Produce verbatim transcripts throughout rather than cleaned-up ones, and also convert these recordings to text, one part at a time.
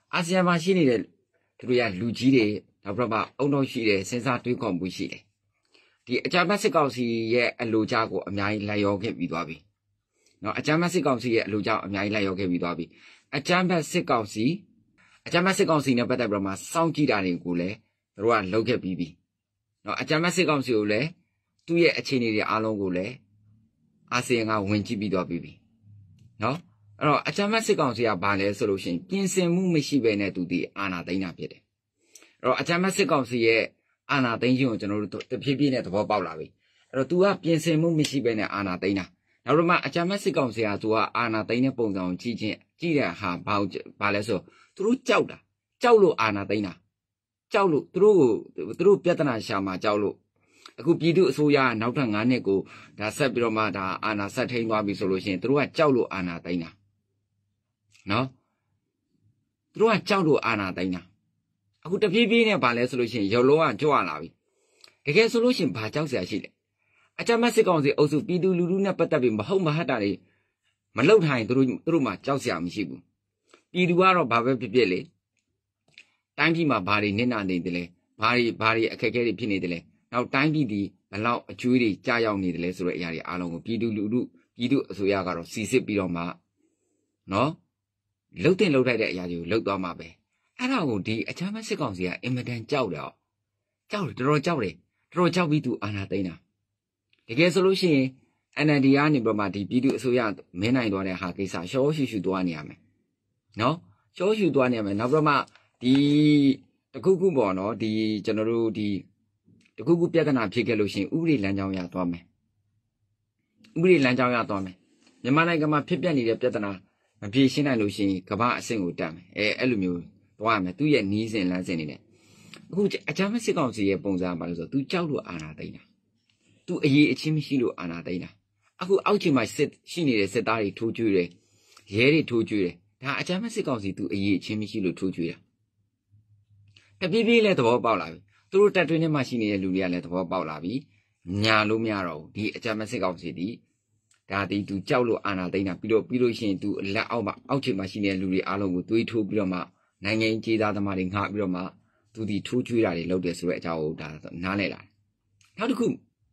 အာဆီယံမှာရှိနေတဲ့သူတွေကလူကြီးတွေနောက်ပြီးတော့အုံတော်ရှိတယ်စဉ်းစားတွေးခေါ်မှုရှိတယ်ဒီအကြမ်းဖက်စစ်ကောင်စီရဲ့အလိုကြကိုအများကြီးလိုက်ရောခဲ့ပြီးသွားပြီနော်အကြမ်းဖက်စစ်ကောင်စီရဲ့အလိုကြအများကြီးလိုက်ရောခဲ့ပြီးသွားပြီအကြမ်းဖက်စစ်ကောင်စီအကြမ်းဖက်စစ်ကောင်စီနဲ့ပတ်သက်ပြီးတော့မှစောင့်ကြည့်တာတွေကိုလည်းသူတို့ကလုပ်ခဲ့ပြီးပြီနော်အကြမ်းဖက်စစ်ကောင်စီကိုလည်းသူ့ရဲ့အခြေအနေတွေအားလုံးကိုလည်းအာဆီယံကဝင်ကြည့်ပြီးသွားပြီနော်အဲ့တော့အကြမ်းဖက်စစ်ကောင်စီကဘာလဲဆိုလို့ရှိရင်ပြင်ဆင်မှုမရှိဘဲနဲ့သူဒီအာဏာသိမ်းတာဖြစ်တယ်အဲ့တော့အကြမ်းဖက်စစ်ကောင်စီရဲ့အာဏာသိမ်းခြင်းကိုကျွန်တော်တို့တဖြည်းဖြည်းနဲ့သဘောပေါက်လာပြီအဲ့တော့ तू ကပြင်ဆင်မှုမရှိဘဲနဲ့အာဏာသိမ်းတာနောက်တော့မှအကြမ်းဖက်စစ်ကောင်စီက तू ကအာဏာသိမ်းတဲ့ပုံစံကိုကြည့်ချင်းကြည့်တဲ့ဟာဘာဘာလဲဆိုသူတို့ကြောက်တာကြောက်လို့အာဏာသိမ်းတာကြောက်လို့သူတို့ကိုသူတို့ပြဿနာရှာမှာကြောက်လို့အခုပြည်သူအစိုးရကနောက်ထပ်၅နှစ်ကိုဒါဆက်ပြီးတော့မှဒါအာဏာဆက်ထိန်သွားပြီဆိုလို့ရှိရင်သူတို့ကကြောက်လို့အာဏာသိမ်းတာနော်သူတို့ကကြောက်လို့အာဏာသိမ်းတာအခုတပြေးပြေးနဲ့ဗာလဲဆိုလို့ရှိရင်ရုပ်လုံးကကြွလာပြီတကယ်ဆိုလို့ရှိရင်ဘာကြောက်စရာရှိလဲအကြမ်းဖက်စစ်ကောင်စီအုပ်စုပြည်သူလူထုနဲ့ပတ်သက်ပြီးမဟုတ်မဟတ်တာတွေမလောက်ထိုင်သူတို့သူတို့မှကြောက်စရာမရှိဘူးပြည်သူကတော့ဘာပဲဖြစ်ဖြစ်လေတိုင်းပြည်မှာဘာတွေနစ်နာနေတယ်လဲဘာတွေဘာတွေအခက်အခဲတွေဖြစ်နေတယ်လဲနောက်တိုင်းပြည်ဒီဘလောက်အကျွေးတွေကြားရောက်နေတယ်လဲဆိုတဲ့အရာတွေအားလုံးကိုပြည်သူလူထုပြည်သူအစိုးရကတော့စီစစ်ပြီးတော့မှနော်လှုပ်တင်လှုပ်ထိုက်တဲ့အရာတွေကိုလှုပ်သွားမှာပဲအဲ့ဒါကိုဒီအချမ်းမစစ်ကောင်စီကအင်မတန်ကြောက်တယ်ကြောက်တယ်တော်တော်ကြောက်တယ်တော်တော်ကြောက်ပြီးသူအာဏာသိမ်းတာတကယ်ဆိုလို့ရှိရင် အန် အယ်လ် ဒီ ကနေပြမှဒီပြည်သူအစိုးရမင်းနိုင်သွားတဲ့ဟာကိစ္စရှော့ရှူရှူသွားနေရမယ်နော်ရှော့ရှူသွားနေရမယ်နောက်ပြမှဒီတခုခုပေါ့နော်ဒီကျွန်တော်တို့ဒီတခုခုပြဿနာဖြစ်ခဲ့လို့ရှိရင်ဥပဒေလမ်းကြောင်းရသွားမယ်ဥပဒေလမ်းကြောင်းရသွားမယ်မြန်မာနိုင်ငံမှာဖြစ်ပျက်နေတဲ့ပြဿနာမဖြေရှင်းနိုင်လို့ရှိရင်ကမ္ဘာအဆင့်ကိုတက်မယ်အဲအဲ့လိုမျိုးသွားရမယ်သူ့ရဲ့နီးစင်လမ်းစင်နေတယ်အခုအကြမ်းဖက်စစ်ကောင်စီရဲ့ပုံစံပါလို့ဆိုသူကြောက်လို့အာဏာသိမ်းတာသူအရေးအချင်းမရှိလို့အာဏာသိမ်းတာအခုအောက်ခြေမှာစစ်ရှိနေတဲ့စစ်သားတွေထိုးကျွေးတယ်ရဲတွေထိုးကျွေးတယ်ဒါအကြမ်းဖက်စစ်ကောင်စီသူအရေးအချင်းမရှိလို့ထိုးကျွေးတာတပြေးပြေးလဲသဘောပေါက်လာပြီသူတို့တက်တွင်းထဲမှာရှိနေတဲ့လူတွေကလည်းသဘောပေါက်လာပြီညာလို့မရတော့ဘူးဒီအကြမ်းဖက်စစ်ကောင်စီဒီဒါဒီသူကြောက်လို့အာဏာသိမ်းတာပြီးတော့ပြီးလို့ရှိရင်သူလက်အောက်မှာအောက်ခြေမှာရှိနေတဲ့လူတွေအားလုံးကိုသွေးထိုးပြီးတော့မှနိုင်ငံကြေးသားသမားတွေငှားပြီးတော့မှသူဒီထိုးကျွေးတာတွေလုပ်တယ်ဆိုတဲ့အကြောင်းကိုဒါနားလည်လာတယ်နောက်တစ်ခု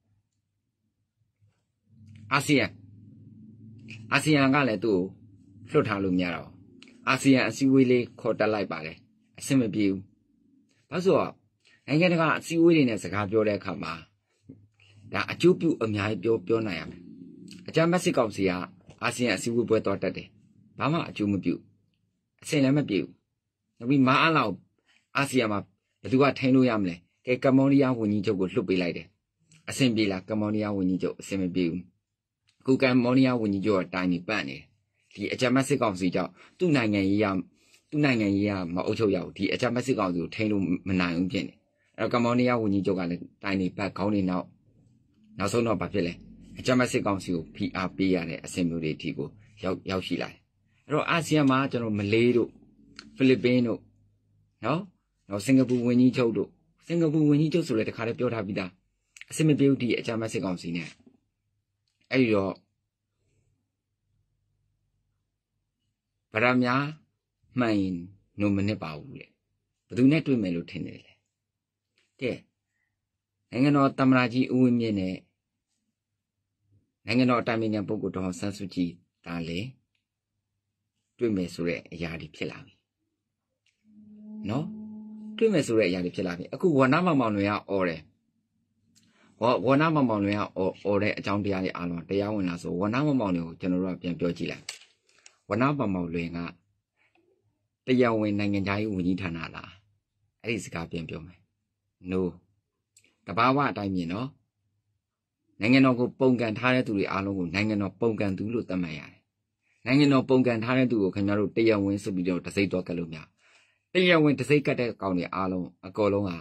အာဆီယံအာဆီယံကလည်းသူ့ကိုလွှတ်ထားလို့မရတော့အာဆီယံအစည်းအဝေးလေးခေါ်တက်လိုက်ပါတယ်အဆင်မပြေဘူးဘာလို့ဆိုတော့နိုင်ငံတကာအစည်းအဝေးတွေနဲ့စကားပြောတဲ့အခါမှာဒါအကျိုးပြုအများကြီးပြောပြောနိုင်ရမယ်အကြမ်းဖက်စစ်ကောင်စီကအာဆီယံအစည်းအဝေးပွဲတော်တက်တယ်ဘာမှအကျိုးမပြုအဆင်လည်းမပြေဘူးနောက်ပြီးမအားလောက်အာဆီယံမှာဘယ်သူကထိန်းလို့ရမလဲကဲကမ္ဘောဒီးယားဝန်ကြီးချုပ်ကိုလွှတ်ပေးလိုက်တယ်အဆင်ပြေလားကမ္ဘောဒီးယားဝန်ကြီးချုပ်အဆင်မပြေဘူးအခုကမ္ဘောဒီးယားဝန်ကြီးချုပ်ကတိုင်းနေပတ်နေတယ်ဒီအကြမ်းဖက်စစ်ကောင်စီကြောင့်သူ့နိုင်ငံရေးရသူ့နိုင်ငံရေးရမအုပ်ချုပ်ရဘူးဒီအကြမ်းဖက်စစ်ကောင်စီကိုထိန်းလို့မနိုင်ဘူးဖြစ်နေအဲ့တော့ကမ္ဘောဒီးယားဝန်ကြီးချုပ်ကလည်းတိုင်းနေပတ်ခေါင်းနေနောက်နောက်ဆုံးတော့ဘာဖြစ်လဲအကြမ်းဖက်စစ်ကောင်စီကိုဖိအားပေးရတဲ့အဆင့်မျိုးတွေအထိကိုရောက်ရောက်ရှိလာတယ်အဲ့တော့အာဆီယံမှာကျွန်တော်မလေးတို့ဖိလစ်ပင်းတို့နော်နော်စင်ကာပူဝန်ကြီးချုပ်တို့စင်ကာပူဝန်ကြီးချုပ်ဆိုလည်းတခါတည်းပြောထားပြီးသားအဆင်မပြေဘူးဒီအကြမ်းဖက်စစ်ကောင်စီနဲ့အဲ့ဒီတော့ဗရမ ्या မှန်ရင်နုံမနစ်ပါဘူးလေဘယ်သူနဲ့တွေ့မယ်လို့ထင်တယ်လေတဲ့နိုင်ငံတော်သမ္မတကြီးဦးဝင်းမြင့်နဲ့နိုင်ငံတော်အတိုင်ပင်ခံပုဂ္ဂိုလ်ဒေါ်အောင်ဆန်းစုကြည်ဒါလေတွေ့မယ်ဆိုတဲ့အရာတွေဖြစ်လာပြီနော်တွေ့မယ်ဆိုတဲ့အရာတွေဖြစ်လာပြီအခုဝဏ္ဏမောင်မောင်လွင်ကអော်တယ်ဟောဝဏ္ဏမောင်မောင်လွင်ကអော်អော်တဲ့အကြောင်းတရားတွေအားလုံးတရားဝင်လာဆိုဝဏ္ဏမောင်မောင်လွင်ကိုကျွန်တော်တို့ကပြန်ပြောကြည့်လိုက်ဝဏ္ဏမောင်မောင်လွင်ကတရားဝင်နိုင်ငံသားရေးဝန်ကြီးဌာနလားအဲ့ဒီစကားပြန်ပြောမယ် no တဘာဝအတိုင်းမြင်နော်နိုင်ငံတော်ကိုပုံကန်ထားတဲ့သူတွေအားလုံးကိုနိုင်ငံတော်ပုံကန်သူလို့သတ်မှတ်ရတယ်နိုင်ငံတော်ပုံကန်ထားတဲ့သူကိုခင်ဗျားတို့တရားဝင်ဆိုပြီးတော့တစိမ့်တော့ကတ်လို့များတရားဝင်တစိမ့်ကတ်တဲ့ကောင်တွေအားလုံးအကောလုံးက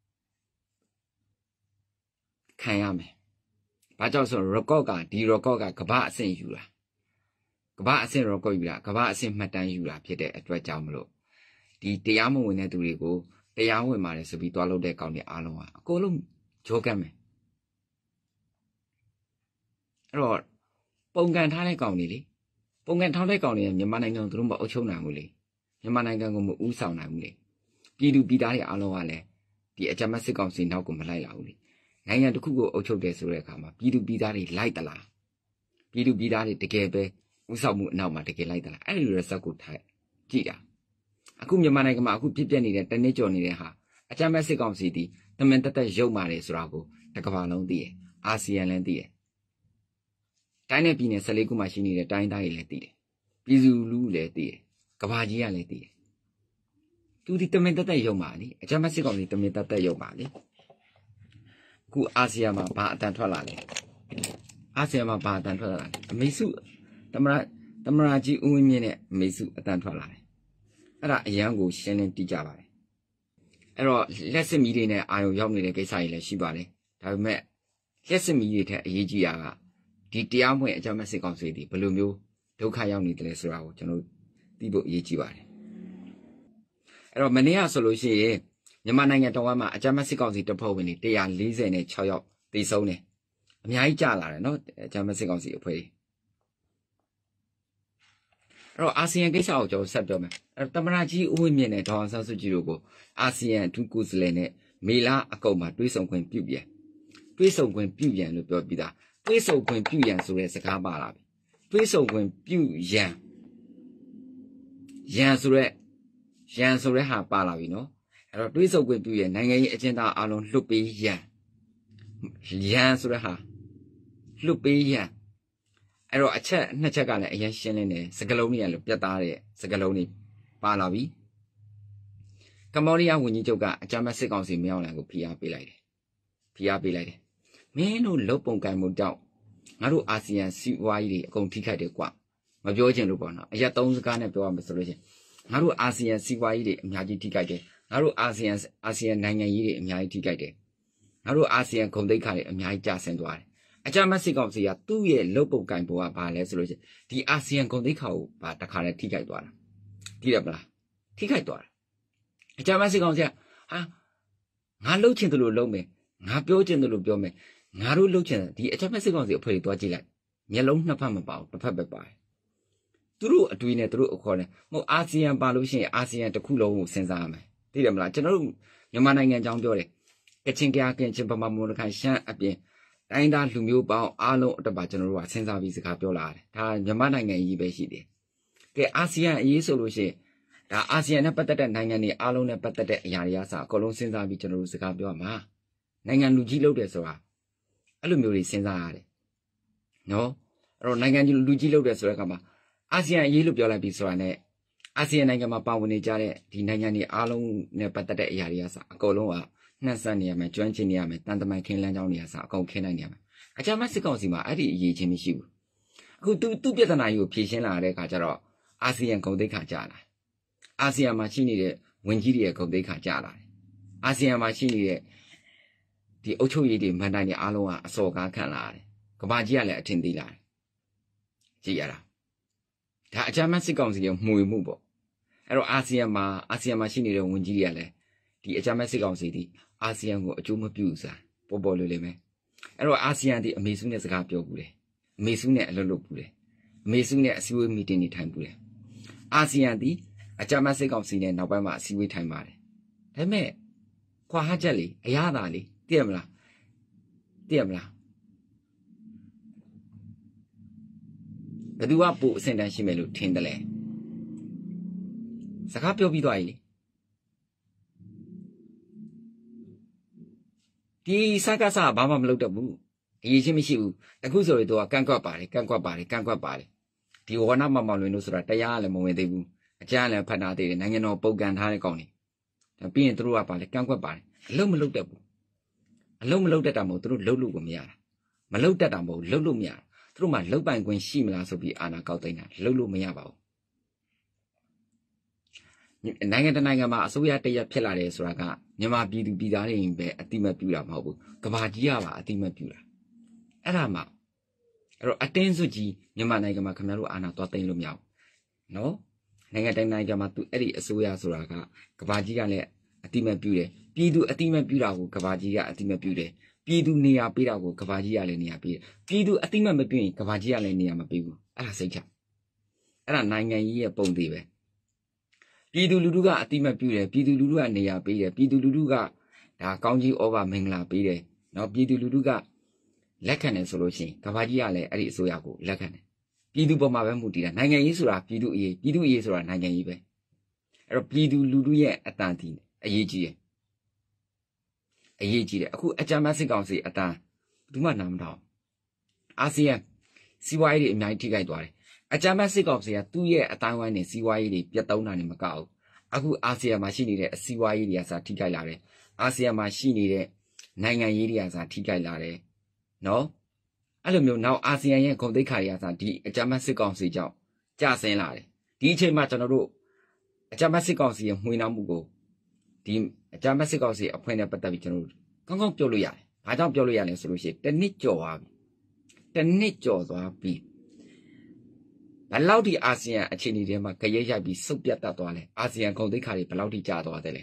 ခံရမယ်ဘာကြောင့်ဆိုတော့ record ကဒီ record ကကမ္ဘာအဆင့်ယူတာကမ္ဘာအဆင့် record ယူတာကမ္ဘာအဆင့်မှတ်တမ်းယူတာဖြစ်တဲ့အတွက်ကြောင့်မလို့ဒီတရားမဝင်တဲ့သူတွေကိုတရားဝင်ပါတယ်ဆိုပြီးတွားလို့တဲ့ကောင်တွေအားလုံးကအကုန်လုံးကြောကတ်မယ်အဲ့တော့ပုံကန်ထားတဲ့ကောင်တွေလေပုံကန်ထောင်းတဲ့ကောင်တွေမြန်မာနိုင်ငံသူတို့မအုပ်ချုပ်နိုင်ဘူးလေမြန်မာနိုင်ငံကိုမဦးဆောင်နိုင်ဘူးလေပြည်သူပြည်သားတွေအားလုံးကလည်းဒီအကြမ်းဖက်စစ်ကောင်စီနောက်ကိုမလိုက်လာဘူးလေနိုင်ငံတစ်ခုကိုအုပ်ချုပ်တယ်ဆိုတဲ့အခါမှာပြည်သူပြည်သားတွေလိုက်တလားပြည်သူပြည်သားတွေတကယ်ပဲဦးဆောင်မှုအနောက်မှာတကယ်လိုက်တလားအဲ့ဒီလိုစက်ကိုထိုက်ကြည့်တာအခုမြန်မာနိုင်ငံမှာအခုပြည့်ပြည့်နေတဲ့တနစ်ကျော်နေတဲ့ဟာအကြမ်းဖက်စစ်ကောင်စီတီတမင်တက်တက်ရုပ်မာတယ်ဆိုတာကိုတစ်ကမ္ဘာလုံးသိတယ်အာဆီယံလည်းသိတယ်တိုင်းနဲ့ပြည်နယ်ဆယ်လေးခုမှရှိနေတဲ့တိုင်းသားတွေလည်းသိတယ်ပြည်သူလူထုလည်းသိတယ်ကမ္ဘာကြီးကလည်းသိတယ်သူဒီတမင်တက်တက်ရုပ်မာလေအကြမ်းဖက်စစ်ကောင်စီတမင်တက်တက်ရုပ်မာလေအခုအာဆီယံမှာဘာအတန်ထွက်လာလဲအာဆီယံမှာဘာအတန်ထွက်လာလဲအမေစုသမရသမရကြီးဦးဝင်းမြင့်နဲ့အမေစုအတန်ထွက်လာတယ်အဲ့ဒါအရန်ကိုရှင်းလင်းတိကြပါတယ်အဲ့တော့လက်စစ်မီးတွေနဲ့အာရုံရောက်နေတဲ့ကိစ္စတွေလည်းရှိပါတယ်ဒါပေမဲ့လက်စစ်မီးတွေထက်အရေးကြီးတာကဒီတရားမဝင်အကြမ်းဖက်စစ်ကောင်စီတွေဘယ်လိုမျိုးဒုက္ခရောက်နေတယ်လဲဆိုတာကိုကျွန်တော်သိဖို့အရေးကြီးပါတယ်အဲ့တော့မနေ့ကဆိုလို့ရှိရင်မြန်မာနိုင်ငံတော်မှာအကြမ်းဖက်စစ်ကောင်စီတပ်ဖွဲ့ဝင်တွေone forty-sixယောက်သေဆုံးတယ်အများကြီးကြာလာတယ်နော်အကြမ်းဖက်စစ်ကောင်စီအဖွဲ့အဲ့တော့အာဆီယံကိစ္စကိုကျွန်တော်ဆက်ပြောမယ်အဲ့တော့တမရကြီးဦးဝင်းမြင့်နဲ့ဒေါအောင်ဆန်းစုကြည်တို့ကိုအာဆီယံအထူးကိုယ်စားလှယ်နဲ့မေလအကုန်မှာတွေးဆုံခွင့်ပြုပြန်တွေးဆုံခွင့်ပြုပြန်လို့ပြောပြီးသားတွေးဆုံခွင့်ပြုရန်ဆိုတဲ့စကားပါလာပြီတွေးဆုံခွင့်ပြုရန်ရန်ဆိုတဲ့ရန်ဆိုတဲ့ဟာပါလာပြီနော်အဲ့တော့တွေးဆုံခွင့်ပြုရန်နိုင်ငံရေးအကျဉ်းသားအလုံးလွတ်ပေးရန်ရန်ဆိုတဲ့ဟာလွတ်ပေးရန်အဲ့တော့အချက်နှစ်ချက်ကလည်းအရင်ရှင်းလင်းတယ်စကလုံးတွေကလည်းပြတ်သားတဲ့စကလုံးတွေပါလာပြီကမ္ဘောဒီးယားဝန်ကြီးချုပ်ကအကြမ်းဖက်စစ်ကောင်စီမြောက်လန်ကိုဖိအားပေးလိုက်တယ်ဖိအားပေးလိုက်တယ်မင်းတို့လုံပုံကံမှုတောက်ငါတို့အာဆီယံစီးပွားရေးတွေအကုန်ထိခိုက်တယ်ကွာမပြောချင်လို့ပေါ့နော်အရက်သုံးစကားနဲ့ပြောရမယ်ဆိုလို့ချင်းငါတို့အာဆီယံစီးပွားရေးတွေအများကြီးထိခိုက်တယ်ငါတို့အာဆီယံအာဆီယံနိုင်ငံရေးတွေအများကြီးထိခိုက်တယ်ငါတို့အာဆီယံဂုဏ်သိက္ခာတွေအများကြီးကျဆင်းသွားတယ်အကြမ်းဖက်စစ်ကောင်စီကသူ့ရဲ့လုံပုံကံပေါ်ကဘာလဲဆိုလို့ချင်းဒီအာဆီယံဂုဏ်သိက္ခာကိုဘာတခါလဲထိခိုက်သွားတာသိတယ်မလားထိခိုက်သွားတာအကြမ်းဖက်စစ်ကောင်စီကဟာငါလှုပ်ချင်တယ်လို့လှုပ်မယ်ငါပြောချင်တယ်လို့ပြောမယ်ငါတို့လှုပ်ချင်တယ်ဒီအကြမ်းဖက်စစ်ကောင်စီအဖွဲ့တွေတွားကြည့်လိုက်မျက်လုံးနှစ်ဖက်မပါဘူးတစ်ဖက်ပဲပါတယ်သူတို့အတွေ့နဲ့သူတို့အခေါ်နဲ့မဟုတ်အာဆီယံပါလို့ရှိရင်အာဆီယံတစ်ခုလုံးကိုစဉ်းစားရမယ်သိတယ်မလားကျွန်တော်တို့မြန်မာနိုင်ငံအကြောင်းပြောတယ်ကချင်ကကင်ချင်းဗမာမွန်ခိုင်ရှမ်းအပြင်တိုင်းသားလူမျိုးပေါင်းအားလုံးအတွက်ပါကျွန်တော်တို့ကစဉ်းစားပြီးစကားပြောလာတယ်ဒါမြန်မာနိုင်ငံအရေးပဲရှိတယ်ကဲအာဆီယံအရေးဆိုလို့ရှိရင်ဒါအာဆီယံနဲ့ပတ်သက်တဲ့နိုင်ငံတွေအားလုံးနဲ့ပတ်သက်တဲ့အရာတွေအစအကုန်လုံးစဉ်းစားပြီးကျွန်တော်တို့စကားပြောမှာနိုင်ငံလူကြီးလုပ်တယ်ဆိုတာအဲ့လိုမျိုးတွေစဉ်းစားရတယ်နော်အဲ့တော့နိုင်ငံလူကြီးလုပ်တယ်ဆိုတဲ့အခါမှာအာဆီယံအရေးလို့ပြောလိုက်ပြီးဆိုတာနဲ့အာဆီယံနိုင်ငံမှာပါဝင်နေကြတဲ့ဒီနိုင်ငံတွေအားလုံးနဲ့ပတ်သက်တဲ့အရာတွေအစအကုန်လုံးကနှံ့စပ်နေရမယ်ကျွမ်းကျင်နေရမယ်တန်တမန်ခင်းလန်းကြောင်းတွေအစအကုန်ခင်းနိုင်နေရမယ်အကြမ်းဖက်စစ်ကောင်စီမှာအဲ့ဒီအရေးချင်းမရှိဘူးအခုသူသူပြဿနာကြီးကိုဖြေရှင်းလာတဲ့အခါကျတော့အာဆီယံဂုဏ်သိက္ခာကျလာအာဆီယံမှာရှိနေတဲ့ဝင်ကြီးတွေရဲ့ဂုဏ်သိက္ခာကျလာတယ်အာဆီယံမှာရှိနေတဲ့ဒီအုပ်ချုပ်ရေးတွေမန်တိုင်းတွေအားလုံးကအစော်ကားခံလာရတယ်ကဘာကြီးကလည်းအထင်သေးလာတယ်ကြည့်ရတာဒါအကြမ်းဖက်စစ်ကောင်စီရဲ့မှုမှုပေါ့အဲ့တော့အာဆီယံမှာအာဆီယံမှာရှိနေတဲ့ဝင်ကြီးတွေကလည်းဒီအကြမ်းဖက်စစ်ကောင်စီဒီအာဆီယံကိုအကျိုးမပြုဘူးစားပေါ်ပေါ်လေးလေးပဲအဲ့တော့အာဆီယံဒီအမေစုနဲ့စကားပြောဘူးတယ်အမေစုနဲ့အလုပ်လုပ်ဘူးတယ်အမေစုနဲ့အစည်းအဝေးမီတင်နေထိုင်ဘူးတယ်အာဆီယံဒီအကြမ်းဖက်စစ်ကောင်စီနဲ့နောက်ပိုင်းမှာအစည်းအဝေးထိုင်ပါတယ်ဒါပေမဲ့ခွာဟချက်လေအရသာလေသိရမလားသိရမလားဘယ်သူကပို့အဆင့်တန်းရှိမယ်လို့ထင်တယ်လဲစကားပြောပြီးသွားပြီလေဒီစကားစဘာမှမလုပ်တော့ဘူးအရေးချင်းမရှိဘူးအခုဆိုရင်သူကကန့်ကွက်ပါတယ်ကန့်ကွက်ပါတယ်ကန့်ကွက်ပါတယ်ဒီဝဏမမောင်လွင်တို့ဆိုတာတရားလည်းမဝင်သေးဘူးအကြမ်းလည်းဖတ်ထားသေးတယ်နိုင်ငံတော်ပုံကန်ထားတဲ့ကောင်တွေဒါပြီးရင်သူတို့ကပါလေကန့်ကွက်ပါတယ်အလုံးမလုပ်တတ်ဘူးအလုံးမလုပ်တတ်တာမဟုတ်သူတို့လှုပ်လို့ကိုမရတာမလှုပ်တတ်တာမဟုတ်လှုပ်လို့မရတာသူတို့မှလှုပ်ပိုင်ခွင့်ရှိမလားဆိုပြီးအာဏာကောက်သိမ်းတာလှုပ်လို့မရပါဘူးနိုင်ငံတနိုင်ငံမှာအစိုးရတရက်ဖြစ်လာတယ်ဆိုတာကမြန်မာပြည်သူပြည်သားတွေပဲအတိမတ်ပြူတာမဟုတ်ဘူးကဘာကြီးကပါအတိမတ်ပြူတာအဲ့ဒါမှအဲ့တော့အတင်းစွကြီးမြန်မာနိုင်ငံမှာခင်ဗျားတို့အာဏာသွားသိမ်းလို့မရဘူးနော်နိုင်ငံတိုင်းနိုင်ငံမှာသူအဲ့ဒီအစိုးရဆိုတာကကဘာကြီးကလည်းအတိမတ်ပြူတယ်ပြည်သူအတိမတ်ပြူတာကိုကဘာကြီးကအတိမတ်ပြူတယ်ပြည်သူနေရာပေးတာကိုကဘာကြီးကလည်းနေရာပေးတယ်ပြည်သူအတိမတ်မပြူရင်ကဘာကြီးကလည်းနေရာမပေးဘူးအဲ့ဒါစိတ်ချအဲ့ဒါနိုင်ငံကြီးရဲ့ပုံသေးပဲပြည်သူလူထုကအတိမတ်ပြုတယ်ပြည်သူလူထုကနေရာပေးတယ်ပြည်သူလူထုကဒါကောင်းကြီးဩဘာမင်္ဂလာပေးတယ်နော်ပြည်သူလူထုကလက်ခံတယ်ဆိုလို့ရှိရင်ကဘာကြီးကလည်းအဲ့ဒီအစိုးရကိုလက်ခံတယ်ပြည်သူပေါ်မှာပဲမူတည်တာနိုင်ငံရေးဆိုတာပြည်သူအရေးပြည်သူအရေးဆိုတာနိုင်ငံရေးပဲအဲ့တော့ပြည်သူလူထုရဲ့အတန်တီအရေးကြီးတယ်အရေးကြီးတယ်အခုအကြမ်းဖက်စစ်ကောင်စီအတန်ဘယ်သူမှနားမထောင်အာဆီယံစီးပွားရေးတွေအများကြီးထိခိုက်သွားတယ်အကြမ်းဖက်စစ်ကောင်စီကသူ့ရဲ့အတိုင်းဝိုင်းနဲ့စီးပွားရေးတွေပြတ်သုံးတာနဲ့မကောက်ဘူးအခုအာဆီယံမှာရှိနေတဲ့အစီးပွားရေးတွေကစာထိခိုက်လာတယ်အာဆီယံမှာရှိနေတဲ့နိုင်ငံရေးတွေကစာထိခိုက်လာတယ်နော်အဲ့လိုမျိုးနောက်အာဆီယံရဲ့ဂုဏ်သိက္ခာတွေကစာဒီအကြမ်းဖက်စစ်ကောင်စီကြောင့်ကျဆင်းလာတယ်ဒီအချိန်မှာကျွန်တော်တို့အကြမ်းဖက်စစ်ကောင်စီရဲ့မှွေးနှောက်မှုကိုဒီအကြမ်းဖက်စစ်ကောင်စီအဖွဲ့နဲ့ပတ်သက်ပြီးကျွန်တော်တို့ကောင်းကောင်းပြောလို့ရတယ်ဘာကြောင့်ပြောလို့ရလဲဆိုလို့ရှိရင်တစ်နှစ်ကျော်သွားပြီတစ်နှစ်ကျော်သွားပြီဘယ်လောက်ဒီအာဆီယံအခြေအနေတွေမှာကြရဲရိုက်ပြီးစုပ်ပြတ်တတ်သွားလဲအာဆီယံဂုဏ်သိက္ခာတွေဘယ်လောက်ထိကျသွားတယ်လဲ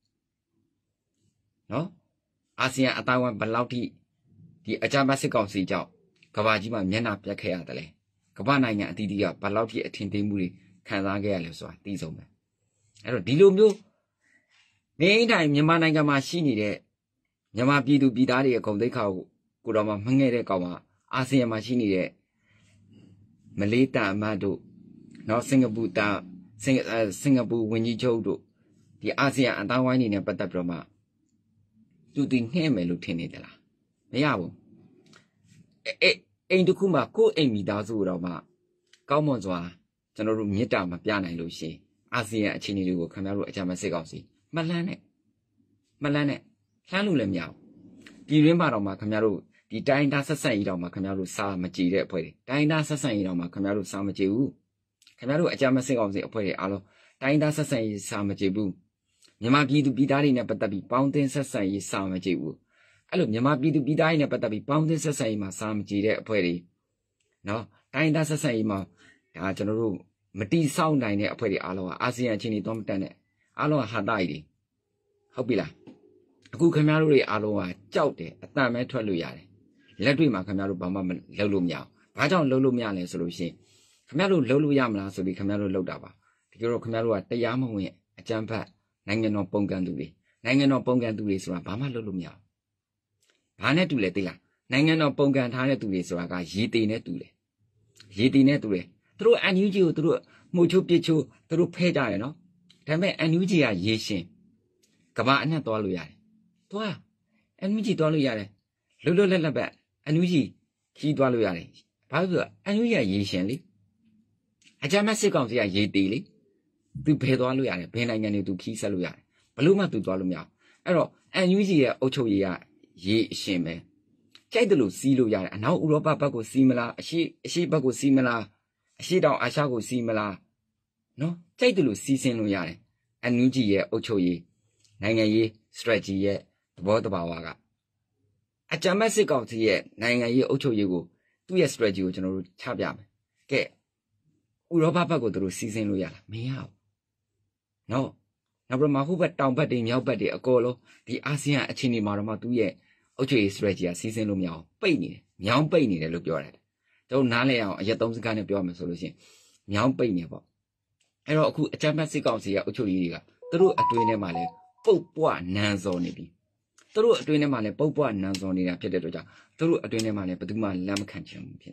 နော်အာဆီယံအတိုင်းအဝိုင်းဘယ်လောက်ထိဒီအကြမ်းဖက်စစ်ကောင်စီကြောင့်ကမ္ဘာကြီးမှာမျက်နှာပြတ်ခဲ့ရတယ်လေကမ္ဘာနိုင်ငံအသီးသီးကဘယ်လောက်ထိအထင်သေးမှုတွေခံစားခဲ့ရလဲဆိုတာသိဆုံးပဲအဲ့တော့ဒီလိုမျိုးနေအိမ်တိုင်းမြန်မာနိုင်ငံမှာရှိနေတဲ့မြန်မာပြည်သူပြည်သားတွေရဲ့ဂုဏ်သိက္ခာကိုကိုတော်မှမငဲ့တဲ့ကောင်ကအာဆီယံမှာရှိနေတဲ့မလေးတာအမတ်တို့နော်စင်ကာပူတာစင်စင်ကာပူဝန်ကြီးချုပ်တို့ဒီအာဆီယံအတိုင်းဝိုင်းနေနဲ့ပတ်သက်ပြီးတော့မှသူတည်နှဲ့မယ်လို့ထင်နေသလားမရဘူးအဲအိမ်တစ်ခုမှာကိုယ့်အိမ်မိသားစုတော်မှကောင်းမွန်စွာကျွန်တော်တို့မေတ္တာမပြနိုင်လို့ရှိရင်အာဆီယံအခြေအနေတွေကိုခင်ဗျားတို့အကြမ်းဖက်စစ်ကောင်စီမလှမ်းနဲ့မလှမ်းနဲ့လှမ်းလို့လည်းမရဘူးပြည်ရင်းမှာတော့မှခင်ဗျားတို့ဒီတိုင်းသားဆက်ဆက်ရေးတော့မှခင်ဗျားတို့စားမကြည့်တဲ့အဖွဲ့တွေတိုင်းသားဆက်ဆက်ရေးတော့မှခင်ဗျားတို့စားမကြည့်ဘူးခင်ဗျားတို့အကြမ်းဖက်စစ်ကောင်စီအဖွဲ့တွေအားလုံးတိုင်းသားဆက်ဆက်ရေးစားမကြည့်ဘူးမြန်မာပြည်သူပြည်သားတွေနဲ့ပတ်သက်ပြီးပေါင်းသင်းဆက်ဆက်ရေးစားမကြည့်ဘူးအဲ့လိုမြန်မာပြည်သူပြည်သားတွေနဲ့ပတ်သက်ပြီးပေါင်းသင်းဆက်ဆက်ရေးမှာစားမကြည့်တဲ့အဖွဲ့တွေနော်တိုင်းသားဆက်ဆက်ရေးမှာဒါကျွန်တော်တို့မတိဆောက်နိုင်တဲ့အဖွဲ့တွေအားလုံးကအာဆီယံအခြေအနေတော့မတက်နဲ့အားလုံးကဟာတာကြီးတွေဟုတ်ပြီလားအခုခင်ဗျားတို့တွေအားလုံးကကြောက်တယ်အတန်ပဲထွက်လို့ရတယ်လက်တွေ့မှာခင်ဗျားတို့ဘာမှမလုပ်လို့မရဘူးဘာကြောင့်လုပ်လို့မရလဲဆိုလို့ရှိရင်ခင်ဗျားတို့လုပ်လို့ရမလားဆိုပြီးခင်ဗျားတို့လုပ်တာပါဒီလိုတော့ခင်ဗျားတို့ကတရားမဝင်အကြမ်းဖက်နိုင်ငံတော်ပုံကန်သူတွေနိုင်ငံတော်ပုံကန်သူတွေဆိုတာဘာမှလုပ်လို့မရဘူးဘာနဲ့တူလဲသိလားနိုင်ငံတော်ပုံကန်ထားတဲ့သူတွေဆိုတာကရေတည်နဲ့တူတယ်ရေတည်နဲ့တူတယ်သူတို့အန်ယူဂျီကိုသူတို့မှုချိုးပြစ်ချိုးသူတို့ဖဲကြတယ်နော်ဒါပေမဲ့အန်ယူဂျီကရေရှင်ကဘာအနှက်သွားလို့ရတယ်သွားအန်ယူဂျီသွားလို့ရတယ်လွတ်လွတ်လပ်လပ်ပဲအန်ယူဂျီခီးသွားလို့ရတယ်ဘာလို့ဆိုတော့အန်ယူဂျီကရေရှင်လေအကြမ်းဖက်စစ်ကောင်စီကရေတည်လေသူဖဲသွားလို့ရတယ်ဘယ်နိုင်ငံတွေသူခီးဆက်လို့ရတယ်ဘလို့မှသူသွားလို့မရအောင်အဲ့တော့အန်ယူဂျီရဲ့အုပ်ချုပ်ရေးကရေအရှင်ပဲကြိုက်တယ်လို့စီးလို့ရတယ်အနောက်ဥရောပဘက်ကိုစီးမလားအရှိအရှိဘက်ကိုစီးမလားအရှိတောင်အာရှကိုစီးမလားနော်ကြိုက်တယ်လို့စီးဆင်းလို့ရတယ်အန်ယူဂျီရဲ့အုပ်ချုပ်ရေးနိုင်ငံရေး strategy ရဲ့သဘောတဘာဝကအကြမ်းဖက်စစ်ကောင်စီရဲ့နိုင်ငံရေးအုပ်ချုပ်ရေးကိုသူ့ရဲ့ strategy ကိုကျွန်တော်တို့ချပြမယ်ကဲဥရောပဘက်ကိုသူတို့စီးဆင်းလို့ရလားမရဘူးနော်နောက်ပြီးမှဟိုဘက်တောင်ဘက်တွေမြောက်ဘက်တွေအကောလုံးဒီအာဆီယံအခြေအနေမှာတော့မှသူ့ရဲ့အုပ်ချုပ်ရေး strategy ကစီးဆင်းလို့မရအောင်ပိတ်နေတယ်မြောင်းပိတ်နေတယ်လို့ပြောရတယ်တို့နားလည်အောင်အရက်သုံးစကားနဲ့ပြောရမယ်ဆိုလို့ရှိရင်မြောင်းပိတ်နေပေါ့အဲ့တော့အခုအကြမ်းဖက်စစ်ကောင်စီရဲ့အုပ်ချုပ်ရေးတွေကသူတို့အတွင်းထဲမှာလဲပုတ်ပွားနန်းစော်နေပြီသူတို့အတွင်းထဲမှာလဲပုတ်ပွားနန်းစော်နေတာဖြစ်တဲ့အတွက်ကြောင့်သူတို့အတွင်းထဲမှာလဲဘယ်သူမှလက်မခံချင်ဘူးဖြစ်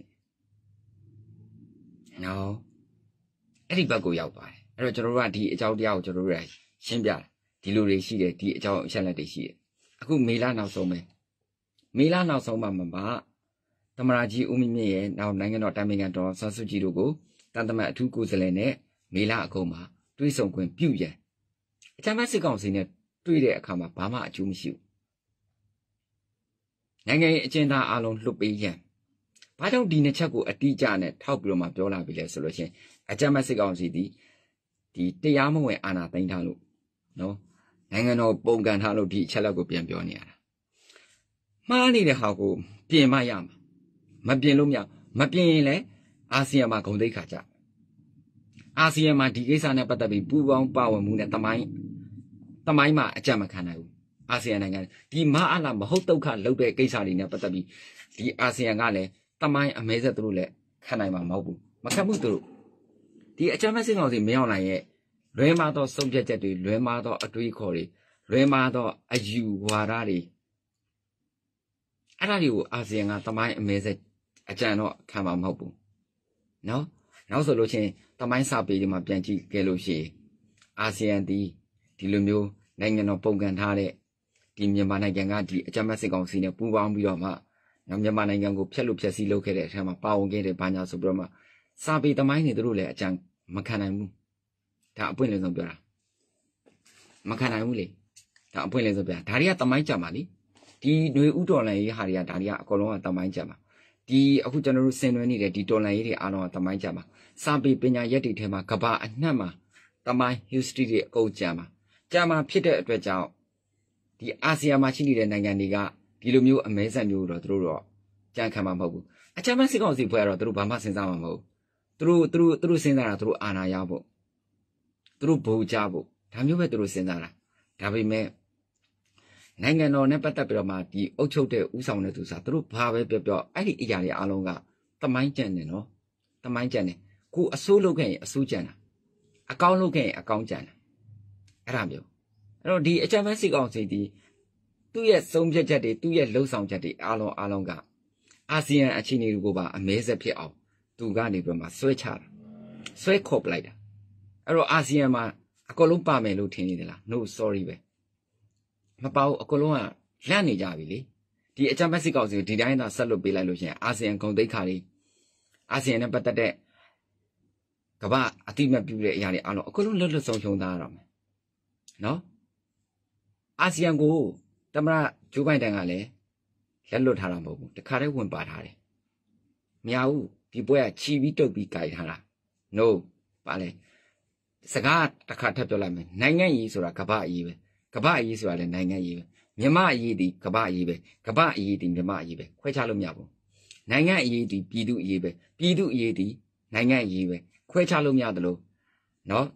နေနော်အဲ့ဒီဘက်ကိုရောက်သွားတယ်အဲ့တော့ကျွန်တော်တို့ကဒီအကြောင်းတရားကိုကျွန်တော်တို့ရရှင်းပြတယ်ဒီလိုတွေရှိတယ်ဒီအကြောင်းအချက်လက်တွေရှိတယ်အခုမေလနောက်ဆုံးပဲမေလနောက်ဆုံးမှာမှာသမရာကြီးဦးမြင့်မြင့်ရဲ့နောက်နိုင်ငံတော်တိုင်ပင်ခံတော်ဆန်းစုကြည်တို့ကိုတန်တမတ်အထူးကိုယ်စားလှယ်နဲ့မေလအကုန်မှာတွေးဆုံခွင့်ပြုရန်အကြမ်းဖက်စစ်ကောင်စီနဲ့တွေ့တဲ့အခါမှာဘာမှအကျိုးမရှိဘူးနိုင်ငံရေးအကျဉ်းသားအလုံးလွတ်ပေးရန်ဘာကြောင့်ဒီနှစ်ချက်ကိုအတိအကျနဲ့ထောက်ပြီးတော့မှပြောလာပြီလဲဆိုလို့ချင်းအကြမ်းဖက်စစ်ကောင်စီဒီဒီတရားမဝင်အာဏာသိမ်းထားလို့နော်နိုင်ငံတော်ပုံကန်ထားလို့ဒီအချက်လက်ကိုပြန်ပြောနေရတာမှားနေတဲ့ဟာကိုပြင်မရမှာမပြင်လို့မရမပြင်ရင်လည်းအာဆီယံမှာဂုဏ်သိက္ခာကျအာဆီယံမှာဒီကိစ္စနဲ့ပတ်သက်ပြီးပူးပေါင်းပါဝင်မှုနဲ့တမိုင်းတမိုင်းမှာအကြမ်းမခံနိုင်ဘူးအာဆီယံနိုင်ငံဒီမအားလားမဟုတ်တုတ်ခလုပ်တဲ့ကိစ္စတွေနဲ့ပတ်သက်ပြီးဒီအာဆီယံကလည်းတမိုင်းအမဲဆက်သူတို့လည်းခံနိုင်မှာမဟုတ်ဘူးမခံဘူးသူတို့ဒီအကြမ်းဖက်စစ်ကောင်စီမရောက်နိုင်ရဲ့လွဲမှားသောဆုံးဖြတ်ချက်တွေလွဲမှားသောအတွေးခေါ်တွေလွဲမှားသောအယူဝါဒတွေအဲ့ဒါတွေကိုအာဆီယံကသမိုင်းအမဲဆက်အကြံတော့ခံမှာမဟုတ်ဘူးနော်နောက်ဆိုလို့ချင်းသမိုင်းစာပေတွေမှာပြန်ကြည့်ကြလို့ရှိရင်အာဆီယံဒီဒီလိုမျိုးနိုင်ငံတော်ပုံကန်ထားတဲ့ဒီမြန်မာနိုင်ငံကဒီအကြမ်းဖက်စစ်ကောင်စီနဲ့ပူးပေါင်းပြီးတော့မှမြန်မာနိုင်ငံကိုဖျက်လို့ဖျက်ဆီးလုပ်ခဲ့တဲ့အထက်မှာပါဝင်ခဲ့တဲ့ဘာညာဆိုပြီးတော့မှစာပေသမိုင်းတွေတို့လည်းအကြံမခံနိုင်ဘူးဒါအပွင့်လင်းဆုံးပြောတာမခံနိုင်ဘူးလေဒါအပွင့်လင်းဆုံးပြောတာဒါတွေကသမိုင်းကြမှာလေဒီຫນွေဥတော်လန်ရေးဟာတွေကဒါတွေကအကုန်လုံးကသမိုင်းကြမှာဒီအခုကျွန်တော်တို့ဆင်နွှဲနေတဲ့ဒီတော်လန်ရေးတွေအားလုံးကသမိုင်းကြမှာစာပေပညာရက်တွေထဲမှာကဘာအနှံ့မှာသမိုင်း history တွေအကုန်ကြမှာကြမှာဖြစ်တဲ့အတွက်ကြောင့်ဒီအာဆီယံမှာရှိနေတဲ့နိုင်ငံတွေကဒီလိုမျိုးအမဲဆက်မျိုးတော့သူတို့တော့ကြံခံမှာမဟုတ်ဘူးအချမ်းမစစ်ကောင်စီဖွဲ့ကတော့သူတို့ဘာမှစဉ်းစားမှာမဟုတ်သူတို့သူတို့သူတို့စဉ်းစားတာသူတို့အာဏာရဖို့သူတို့ဗိုလ်ချဖို့ဒါမျိုးပဲသူတို့စဉ်းစားတာဒါပေမဲ့နိုင်ငံတော်နဲ့ပတ်သက်ပြီးတော့မှဒီအုပ်ချုပ်တဲ့ဥဆောင်တဲ့သူစားသူတို့ဘာပဲပြောပြောအဲ့ဒီအရာတွေအားလုံးကသမိုင်းကျန်တယ်နော်သမိုင်းကျန်တယ်ကိုအဆိုးလုပ်ခဲ့ရင်အဆိုးကျန်တာအကောင်းလုပ်ခဲ့ရင်အကောင်းကျန်တာအဲ့ဒါမျိုးအဲ့တော့ဒီအချမ်းမစစ်ကောင်စီဒီသူ့ရဲ့ဆုံးဖြတ်ချက်တွေသူ့ရဲ့လှုပ်ဆောင်ချက်တွေအားလုံးအားလုံးကအာဆီယံအခြေအနေတွေကိုပါအမဲဆက်ဖြစ်အောင်သူကနေပြီးမှဆွဲချတာဆွဲခေါ်ပလိုက်တာအဲ့တော့အာဆီယံမှာအကုန်လုံးပါမယ်လို့ထင်နေသလား no sorry ပဲမပါဘူးအကုန်လုံးကလန့်နေကြပြီလေဒီအချမ်းမစစ်ကောင်စီကိုဒီတိုင်းသာဆက်လုပ်ပေးလိုက်လို့ရှိရင်အာဆီယံဂုဏ်သိက္ခာတွေအာဆီယံနဲ့ပတ်သက်တဲ့ကမ္ဘာအတိမတ်ပြုတဲ့အရာတွေအားလုံးအကုန်လုံးလွတ်လွတ်ဆုံးရှုံးသားရတော့မယ်နော်အာဆီယံကိုတမရဂျိုးဘိုင်ဒန်ကလည်းလက်လွတ်ထားတာမဟုတ်ဘူးတခါတည်းဝင်ပါထားတယ်မရဘူးဒီပွဲကချီပြီးတုတ်ပြီးကြိုက်ထားတာ no ပါလေစကားတစ်ခါထပ်ပြောလိုက်မယ်နိုင်ငံရေးဆိုတာကမ္ဘာအရေးပဲကမ္ဘာအရေးဆိုတာလည်းနိုင်ငံရေးပဲမြန်မာအရေးဒီကမ္ဘာအရေးပဲကမ္ဘာအရေးဒီမြန်မာအရေးပဲခွဲခြားလို့မရဘူးနိုင်ငံအရေးဒီပြည်သူအရေးပဲပြည်သူအရေးဒီနိုင်ငံအရေးပဲခွဲခြားလို့မရတယ်လို့နော်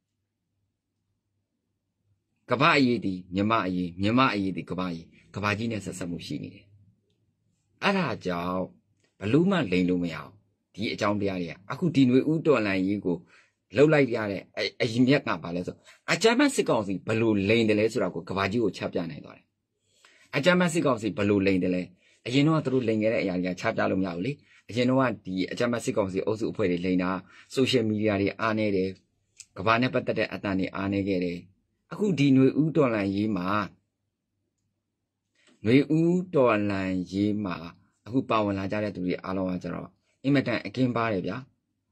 ကမ္ဘာအရေးဒီမြန်မာအရေးမြန်မာအရေးဒီကမ္ဘာအရေးကမ္ဘာကြီးနဲ့ဆက်ဆက်မှုရှိနေတယ်အဲ့ဒါကြောင့်ဘလို့မှလိန်လို့မရအောင်ဒီအကြောင်းတရားတွေကအခုဒီຫນွေဥတော်လန်ရေးကိုလှုပ်လိုက်ရတဲ့အရင်မြက်ကပါလဲဆိုအကြမ်းဖက်စစ်ကောင်စီဘလို့လိန်တယ်လဲဆိုတာကိုကဘာကြီးကိုချပြနိုင်သွားတယ်အကြမ်းဖက်စစ်ကောင်စီဘလို့လိန်တယ်လဲအရင်တော့သူတို့လိန်ခဲ့တဲ့အရာတွေကချပြလို့မရဘူးလေအရင်တော့ဒီအကြမ်းဖက်စစ်ကောင်စီအုပ်စုအဖွဲ့တွေလိန်တာဆိုရှယ်မီဒီယာတွေအားနေတယ်ကဘာနဲ့ပတ်သက်တဲ့အတန်တွေအားနေခဲ့တယ်အခုဒီຫນွေဥတော်လန်ရေးမှာຫນွေဥတော်လန်ရေးမှာအခုပါဝင်လာကြတဲ့သူတွေအားလုံးကကျတော့အင်မတန်အကင်းပါတယ်ဗျာ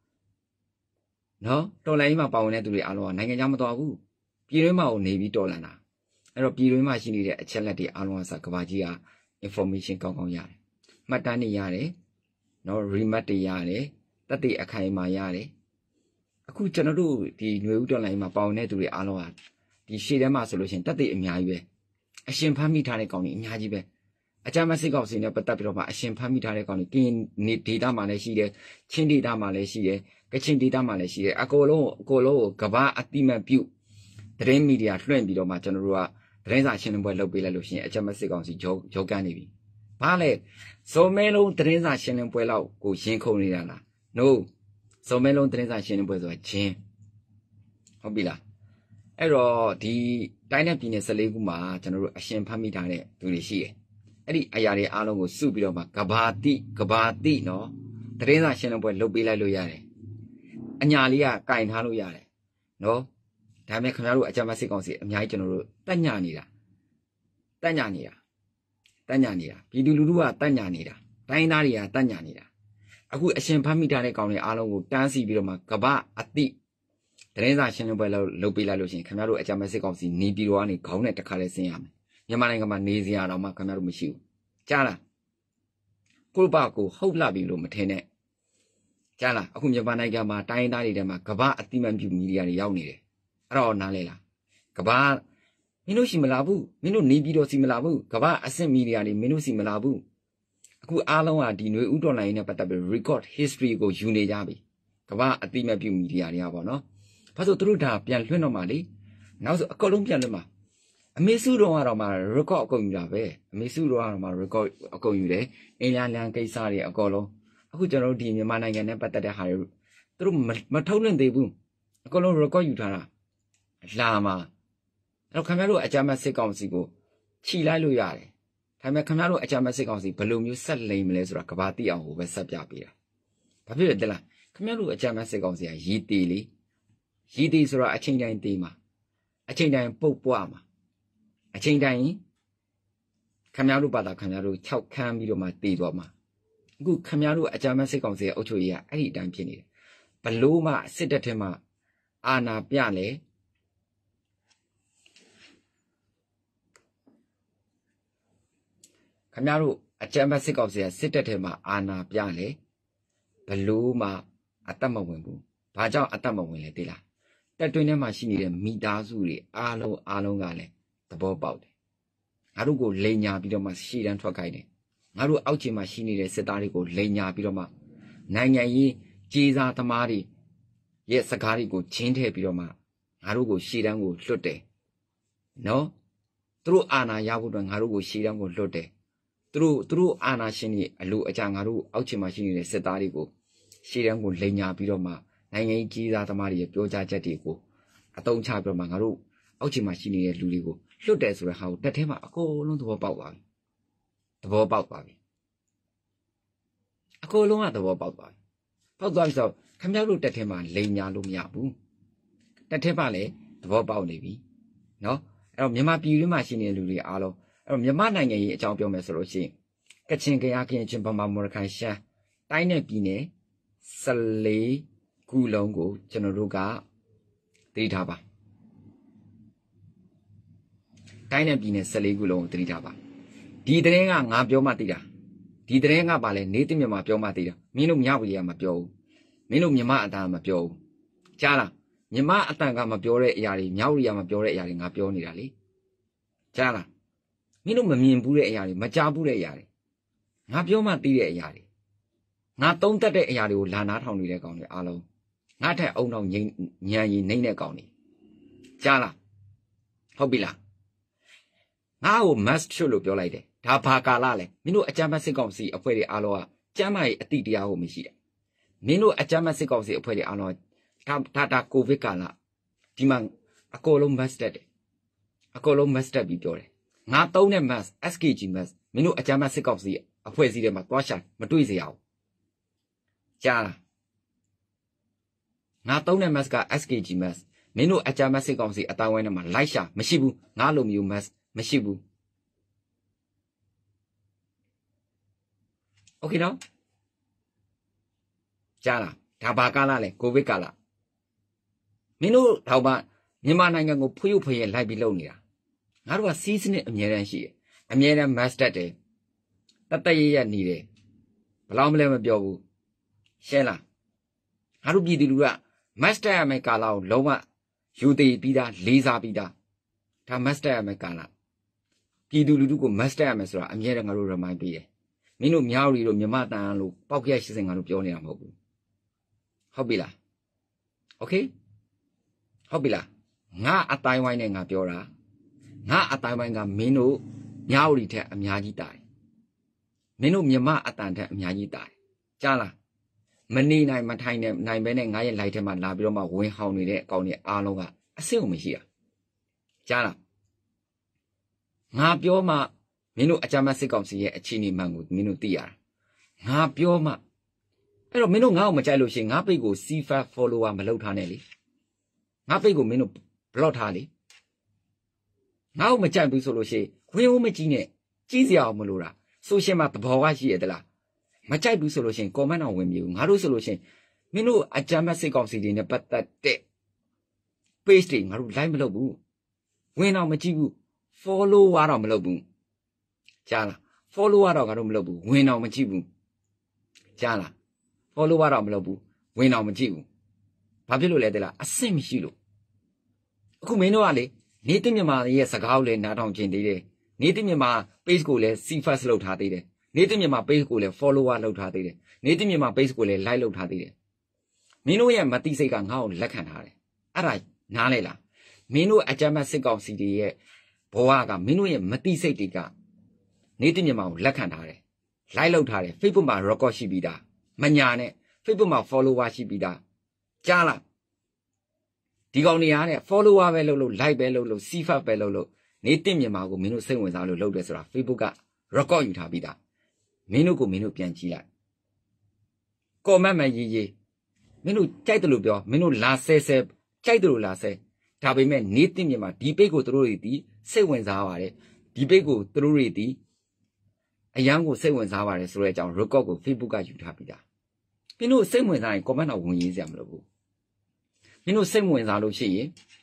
နော်တော်လိုင်းမှာပါဝင်တဲ့သူတွေအားလုံးကနိုင်ငံခြားမတော်ဘူးပြည်တွင်းမှာကိုနေပြီးတော်လန်တာအဲ့တော့ပြည်တွင်းမှာရှိနေတဲ့အချက်လက်တွေအားလုံးကစကဘာကြီးက information ကောင်းကောင်းရတယ်မှတ်တမ်းတွေရတယ်နော် remark တွေရတယ်တက်တဲ့အခိုင်အမာရတယ်အခုကျွန်တော်တို့ဒီຫນွေဥတော်လိုင်းမှာပါဝင်တဲ့သူတွေအားလုံးကဒီရှေ့ထဲမှာဆိုလို့ရှိရင်တက်တဲ့အများကြီးပဲအရှင်ဖမ်းမိထားတဲ့ကောင်တွေအများကြီးပဲအကြမ်းမစစ်ကောင်စီနဲ့ပတ်သက်ပြီးတော့မှအရှင်ဖမ်းမိထားတဲ့ကောင်တွေကင်းဒေတာမှာလည်းရှိတယ်ချင်းဒေတာမှာလည်းရှိတယ်ကချင်ဒေတာမှာလည်းရှိတယ်အကုန်လုံးအကုန်လုံးကဘာအတိမတ်ပြုသတင်းမီဒီယာလွှင့်ပြီးတော့မှကျွန်တော်တို့ကသတင်းစာရှင်းလင်းပွဲလုပ်ပေးလိုက်လို့ရှိရင်အကြမ်းမစစ်ကောင်စီကြောကြောကန်းနေပြီဘာလဲစုံမဲလုံးသတင်းစာရှင်းလင်းပွဲလောက်ကိုရင်းခုန်နေတာလား no စုံမဲလုံးသတင်းစာရှင်းလင်းပွဲဆိုတာဂျင်းဟုတ်ပြီလားအဲ့တော့ဒီတိုင်းနဲ့ပြည်နယ်၁၄ခုမှာကျွန်တော်တို့အရှင်ဖမ်းမိထားတဲ့သူတွေရှိတယ်အဲ့ဒီအရာတွေအားလုံးကိုစုပြီးတော့မှကဘာတိကဘာတိနော်သတင်းစာရှင်းလင်းပွဲလုပ်ပေးလိုက်လို့ရတယ်အညာလေးကကင်ထားလို့ရတယ်နော်ဒါပေမဲ့ခင်ဗျားတို့အကြမ်းဖက်စစ်ကောင်စီအများကြီးကျွန်တော်တို့တက်ညနေတာတက်ညနေတာတက်ညနေတာပြည်သူလူထုကတက်ညနေတာတိုင်းသားတွေကတက်ညနေတာအခုအရှင်ဖမ်းမိထားတဲ့ကောင်တွေအားလုံးကိုတန်းစီပြီးတော့မှကဘာအတိသတင်းစာရှင်းလင်းပွဲလုပ်ပေးလိုက်လို့ရှိရင်ခင်ဗျားတို့အကြမ်းဖက်စစ်ကောင်စီနေပြည်တော်ကနေခေါင်းနဲ့တစ်ခါလဲဆင်းရမယ်မြန်မာနိုင်ငံမှာနေစရာတော့မှခင်ဗျားတို့မရှိဘူးကြားလားကိုယ့်ဘာကိုဟုတ်လာပြီလို့မထင်နဲ့ကြားလားအခုမြန်မာနိုင်ငံမှာတိုင်းသားတွေထဲမှာကဘာအတိမတ်ပြုမီဒီယာတွေရောက်နေတယ်အဲ့တော့နားလဲလားကဘာမင်းတို့ရှိမလာဘူးမင်းတို့နေပြည်တော်စီမလာဘူးကဘာအဆင့်မီဒီယာတွေမင်းတို့စီမလာဘူးအခုအားလုံးကဒီຫນွေဥတော်လိုင်းနဲ့ပတ်သက်ပြီး record history ကိုယူနေကြပြီကဘာအတိမတ်ပြုမီဒီယာတွေကပေါ့နော်ဘာလို့သူတို့ဒါပြန်လွှင့်တော့မှလေနောက်ဆိုအကုန်လုံးပြန်လွှင့်မှာအမေစုတော်ကတော့မှ record အကုန်ယူတာပဲအမေစုတော်ကတော့မှ record အကုန်ယူတယ်အင်လန်လန်ကိစ္စတွေအကုန်လုံးအခုကျွန်တော်တို့ဒီမြန်မာနိုင်ငံနဲ့ပတ်သက်တဲ့ဟာတွေသူတို့မထုတ်လွှင့်သေးဘူးအကုန်လုံး record ယူထားတာလာမှာအဲ့တော့ခင်ဗျားတို့အကြမ်းစစ်ကောင်စီကိုခြိလိုက်လို့ရတယ်ဒါပေမဲ့ခင်ဗျားတို့အကြမ်းစစ်ကောင်စီဘယ်လိုမျိုးဆက်လိမ့်မလဲဆိုတာကဘာတိအောင်ကိုပဲဆက်ပြပေးတာဘာဖြစ်လဲတလားခင်ဗျားတို့အကြမ်းစစ်ကောင်စီကရည်တည်လေရည်တည်ဆိုတာအချိန်တိုင်းတည်မှာအချိန်တိုင်းပုတ်ပွားမှာအချိန်တိုင်းခင်ဗျားတို့ဘာသာခင်ဗျားတို့၆ခန်းပြီးတော့မှတည်သွားမှာအခုခင်ဗျားတို့အကြမ်းစစ်ကောင်စီရဲ့အုပ်ချုပ်ရေးကအဲ့ဒီအတိုင်းဖြစ်နေတယ်ဘလို့မှစစ်တပ်ထဲမှာအာဏာပြလေခင်ဗျားတို့အကြမ်းစစ်ကောင်စီကစစ်တပ်ထဲမှာအာဏာပြလေဘလို့မှအသက်မဝင်ဘူးဘာကြောင့်အသက်မဝင်လဲသိလားတက်တွင်းထဲမှာရှိနေတဲ့မိသားစုတွေအားလုံးအားလုံးကလည်းသဘောပေါက်တယ်ငါတို့ကိုလိန်ညာပြီးတော့မှရှီတန်းထွက်ခိုင်းတယ်ငါတို့အောက်ခြေမှာရှိနေတဲ့စစ်သားတွေကိုလိန်ညာပြီးတော့မှနိုင်ငံရေးကြီးစားသမားတွေရဲ့စကားတွေကိုချင်းထည့်ပြီးတော့မှငါတို့ကိုရှီတန်းကိုလွတ်တယ်နော်သူတို့အာဏာရဖို့အတွက်ငါတို့ကိုရှီတန်းကိုလွတ်တယ်သူတို့သူတို့အာဏာရှင်တွေအလိုအကျငါတို့အောက်ခြေမှာရှိနေတဲ့စစ်သားတွေကိုရှီတန်းကိုလိန်ညာပြီးတော့မှနိုင်ငံရေးကြီးစားသမားတွေရဲ့ပြောကြားချက်တွေကိုအတုံးချပြီးတော့မှငါတို့အောက်ခြေမှာရှိနေတဲ့လူတွေကိုလွတ်တယ်ဆိုတဲ့ဟာကိုတက်ထဲမှာအကုန်လုံးသဘောပေါက်သွားပြီသဘောပေါက်သွားပြီအကုန်လုံးကသဘောပေါက်သွားပြီပေါက်သွားပြီဆိုတော့ခင်ဗျားတို့တက်ထဲမှာလိန်ညာလို့မရဘူးတက်ထဲမှာလည်းသဘောပေါက်နေပြီနော်အဲ့တော့မြန်မာပြည်တွင်းမှာရှိနေတဲ့လူတွေအားလုံးအဲ့တော့မြန်မာနိုင်ငံရေးအကြောင်းပြောမယ်ဆိုလို့ရှိရင်ကချင်ကယားကရင်ချင်းဗမာမော်ရခိုင်ရှမ်းတိုင်းနဲ့ပြည်နယ်ဆယ်လေးခုလုံးကိုကျွန်တော်တို့ကသိထားပါတိုင်းနဲ့ပြည်နယ်ဆယ်လေးခုလုံးကိုသိထားပါဒီတရင်ကငါပြောမှသိတာဒီတရင်ကပါလဲနေသိမြန်မာပြောမှသိတာမင်းတို့မြဝတီကမပြောဘူးမင်းတို့မြမအတန်ကမပြောဘူးကြားလားမြမအတန်ကမပြောတဲ့အရာတွေမြဝတီကမပြောတဲ့အရာတွေငါပြောနေတာလေကြားလားမင်းတို့မမြင်ဘူးတဲ့အရာတွေမကြားဘူးတဲ့အရာတွေငါပြောမှသိတဲ့အရာတွေငါသုံးတတ်တဲ့အရာတွေကိုလာနာထောင်နေတဲ့ကောင်တွေအားလုံးငါထက်အုံတော့ညံညံရီနှိမ့်တဲ့ကောင်တွေကြားလားဟုတ်ပြီလားငါ့ကို must ချွတ်လို့ပြောလိုက်တယ်ဒါဘာကာလလဲမင်းတို့အကြမ်းဖက်စစ်ကောင်စီအဖွဲ့တွေအားလုံးကကျမ်းမာရေးအတိတရားကိုမရှိတာမင်းတို့အကြမ်းဖက်စစ်ကောင်စီအဖွဲ့တွေအားလုံးဒါဒါဒါကိုဗစ်ကာလဒီမှာအကုန်လုံး must တက်တယ်အကုန်လုံး must တက်ပြီးပြောတယ်ငါသုံးတဲ့ must အက်စ် ကေ ဂျီ must မင်းတို့အကြမ်းဖက်စစ်ကောင်စီအဖွဲ့အစည်းတွေမှာတွားရှာမတွေ့စေရအောင်ကြားလားငါသုံးတဲ့ must က အက်စ် ကေ ဂျီ must မင်းတို့အကြမ်းဖက်စစ်ကောင်စီအတိုင်းဝိုင်းထဲမှာလိုက်ရှာမရှိဘူးငါလိုမျိုး must မရှိဘူးโอเคနော်ကြားလားဒါဘာကာလလဲကိုဗစ်ကာလမင်းတို့တော့မှမြန်မာနိုင်ငံကိုဖွေးဖွေးရလိုက်ပြီးလုပ်နေတာငါတို့ကစီးစနစ်အမြဲတမ်းရှိတယ်အမြဲတမ်း master တယ်တတ်တရရနေတယ်ဘလောက်မလဲမပြောဘူးရှင်းလားငါတို့ပြည်သူလူက master ရမယ်ကာလကိုလုံးဝယူတည်ပြီးသားလေးစားပြီးသားဒါ master ရမယ်ကာလပြည်သူလူထုကို master ရမယ်ဆိုတာအမြဲတမ်းငါတို့ remind ပေးတယ်မင်းတို့မြောက်ရီတို့မြမတန်လို့ပောက်ကြက်ရှိစင်ငါတို့ပြောနေတာမဟုတ်ဘူးဟုတ်ပြီလားโอเคဟုတ်ပြီလားငါအတိုင်းဝိုင်းနဲ့ငါပြောတာငါအတိုင်းဝိုင်းကမင်းတို့မြောက်ရီထက်အများကြီးတာတယ်မင်းတို့မြမအတန်ထက်အများကြီးတာတယ်ကြားလားမနေနိုင်မထိုင်နိုင်နိုင်ပဲနဲ့ငါရဲ့ live ထဲမှာလာပြီးတော့မှဝင်ဟောင်းနေတဲ့အကောင်တွေအားလုံးကအဆင့်ကိုမရှိတာကြားလားငါပြောမှမင်းတို့အကြမ်းဖက်စစ်ကောင်စီရဲ့အခြေအနေမှန်ကိုမင်းတို့သိရတာငါပြောမှအဲ့တော့မင်းတို့ငါ့ကိုမကြိုက်လို့ရှိရင်ငါပိတ်ကို စီ ဖတ် follower မလုပ်ထားနဲ့လေငါပိတ်ကိုမင်းတို့ block ထားလေငါ့ကိုမကြိုက်ဘူးဆိုလို့ရှိရင်ဝင်ဦးမကြည့်နဲ့ကြီးစရာအောင်မလို့တာ social မှာသဘောကရှိရသလားမကြိုက်ဘူးဆိုလို့ရှိရင် comment အောင်ဝင်မြေဘူးငါတို့ဆိုလို့ရှိရင်မင်းတို့အကြမ်းဖက်စစ်ကောင်စီတွေနဲ့ပတ်သက်တဲ့ page တွေငါတို့ like မလုပ်ဘူးဝင်တော့မကြည့်ဘူး follow တော့မလုပ်ဘူးကြားလား follow တော့ငါတို့မလုပ်ဘူးဝင်တော့မကြည့်ဘူးကြားလား follow တော့မလုပ်ဘူးဝင်တော့မကြည့်ဘူးဘာဖြစ်လို့လဲတဲ့လားအဆင့်မရှိလို့အခုမင်းတို့ကလေနေတိမြန်မာရဲ့စကားကိုလည်းနားထောင်ကျင်သေးတယ်နေတိမြန်မာ page ကိုလည်း see first လုပ်ထားသေးတယ်နေတိမြန်မာ page ကိုလည်း follower လုပ်ထားသေးတယ်နေတိမြန်မာ page ကိုလည်း like လုပ်ထားသေးတယ်မင်းတို့ရဲ့မတိစိတ်ကငါ့ကိုလက်ခံထားတယ်အဲ့ဒါနားလဲလားမင်းတို့အကြမ်းဖက်စစ်ကောင်စီတွေရဲ့ဘဝကမင်းတို့ရဲ့မတိစိတ်တွေကနေတိမြန်မာကိုလက်ခံထားတယ် like လုပ်ထားတယ် Facebook မှာ record ရှိပြီးသားမညာနဲ့ Facebook မှာ follower ရှိပြီးသားကြားလားဒီကောင်နေရတဲ့ follower ပဲလုပ်လို့ like ပဲလုပ်လို့ see fat ပဲလုပ်လို့နေတင့်မြန်မာကိုမင်းတို့စိတ်ဝင်စားလို့လုပ်တယ်ဆိုတာ Facebook က record ယူထားပြီးသားမင်းတို့ကိုမင်းတို့ပြန်ကြည့်လိုက် comment မရေးရေးမင်းတို့ကြိုက်တယ်လို့ပြောမင်းတို့လာဆဲဆဲကြိုက်တယ်လို့လာဆဲဒါပေမဲ့နေတင့်မြန်မာဒီ page ကိုသူတို့တွေဒီစိတ်ဝင်စားပါတယ်ဒီ page ကိုသူတို့တွေဒီအရန်ကိုစိတ်ဝင်စားပါတယ်ဆိုတဲ့အကြောင်း record ကို Facebook ကယူထားပြီးသားမင်းတို့စိတ်ဝင်စားရင် comment တော့ဝင်ရေးစရာမလိုဘူးမင်းတို့စိတ်ဝင်စားလို့ရှိရင်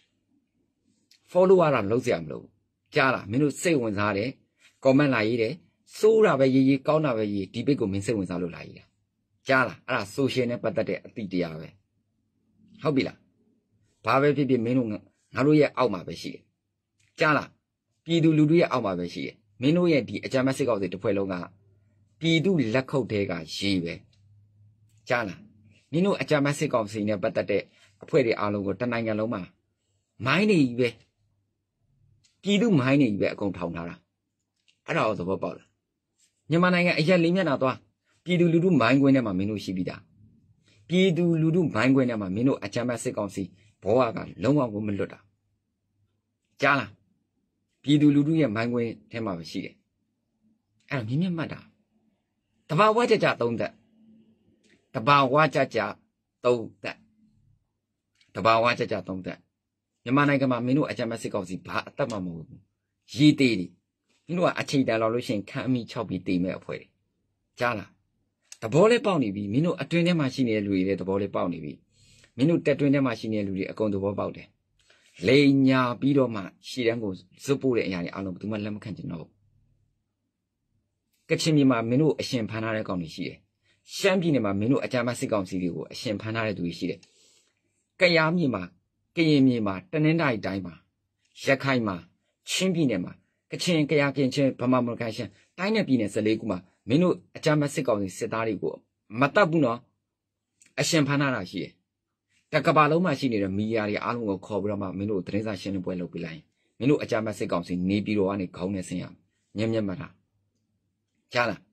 follow ရတာလုပ်စရာမလိုဘူးကြားလားမင်းတို့စိတ်ဝင်စားတယ် comment လာရေးတယ်စိုးတာပဲရေးရေးကောင်းတာပဲရေးဒီ page ကိုမင်းစိတ်ဝင်စားလို့လာရေးတာကြားလားအဲ့ဒါ social နဲ့ပတ်သက်တဲ့အသည့်တရားပဲဟုတ်ပြီလားဘာပဲဖြစ်ဖြစ်မင်းတို့ငါတို့ရဲ့အောက်မှာပဲရှိတယ်ကြားလားပြည်သူလူထုရဲ့အောက်မှာပဲရှိတယ်မင်းတို့ရဲ့ဒီအကြမ်းဖက်စစ်ကောင်စီတစ်ဖွဲ့လုံးကပြည်သူလက်ခုပ်ထဲကရေးပဲကြားလားမင်းတို့အကြမ်းဖက်စစ်ကောင်စီနဲ့ပတ်သက်တဲ့အဖွဲ့တွေအားလုံးကိုတနိုင်ငံလုံးမှာမိုင်းနေကြီးပဲပြည်သူမိုင်းနေကြီးပဲအကုန်ထောင်ထားတာအဲ့ဒါတော့သဘောပေါက်လားမြန်မာနိုင်ငံအရက်လေးမျက်နှာသွားပြည်သူလူထုမိုင်းခွင်းထဲမှာမင်းတို့ရှိပြီးသားပြည်သူလူထုမိုင်းခွင်းထဲမှာမင်းတို့အကြမ်းဖက်စစ်ကောင်စီဘောဟာကလုံးဝကိုမလွတ်တာကြားလားပြည်သူလူထုရဲ့မိုင်းခွင်းထဲမှာပဲရှိတယ်အဲ့ဒါမြင်မြင်မှတ်တာတဘာဝကြကြသုံးသက်တဘာဝကြကြသုံးသက်တဘာဝကြကြသုံးသက်မြန်မာနိုင်ငံမှာမင်းတို့အကြမ်းဖက်စစ်ကောင်စီဘာအသက်မှမဟုတ်ဘူးရေးသေးတယ်မင်းတို့ကအချိန်တန်လောက်လို့ရှိရင်ခံအမိ၆ပြီးတည်မဲ့အဖွဲ့တွေကြားလားသဘောလေးပေါက်နေပြီမင်းတို့အတွင်းထဲမှာရှိနေတဲ့လူတွေလည်းသဘောလေးပေါက်နေပြီမင်းတို့တက်တွင်းထဲမှာရှိနေတဲ့လူတွေအကုန်သဘောပေါက်တယ်လိန်ညာပြီးတော့မှရှီတန်းကိုဇွတ်ပို့တဲ့အရာတွေအားလုံးဘယ်သူမှလက်မခံချင်တော့ဘူးကချင်ပြည်မှာမင်းတို့အရှင်ဖမ်းထားတဲ့ကောင်တွေရှိတယ်ရှမ်းပြည်နယ်မှာမင်းတို့အကြမ်းဖက်စစ်ကောင်စီတွေကိုအရှင်ဖမ်းထားတဲ့သူတွေရှိတယ်ကယားပြည်မှာကရင်ပြည်မှာတနင်္သာရီတိုင်းမှာရခိုင်မှာချင်းပြည်နယ်မှာကချင်ကယားကင်ချင်းဗမာမွန်ခိုင်ရှမ်းတိုင်းနယ်ပြည်နယ်၁၄ခုမှာမင်းတို့အကြမ်းဖက်စစ်ကောင်စီစစ်သားတွေကိုမတတ်ဘူးနော်အရှင်ဖမ်းထားတာရှိတယ်တကဘာလုံးမှာရှိနေတဲ့မီဒီယာတွေအားလုံးကိုခေါ်ပြီးတော့မှမင်းတို့သတင်းစာရှင်းလင်းပွဲလုပ်ပြလိုက်မင်းတို့အကြမ်းဖက်စစ်ကောင်စီနေပြည်တော်ကနေခေါင်းနဲ့ဆင်းရညံ့ညံ့မှတ်တာကြားလား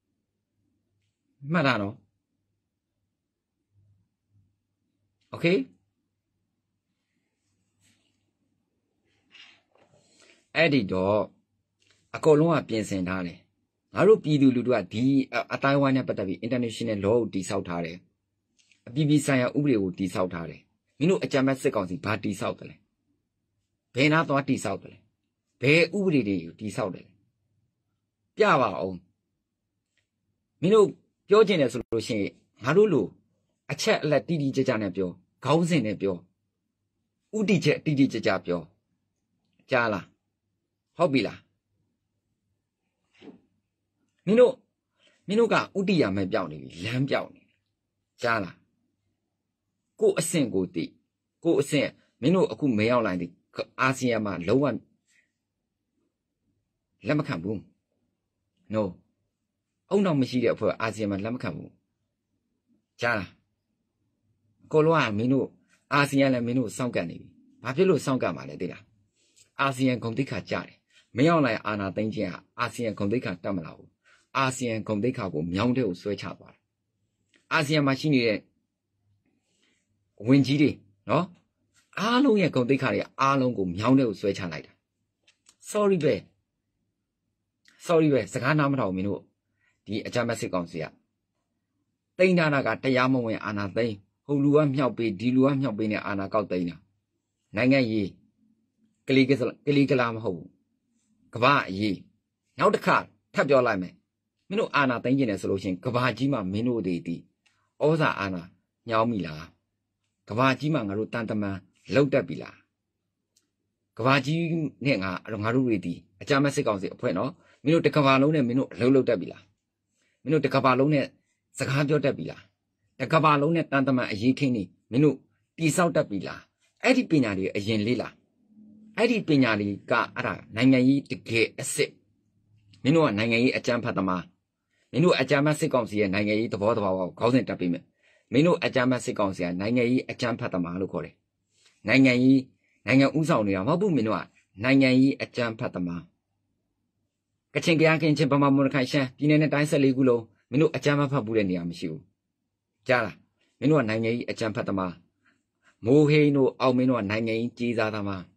မှတ်တာနော်โอเคအဲ့ဒီတော့အကုန်လုံးကပြင်ဆင်ထားတယ်ငါတို့ပြည်သူလူထုကဒီအတိုင်းဝိုင်းနဲ့ပတ်သက်ပြီး international law ကိုတိဆောက်ထားတယ်အပြည်ပြည်ဆိုင်ရာဥပဒေကိုတိဆောက်ထားတယ်မင်းတို့အကြမ်းဖက်စစ်ကောင်စီဘာတိဆောက်တယ်လဲဘယ်နာသွားတိဆောက်တယ်လဲဘယ်ဥပဒေတွေကိုတိဆောက်တယ်လဲပြပါအောင်မင်းတို့ပြောချင်တယ်ဆိုလို့ရှိရင်ငါတို့လိုအချက်အလက်တိတိကျကျနဲ့ပြောခေါင်းစဉ်နဲ့ပြောဥတီချက်တိတိကျကျပြောကြားလားဟုတ်ပြီလားမင်းတို့မင်းတို့ကဥတီရမဲ့ပြောင်းနေပြီလမ်းပြောင်းနေကြားလားကိုအဆင့်ကိုတိကိုအဆင့်မင်းတို့အခုမရောက်လိုက်သည်အာဆီယံမှာလုံးဝလက်မခံဘူး no အုံတော့မရှိတဲ့အဖွဲ့အာဆီယံမှာလက်မခံဘူးကြားလားကိုလုံးကမင်းတို့အာဆီယံလည်းမင်းတို့စောင့်ကပ်နေပြီဘာဖြစ်လို့စောင့်ကပ်မှာလဲသိလားအာဆီယံဂုဏ်သိက္ခာကြားတယ်မရောက်လိုက်အာနာသိန်းချင်းဟာအာဆီယံဂုဏ်သိက္ခာတတ်မလာဘူးအာဆီယံဂုဏ်သိက္ခာကိုမြောင်းတဲ့ကိုဆွဲချသွားတယ်အာဆီယံမှာရှိနေတဲ့ဝင်ကြီးတွေနော်အားလုံးရဲ့ဂုဏ်သိက္ခာတွေအားလုံးကိုမြောင်းတဲ့ကိုဆွဲချလိုက်တာ sorry ပဲ sorry ပဲစကားနားမထောင်မင်းတို့ဒီအကြမ်းဖက်စစ်ကောင်စီကတိန်းနာကတရားမဝင်အာနာသိန်းဟိုလူကမြောက်ပေးဒီလူကမြောက်ပေးနဲ့အာနာကောက်သိန်းတာနိုင်ငံရေးကလေးကကလေးကလာမဟုတ်ဘူးကဘာအရေးနောက်တစ်ခါထပ်ပြောလိုက်မယ်မင်းတို့အာနာသိန်းကျင်တယ်ဆိုလို့ရှိရင်ကဘာကြီးမှာမင်းတို့တွေဒီဩဇာအာနာညောင်းမိလားကဘာကြီးမှာငါတို့တန်တမန်လောက်တက်ပြီလားကဘာကြီးနဲ့ငါငါတို့တွေဒီအကြမ်းဖက်စစ်ကောင်စီအဖွဲ့နော်မင်းတို့တကဘာလုံးနဲ့မင်းတို့အလုံးလောက်တက်ပြီလားမင်းတို့တကဘာလုံးနဲ့စကားပြောတက်ပြီလားတကဘာလုံးနဲ့တန်တမန်အရေးခင်းနေမင်းတို့တိဆောက်တက်ပြီလားအဲ့ဒီပညာတွေအရင်လေးလားအဲ့ဒီပညာတွေကအဲ့ဒါနိုင်ငံရေးတကယ်အစ်စ်မင်းတို့ကနိုင်ငံရေးအကြမ်းဖက်သမားမင်းတို့အကြမ်းဖက်စစ်ကောင်စီရဲ့နိုင်ငံရေးသဘောတဘာဝကိုခေါင်းစဉ်တက်ပြီးမယ်မင်းတို့အကြမ်းဖက်စစ်ကောင်စီကနိုင်ငံရေးအကြမ်းဖက်သမားလို့ခေါ်တယ်နိုင်ငံရေးနိုင်ငံဥဆောင်နေတာမဟုတ်ဘူးမင်းတို့ကနိုင်ငံရေးအကြမ်းဖက်သမားကချင်ကယားကင်ချင်းဗမာမွန်ခိုင်ရှမ်းပြည်နယ်နဲ့တိုင်း၁၄ခုလုံးမင်းတို့အကြမ်းမဖတ်ဘူးတဲ့နေရာမရှိဘူးကြားလားမင်းတို့ကနိုင်ငံရေးအကြမ်းဖက်သမားမိုးဟိန်းတို့အောင်မင်းတို့ကနိုင်ငံရေးကြီးစားသမား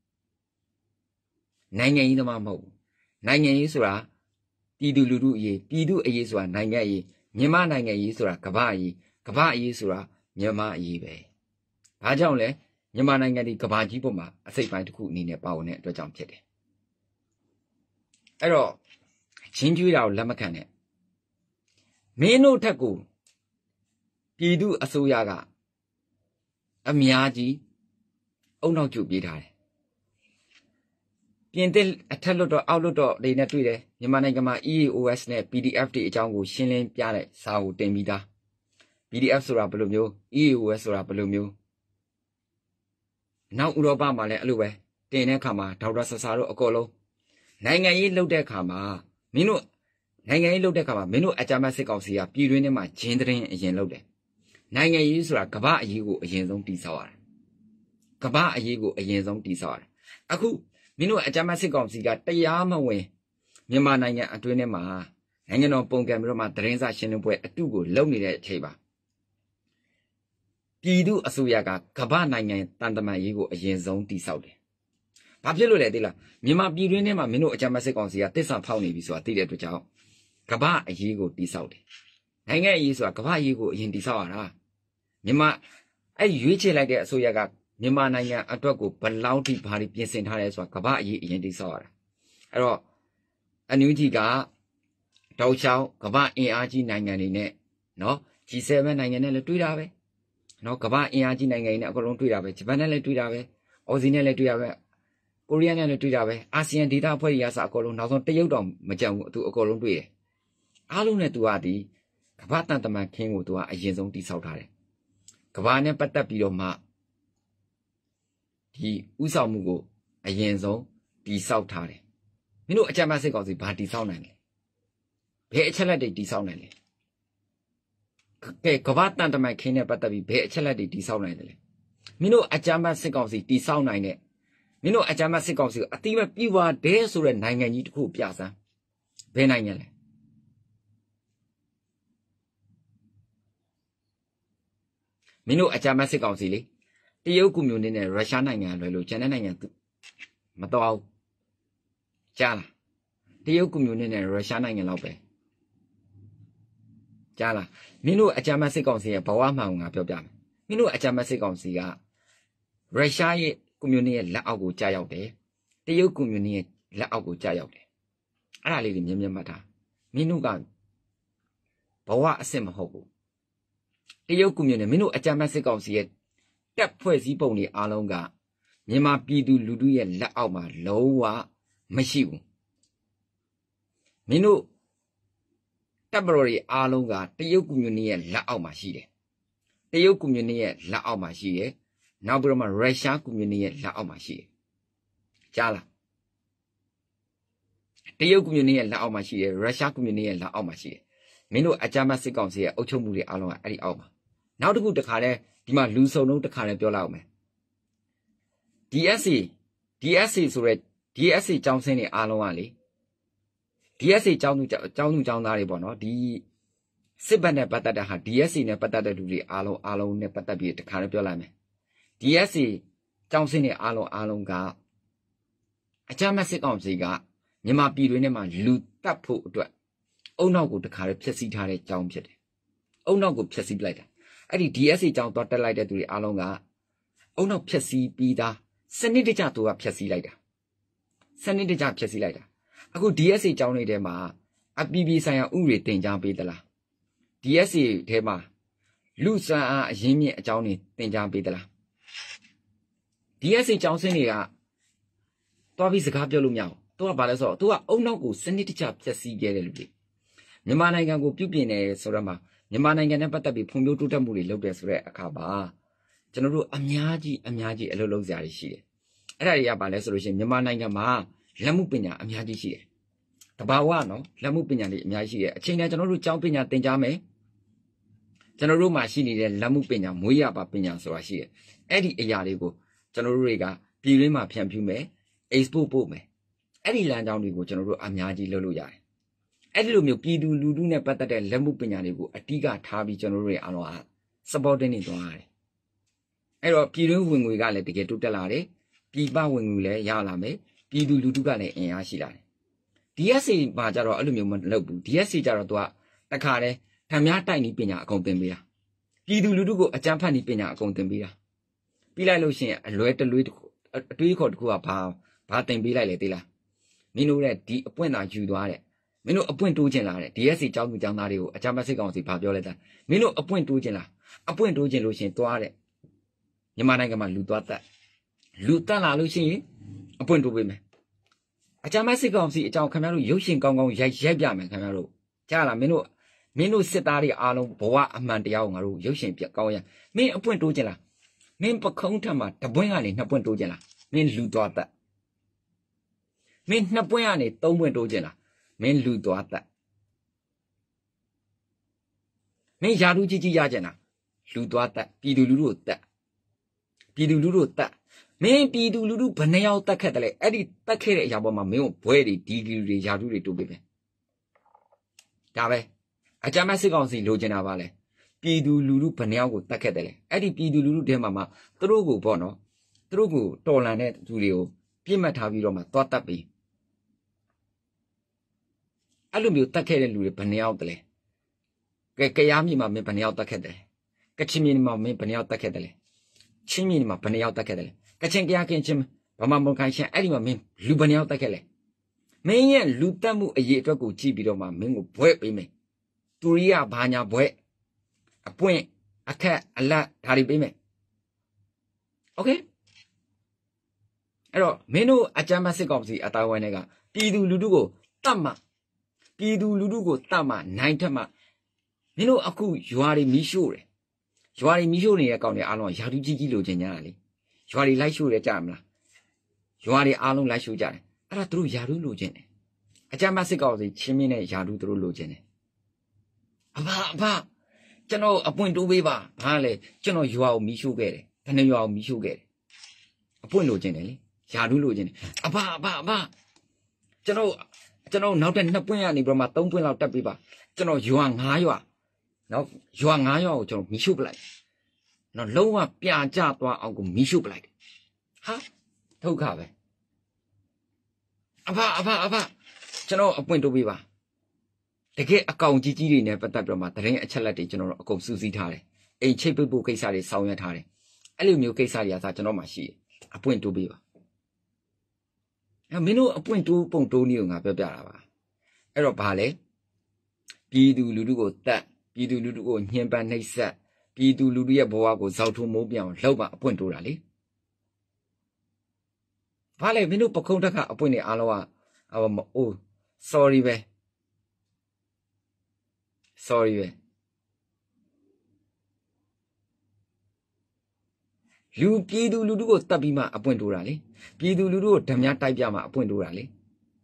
နိုင်ငံရေးသမားမဟုတ်ဘူးနိုင်ငံရေးဆိုတာပြည်သူလူထုအရေးပြည်သူအရေးဆိုတာနိုင်ငံအရေးမြန်မာနိုင်ငံရေးဆိုတာကမ္ဘာအရေးကမ္ဘာအရေးဆိုတာမြန်မာအရေးပဲဘာကြောင့်လဲမြန်မာနိုင်ငံဒီကမ္ဘာကြီးပေါ်မှာအစိတ်ပိုင်းတစ်ခုအနေနဲ့ပါဝင်တဲ့အတွက်ကြောင့်ဖြစ်တယ်အဲ့တော့ချင်းကျွေးတာကိုလက်မခံနဲ့မင်းတို့ထက်ကိုပြည်သူအစိုးရကအများကြီးအုံနောက်ကျပြေးထားတယ်ပြင်သစ်အထက်လွှတ်တော်အောက်လွှတ်တော်တွေနဲ့တွေ့တယ်မြန်မာနိုင်ငံမှာ E A O S နဲ့ P D F တွေအကြောင်းကိုရှင်းလင်းပြတဲ့စာကိုတင်ပြီးသား P D F ဆိုတာဘယ်လိုမျိုး E A O S ဆိုတာဘယ်လိုမျိုးနောက်ဥရောပမှာလည်းအဲ့လိုပဲတင်တဲ့အခါမှာဒေါက်တာဆဆာတို့အကုန်လုံးနိုင်ငံရေးလုပ်တဲ့အခါမှာမင်းတို့နိုင်ငံရေးလုပ်တဲ့အခါမှာမင်းတို့အကြမ်းဖက်စစ်ကောင်စီကပြည်တွင်းထဲမှာဂျင်းသတင်းအရင်လုပ်တယ်နိုင်ငံရေးဆိုတာကမ္ဘာအရေးကိုအရင်ဆုံးတည်ဆောက်ရတယ်ကမ္ဘာအရေးကိုအရင်ဆုံးတည်ဆောက်ရတယ်အခုမင်းတို့အကြမ်းဖက်စစ်ကောင်စီကတရားမဝင်မြန်မာနိုင်ငံအတွင်းထဲမှာနိုင်ငံတော်ပုံကံပြီးတော့မှသတင်းစာရှင်းလင်းပွဲအတုကိုလုပ်နေတဲ့အချိန်ပါပြည်သူအစိုးရကကမ္ဘာနိုင်ငံတန်တမာရေးကိုအရင်ဆုံးတည်ဆောက်တယ်။ဘာဖြစ်လို့လဲသိလားမြန်မာပြည်တွင်းထဲမှာမင်းတို့အကြမ်းဖက်စစ်ကောင်စီကတစ္ဆာဖောက်နေပြီဆိုတာသိတဲ့အတွက်ကြောင့်ကမ္ဘာအရေးကိုတည်ဆောက်တယ်။နိုင်ငံအရေးဆိုတာကမ္ဘာအရေးကိုအရင်တည်ဆောက်ရတာမြန်မာအဲ့ရွေးချယ်လိုက်တဲ့အစိုးရကမြန်မာနိုင်ငံအတွက်ကိုဘယ်လောက်ထိဘာတွေပြင်ဆင်ထားလဲဆိုတာကမ္ဘာအရေးအရင်တည်ဆောက်ရတာအဲ့တော့အန်ယူဂျီကတောက်ချောင်းကမ္ဘာအင်အားကြီးနိုင်ငံတွေနဲ့နော် G เซเว่น နိုင်ငံနဲ့လည်းတွေ့တာပဲနော်ကမ္ဘာအင်အားကြီးနိုင်ငံတွေနဲ့အကုန်လုံးတွေ့တာပဲဂျပန်နဲ့လည်းတွေ့တာပဲအော်စီနဲ့လည်းတွေ့တာပဲကိုရီးယားနဲ့လည်းတွေ့တာပဲအာဆီယံဒေသအဖွဲ့ကြီးကစအကုန်လုံးနောက်ဆုံးတရုတ်တောင်မကြံဘူးသူအကုန်လုံးတွေ့တယ်အားလုံးနဲ့သူကဒီကမ္ဘာတန်တမန်ခင်းကိုသူကအရင်ဆုံးတည်ဆောက်ထားတယ်ကမ္ဘာနဲ့ပတ်သက်ပြီးတော့မှဒီဥဆောင်မှုကိုအရင်ဆုံးတည်ဆောက်ထားတယ်မင်းတို့အကြမ်းဖက်စစ်ကောင်စီဘာတည်ဆောက်နိုင်လဲဘယ်အချက်လက်တွေတည်ဆောက်နိုင်လဲကဲကမ္ဘာတန်တမန်ခင်းနဲ့ပတ်သက်ပြီးဘယ်အချက်လက်တွေတည်ဆောက်နိုင်တယ်လဲမင်းတို့အကြမ်းဖက်စစ်ကောင်စီတည်ဆောက်နိုင်တဲ့မင်းတို့အကြမ်းဖက်စစ်ကောင်စီကိုအတိမပြပါတယ်ဆိုတဲ့နိုင်ငံကြီးတစ်ခုပြစမ်းဘယ်နိုင်ငံလဲမင်းတို့အကြမ်းဖက်စစ်ကောင်စီလေတရုတ်ကွန်မြူနတီနဲ့ရုရှားနိုင်ငံလွယ်လို့ကျန်တဲ့နိုင်ငံမတော်ဘူးကြားလားတရုတ်ကွန်မြူနတီနဲ့ရုရှားနိုင်ငံလောက်ပဲကြားလားမင်းတို့အကြမ်းဖက်စစ်ကောင်စီရဲ့ဘဝမှန်ကိုငါပြောပြမယ်မင်းတို့အကြမ်းဖက်စစ်ကောင်စီကရုရှားရဲ့ကွန်မြူနတီရဲ့လက်အောက်ကိုကြာရောက်တယ်တရုတ်ကွန်မြူနတီရဲ့လက်အောက်ကိုကြာရောက်တယ်အဲ့ဒါလေးတွေမြင်မြင်မှတ်ထားမင်းတို့ကဘဝအစစ်မဟုတ်ဘူးတရုတ်ကွန်မြူနတီမင်းတို့အကြမ်းဖက်စစ်ကောင်စီရဲ့တက်ဖွဲ့စည်းပုံတွေအားလုံးကမြန်မာပြည်သူလူထုရဲ့လက်အောက်မှာလုံးဝမရှိဘူးမင်းတို့တပ်ပတော်တွေအားလုံးကတရုတ်ကွန်မြူနတီရဲ့လက်အောက်မှာရှိတယ်တရုတ်ကွန်မြူနတီရဲ့လက်အောက်မှာရှိတယ်နောက်ပြီးတော့မှရုရှားကွန်မြူနတီရဲ့လက်အောက်မှာရှိတယ်ကြားလားတရုတ်ကွန်မြူနတီရဲ့လက်အောက်မှာရှိတယ်ရုရှားကွန်မြူနတီရဲ့လက်အောက်မှာရှိတယ်မင်းတို့အကြမ်းဖက်စစ်ကောင်စီရဲ့အုပ်ချုပ်မှုတွေအားလုံးကအဲ့ဒီအောက်မှာနောက်တစ်ခုတစ်ခါလဲဒီမှာလူစုံလုံးတစ်ခါလဲပြောလိုက်အောင်မယ် D S A D S A ဆိုရဲ D S A ကျောင်းဆင်းတွေအားလုံးကလေ D S A ကျောင်းသူကျောင်းသူကျောင်းသားတွေပေါ့နော်ဒီစစ်ဘက်နဲ့ပတ်သက်တဲ့ဟာ D S A နဲ့ပတ်သက်တဲ့လူတွေအားလုံးအားလုံးနဲ့ပတ်သက်ပြီးတစ်ခါလဲပြောလိုက်မယ် D S A ကျောင်းဆင်းတွေအားလုံးအားလုံးကအကြမ်းဖက်စစ်ကောင်စီကမြန်မာပြည်တွင်းထဲမှာလူတက်ဖို့အတွက်အုံနောက်ကိုတစ်ခါလဲဖျက်ဆီးထားတဲ့ကျောင်းဖြစ်တယ်အုံနောက်ကိုဖျက်ဆီးပလိုက်တာအဲ့ဒီ D S A ကျောင်းတော့တက်လိုက်တဲ့သူတွေအားလုံးကအုံနောက်ဖျက်ဆီးပြီးသားစနစ်တကျသူကဖျက်ဆီးလိုက်တာစနစ်တကျဖျက်ဆီးလိုက်တာအခု D S A ကျောင်းတွေထဲမှာအပြည်ပြည်ဆိုင်ရာဥပဒေတင်ကြားပေးသလား D S A ထဲမှာလူစံအားအရင်းမြစ်အကြောင်းတွေတင်ကြားပေးသလား D S A ကျောင်းဆင်းတွေကတွားပြီးစကားပြောလို့မရဘူးသူကဘာလဲဆိုတော့သူကအုံနောက်ကိုစနစ်တကျဖျက်ဆီးခဲ့တဲ့လူတွေမြန်မာနိုင်ငံကိုပြုပြင်နေဆိုတော့မှမြန်မာနိုင်ငံနဲ့ပတ်သက်ပြီးဖွံ့ဖြိုးတိုးတက်မှုတွေလုပ်တယ်ဆိုတဲ့အခါမှာကျွန်တော်တို့အများကြီးအများကြီးအလုပ်လုပ်စရာတွေရှိတယ်အဲ့ဒါတွေကဘာလဲဆိုလို့ရှိရင်မြန်မာနိုင်ငံမှာလက်မှုပညာအများကြီးရှိတယ်တဘာဝနော်လက်မှုပညာတွေအများကြီးရှိတယ်အချိန်တိုင်းကျွန်တော်တို့ကျောင်းပညာသင်ကြားမယ်ကျွန်တော်တို့မှာရှိနေတဲ့လက်မှုပညာမွေးရပါပညာဆိုတာရှိတယ်အဲ့ဒီအရာတွေကိုကျွန်တော်တို့တွေကပြည်တွင်းမှာဖြန့်ဖြူးမယ် export ပို့မယ်အဲ့ဒီလမ်းကြောင်းတွေကိုကျွန်တော်တို့အများကြီးလုပ်လို့ရတယ်အဲ့ဒီလိုမျိုးပြည်သူလူထုနဲ့ပတ်သက်တဲ့လက်မှုပညာတွေကိုအတိအကထားပြီးကျွန်တော်တို့တွေအားလုံးက supporting နေသွားရတယ်အဲ့တော့ပြည်တွင်းဝင်ငွေကလည်းတကယ်တိုးတက်လာတယ်ပြည်ပဝင်ငွေလည်းရလာမယ်ပြည်သူလူထုကလည်းအင်အားရှိလာတယ် ဒီ အက်စ် အေ မှာကြတော့အဲ့လိုမျိုးမလုပ်ဘူး ဒီ အက်စ် အေ ကြတော့သူကတခါတည်းဓာတ်များတိုက်နည်းပညာအကုန်သင်ပေးတာပြည်သူလူထုကိုအကြမ်းဖက်နည်းပညာအကုန်သင်ပေးတာပြီးလိုက်လို့ရှိရင်အလွဲတလွဲအတွေးခေါ်တစ်ခုကဘာဘာသင်ပေးလိုက်လေသိလားမင်းတို့တဲ့ဒီအပွင့်သာယူသွားတဲ့မင်းတို့အပွင့်တိုးကျင်လာတဲ့ ဒီ အက်စ် အေ ကျောင်းသူကျောင်းသားတွေကိုအကြမ်းဖက်စစ်ကောင်စီဘာပြောလဲတဲ့မင်းတို့အပွင့်တိုးကျင်လာအပွင့်တိုးကျင်လို့ရှိရင်သွားတဲ့မြန်မာနိုင်ငံမှာလူသွားတက်လူတက်လာလို့ရှိရင်အပွင့်တိုးပေးမယ်အကြမ်းဖက်စစ်ကောင်စီအကြောင်းခင်ဗျားတို့ရုပ်ရှင်ကောင်းကောင်းရိုက်ရိုက်ပြမယ်ခင်ဗျားတို့ကြားလားမင်းတို့မင်းတို့စစ်သားတွေအားလုံးဘဝအမှန်တရားကိုငါတို့ရုပ်ရှင်ပြကောင်းရမင်းအပွင့်တိုးကျင်လားမင်းပခုံးထက်မှာတပွင့်ကနေနှစ်ပွင့်တိုးကျင်လားမင်းလူသွားတက်မင်းနှစ်ပွင့်ကနေသုံးပွင့်တိုးကျင်လားမင်းလူသွားတက်မင်းယာတူးကြီးကြီးရကျင်လားလူသွားတက်ပြည်သူလူထုကိုတက်ပြည်သူလူထုကိုတက်မင်းပြည်သူလူထုဘယ်နှယောက်တက်ခက်တယ်လဲအဲ့ဒီတက်ခဲ့တဲ့အရာပေါ်မှာမင်းကိုဘွဲတွေဒီဂီတွေယာတူးတွေတိုးပေးမယ်ဒါပဲအကြမ်းမဲ့စစ်ကောင်စီလိုချင်တာပါလေပြည်သူလူထုဘယ်နှယောက်ကိုတက်ခက်တယ်လဲအဲ့ဒီပြည်သူလူထုထဲမှာမှသူတို့ကိုပေါ့နော်သူတို့ကိုတော်လန်တဲ့သူတွေကိုပြစ်မှတ်ထားပြီးတော့မှသွားတက်ပြီးအဲ့လိုမျိုးတက်ခဲ့တဲ့လူတွေဘယ်နှယောက်တလဲကဲကရားမြေမှာမင်းဘယ်နှယောက်တက်ခဲ့တယ်ကချင်မြေမှာမင်းဘယ်နှယောက်တက်ခဲ့တယ်လဲချင်းမြေမှာဘယ်နှယောက်တက်ခဲ့တယ်လဲကချင်ကရားကင်းချင်းဗမာမွန်ခိုင်ရှန်အဲ့ဒီမှာမင်းလူဘယ်နှယောက်တက်ခဲ့လဲမင်းရဲ့လူတက်မှုအရေးအတွက်ကိုကြည့်ပြီးတော့မှမင်းကိုဘွဲ့ပေးမယ်သူရိယဘာညာဘွဲ့အပွင့်အခက်အလတ်ဒါတွေပေးမယ်โอเคအဲ့တော့မင်းတို့အကြမ်းဖက်စစ်ကောင်စီအတိုင်းဝိုင်းတွေကပြည်သူလူထုကိုတတ်မှပြည်သူလူထုကိုတတ်မှနိုင်ထက်မှမင်းတို့အခုရွာတွေမီးရှို့တယ်ရွာတွေမီးရှို့နေတဲ့ကောင်တွေအားလုံးရာထူးကြီးကြီးလိုချင်ကြတာလေရွာတွေလိုက်ရှို့ရကြမလားရွာတွေအားလုံးလိုက်ရှို့ကြတယ်အဲ့ဒါသူတို့ယာတူးလိုချင်တယ်အကြမ်းဖက်စစ်ကောင်စီချင်းမင်းနဲ့ယာတူးသူတို့လိုချင်တယ်အဖအဖကျွန်တော်အပွင့်တိုးပေးပါဘာလဲကျွန်တော်ရွာကိုမီးရှို့ခဲ့တယ်ဘယ်နှရွာကိုမီးရှို့ခဲ့တယ်အပွင့်လိုချင်တယ်လေယာတူးလိုချင်တယ်အဖအဖအဖကျွန်တော်ကျွန်တော်နောက်တဲ့နှစ်ပွင့်ရနေပြီးတော့မှသုံးပွင့်လောက်တက်ပေးပါကျွန်တော်ရွာငါးရွာနောက်ရွာငါးရွာကိုကျွန်တော်မီးရှို့ပလိုက်နော်လုံးဝပြာကျသွားအောင်ကိုမီးရှို့ပလိုက်ဟာဒုက္ခပဲအဖအဖအဖကျွန်တော်အပွင့်တိုးပေးပါတကယ်အကောင်ကြီးကြီးတွေနဲ့ပတ်သက်ပြီးတော့မှတရင်အချက်လက်တွေကျွန်တော်တို့အကုန်စုစည်းထားတယ်အိမ်ချိတ်ပိတ်ဖို့ကိစ္စတွေဆောင်ရွက်ထားတယ်အဲ့လိုမျိုးကိစ္စတွေကသာကျွန်တော်မှရှိတယ်အပွင့်တိုးပေးပါအဲ့မင်းတို့အပွင့်တိုးပုံတိုးနည်းကိုငါပြောပြတာပါအဲ့တော့ဘာလဲပြည်သူလူထုကိုတတ်ပြည်သူလူထုကိုညှဉ်းပန်းနှိပ်စက်ပြည်သူလူထုရဲ့ဘဝကိုဇောက်ထုံမိုးပြောင်လောက်ပါအပွင့်တိုးတာလေဘာလဲမင်းတို့ပခုံးတက်ကအပွင့်တွေအားလုံးကအိုး sorry ပဲ sorry ပဲလူပြည်သူလူထုကိုတတ်ပြီးမှအပွင့်တိုးတာလေပြည်သူလူထုကိုဓမြတိုက်ပြမှအပွင့်တိုးတာလေ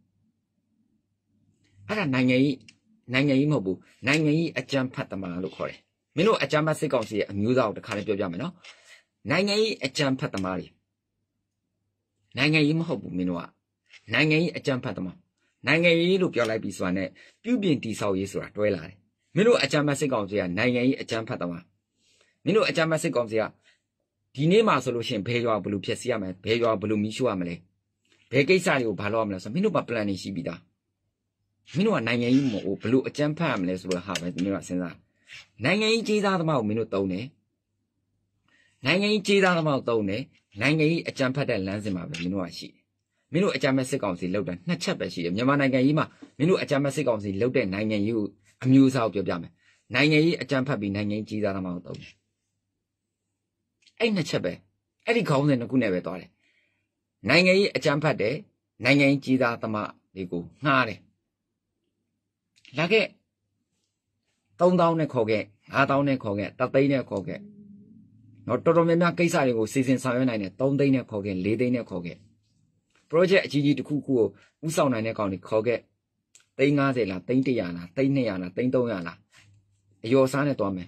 အဲ့ဒါနိုင်ငံကြီးနိုင်ငံကြီးမဟုတ်ဘူးနိုင်ငံကြီးအကြမ်းဖက်သမားလို့ခေါ်တယ်မင်းတို့အကြမ်းဖက်စစ်ကောင်စီရဲ့အမျိုးသားကိုတစ်ခါလေးပြောပြမယ်နော်နိုင်ငံကြီးအကြမ်းဖက်သမားတွေနိုင်ငံကြီးမဟုတ်ဘူးမင်းတို့ကနိုင်ငံကြီးအကြမ်းဖက်သမားနိုင်ငံကြီးလို့ပြောလိုက်ပြီးဆိုတာနဲ့ပြုပြင်တည်ဆောက်ရေးဆိုတာတွဲလာတယ်မင်းတို့အကြမ်းဖက်စစ်ကောင်စီကနိုင်ငံကြီးအကြမ်းဖက်သမားမင်းတို့အကြမ်းဖက်စစ်ကောင်စီကဒီနေ့မှဆိုလို့ရှိရင်ဘယ်ရွာဘယ်လိုဖြစ်စီရမလဲဘယ်ရွာဘယ်လိုမီးရှို့ရမလဲဘယ်ကိစ္စတွေကိုဘာလုပ်ရမလဲဆိုမင်းတို့က plan နေရှိပြီးသားမင်းတို့ကနိုင်ငံကြီးမဟုတ်ဘယ်လိုအကြမ်းဖက်ရမလဲဆိုတော့ဟာပဲမင်းတို့ကစဉ်းစားနိုင်ငံကြီးကြီးသားသမားကိုမင်းတို့တုံးတယ်နိုင်ငံကြီးကြီးသားသမားကိုတုံးတယ်နိုင်ငံကြီးအကြမ်းဖက်တဲ့လမ်းစဉ်မှာပဲမင်းတို့ကရှိတယ်မင်းတို့အကြမ်းဖက်စစ်ကောင်စီလောက်တာနှစ်ချက်ပဲရှိတယ်မြန်မာနိုင်ငံကြီးမှာမင်းတို့အကြမ်းဖက်စစ်ကောင်စီလောက်တဲ့နိုင်ငံကြီးကိုအမျိုးအစားကိုပြောပြမယ်နိုင်ငံကြီးအကြမ်းဖက်ပြီးနိုင်ငံကြီးကြီးသားသမားကိုတုံးတယ်အဲ့နှစ်ချက်ပဲအဲ့ဒီခေါင်းစဉ်တစ်ခုနဲ့ပဲသွားတယ်နိုင်ငံကြီးအကြမ်းဖက်တယ်နိုင်ငံကြီးကြီးသားသမားတွေကိုငှားတယ်လာခဲ့သုံးသောင်းနဲ့ခေါ်ခဲ့ငါးသောင်းနဲ့ခေါ်ခဲ့တစ်သိန်းနဲ့ခေါ်ခဲ့တော့တော်တော်များများကိစ္စတွေကိုစီစဉ်ဆောင်ရွက်နိုင်တယ်သုံးသိန်းနဲ့ခေါ်ခဲ့လေးသိန်းနဲ့ခေါ်ခဲ့ project အကြီးကြီးတစ်ခုခုကိုဥဆောင်နိုင်တဲ့ကောင်တွေခေါ်ခဲ့သိန်းငါးဆယ်လားသိန်းတစ်ရာလားသိန်းနှစ်ရာလားသိန်းသုံးရာလားအယောစားနဲ့သွားမယ်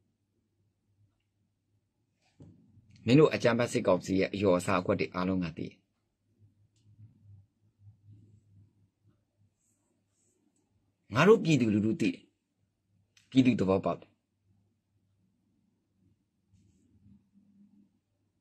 မင်းတို့အကြမ်းဖက်စစ်ကောင်စီရဲ့အယောအစားအကွက်တွေအားလုံးကတည်ငါတို့ပြည်သူလူထုတည်ပြည်သူသဘောပေါက်တယ်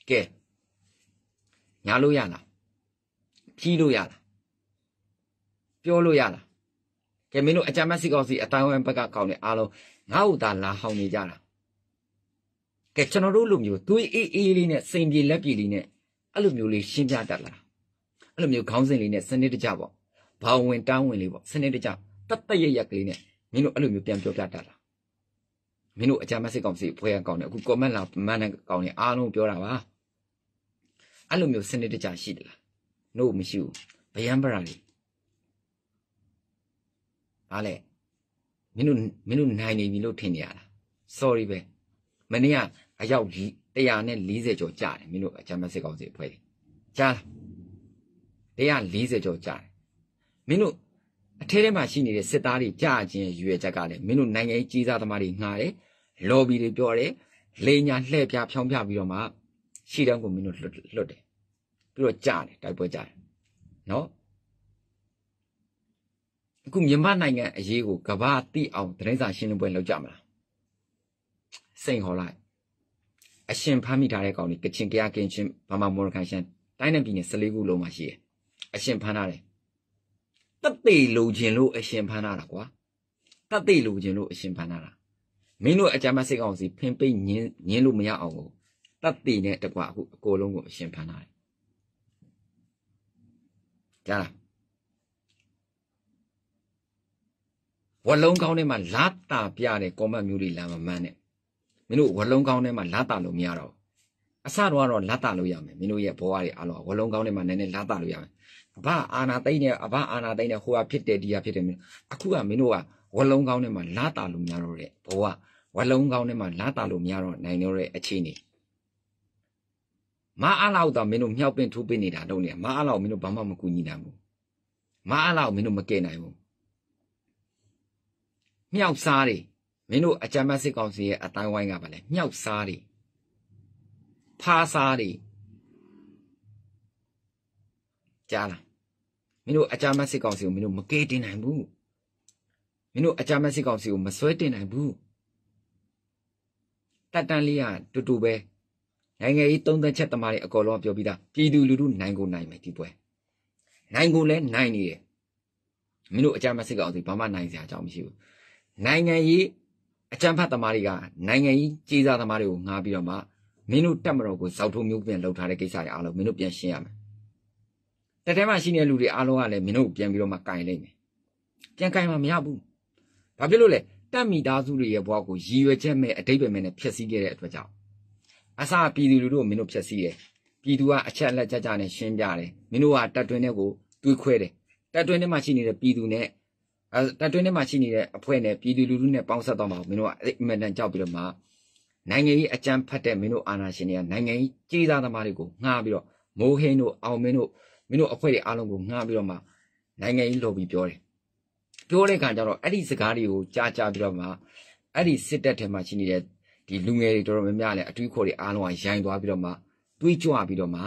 给，伢路亚了，皮路亚了，表路亚了，给民路一家么事告诉，单位不敢搞你阿路，我打拉好你家了。给这种路မျိုး对一一里呢，身边那边里呢，阿路မျိုး里新家的啦，阿路မျိုး康生里呢，生意的家伙，保温单位里不，生意的家，得得一一个里呢，民路阿路မျိုး变标价的啦。民路一家么事告诉，不要搞呢，我们啦，慢慢搞呢，阿路标了吧，阿路မျိုး生意的家是的啦，no没修，不样不然哩，阿嘞，民路民路哪里民路听的啦 ，sorry 呗，明年啊。还要离，对呀，那离这就假的，民路咱们是搞这块的，假了，对呀，离这就假的，民路，天天嘛心里的十大的价钱越这个的，民路男人几咋他妈的伢的，老比的标的，来年来票票票比了嘛，西两个民路落落的，比如假的，大不假的，喏，古民办那个一个个把地奥，等一下心里不老假嘛，生好来。အရှင်ဖမ်းမိထားတဲ့ကောင်ကြီးကချင်ကြကင်းချင်းဘာမှမော်ရခိုင်ရှမ်းတိုင်းနယ်ပြည်နယ်十四ခုလုံးမှာရှိတယ်အရှင်ဖမ်းထားတယ်တက်သိလိုချင်လို့အရှင်ဖမ်းထားတာကွာတက်သိလိုချင်လို့အရှင်ဖမ်းထားတာမင်းတို့အကြမ်းမစိတ်ကောင်စီဖင်ပိတ်ညင်းညင်းလို့မရအောင်ကိုတက်သိနဲ့တကွာအခုအကိုလုံးကိုအရှင်ဖမ်းထားတယ်ကြားလားဝလုံးကောင်းထဲမှာလာတာပြတဲ့ကောမတ်မျိုးတွေလာမမှန်းနဲ့မင်းတို့ဝလုံးကောင်းထဲမှာလာတာလို့မရတော့အစတော့ကတော့လာတာလို့ရမယ်မင်းတို့ရဲ့ဘဝတွေအားလုံးဝလုံးကောင်းထဲမှာနည်းနည်းလာတာလို့ရမယ်အဘအာနာသိမ့်နဲ့အဘအာနာသိမ့်နဲ့ဟိုကဖြစ်တယ်ဒီကဖြစ်တယ်မင်းအခုကမင်းတို့ကဝလုံးကောင်းထဲမှာလာတာလို့မရတော့တဲ့ဘဝဝလုံးကောင်းထဲမှာလာတာလို့မရတော့နိုင်တော့တဲ့အခြေအနေမအားလောက်တော့မင်းတို့မြောက်ပင်ထိုးပင်နေတာတော့နေမအားလောက်မင်းတို့ဘာမှမကူညီနိုင်ဘူးမအားလောက်မင်းတို့မကဲနိုင်ဘူးမြောက်စားတွေမင်းတို့အကြမ်းမစစ်ကောင်စီရဲ့အတိုင်းဝိုင်းကပါလေမြောက်စားတွေဖားစားတွေကြားလားမင်းတို့အကြမ်းမစစ်ကောင်စီကိုမင်းတို့မကဲတင်နိုင်ဘူးမင်းတို့အကြမ်းမစစ်ကောင်စီကိုမဆွဲတင်နိုင်ဘူးတတ်တန်လေးကတူတူပဲနိုင်ငံရေးသုံးသက်ချက်တမားတွေအကောလုံးပြောပြီးသားပြည်သူလူထုနိုင်ကိုနိုင်မယ်ဒီပွဲနိုင်ကိုလည်းနိုင်နေတယ်မင်းတို့အကြမ်းမစစ်ကောင်စီဘာမှနိုင်စရာအကြောင်းမရှိဘူးနိုင်ငံရေးအကြမ်းဖက်သမားတွေကနိုင်ငံရေးကြီးစားသမားတွေကိုငှားပြီးတော့မှမင်းတို့တက်မတော်ကိုဇောက်ထုံမျိုးပြန်လှုပ်ထားတဲ့ကိစ္စတွေအားလုံးမင်းတို့ပြန်ရှင်းရမယ်။တထဲမှာရှိနေတဲ့လူတွေအားလုံးကလည်းမင်းတို့ပြန်ပြီးတော့မှကင်လိုက်မယ်။ပြန်ကင်မှမရဘူး။ဘာဖြစ်လို့လဲတက်မိသားစုတွေရဲ့ဘဝကိုရည်ရွယ်ချက်မဲ့အတိတ်ပဲမဲ့နဲ့ဖျက်ဆီးခဲ့တဲ့အတွက်ကြောင့်အစပြည်သူလူထုကိုမင်းတို့ဖျက်ဆီးတယ်။ပြည်သူကအချက်အလက်ကြကြနဲ့ရှင်းပြတယ်။မင်းတို့ကတက်တွင်းတဲ့ကိုတွေးခွဲတယ်။တက်တွင်းထဲမှာရှိနေတဲ့ပြည်သူနဲ့အဲတက်တွင်းထဲမှာရှိနေတဲ့အဖွဲ့နဲ့ပြည်သူလူထုနဲ့ပေါင်းဆက်တော့မှာမင်းတို့ကအမှန်တန်ကြောက်ပြီးတော့မှနိုင်ငံကြီးအကြမ်းဖက်တဲ့မင်းတို့အာဏာရှင်တွေကနိုင်ငံကြီးကြီးသားသမားတွေကိုငှားပြီးတော့မိုးဟင်းတို့အောင်မင်းတို့မင်းတို့အဖွဲ့တွေအားလုံးကိုငှားပြီးတော့မှနိုင်ငံကြီးလော်ပြီးပြောတယ်ပြောတဲ့အခါကျတော့အဲ့ဒီစကားတွေကိုကြားကြားပြီးတော့မှအဲ့ဒီစစ်တပ်ထဲမှာရှိနေတဲ့ဒီလူငယ်တွေတော်တော်များများလည်းအထူးခေါ်တွေအားလုံးကရိုင်းသွားပြီးတော့မှတွေးကြွပြီးတော့မှ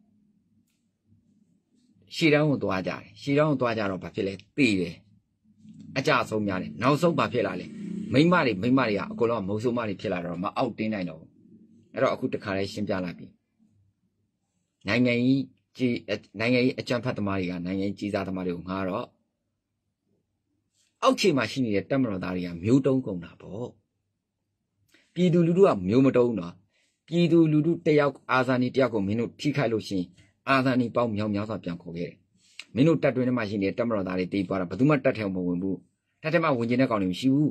ရှေ့တန်းကိုသွားကြတယ်ရှေ့တန်းကိုသွားကြတော့ဘာဖြစ်လဲသိတယ်အကြဆုံးများတယ်နောက်ဆုံးဘာဖြစ်လာလဲမိမတွေမိမတွေကအကုန်လုံးမုံဆိုးမတွေဖြစ်လာတော့မအောက်တင်းနိုင်တော့ဘူးအဲ့တော့အခုတခါလေးရှင်းပြလိုက်ပြီနိုင်ငံကြီးကြီးနိုင်ငံကြီးအကြံဖတ်သမားတွေကနိုင်ငံကြီးကြီးစားသမားတွေကိုငှားတော့အောက်ခြေမှာရှိနေတဲ့တက်မတော်သားတွေကမျိုးတုံးကုန်တာပေါ့ပြည်သူလူထုကမျိုးမတုံးတော့ပြည်သူလူထုတယောက်အာဇာနည်တယောက်ကိုမင်းတို့ထိခိုက်လို့ရှိရင်အာဇာနည်ပေါင်းမြောင်များစွာပြန်ခေါ်ခဲ့တယ်မင်းတို့တက်တွင်းထဲမှာရှိနေတဲ့တက်မတော်သားတွေတေးသွားတာဘယ်သူမှတက်ထဲမဝင်ဘူးတက်ထဲမှာဝင်ကျင်တဲ့ကောင်တွေမရှိဘူး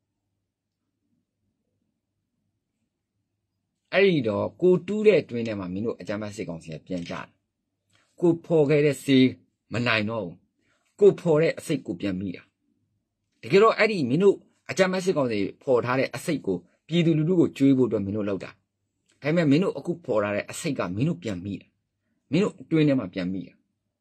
အဲ့ဒီတော့ကိုတူးတဲ့တွင်းထဲမှာမင်းတို့အကြမ်းဖက်စစ်ကောင်စီကပြန်ကြတယ်ကိုဖော်ခဲ့တဲ့စေးမနိုင်တော့ဘူးကိုဖော်တဲ့အစိတ်ကိုပြန်မိတာတကယ်တော့အဲ့ဒီမင်းတို့အကြမ်းဖက်စစ်ကောင်စီဖော်ထားတဲ့အစိတ်ကိုပြည်သူလူထုကိုကျွေးဖို့အတွက်မင်းတို့လုပ်တာဒါပေမဲ့မင်းတို့အခုဖော်ထားတဲ့အစိတ်ကမင်းတို့ပြန်မိတာမင်းတို့တွင်းထဲမှာပြန်မိတာ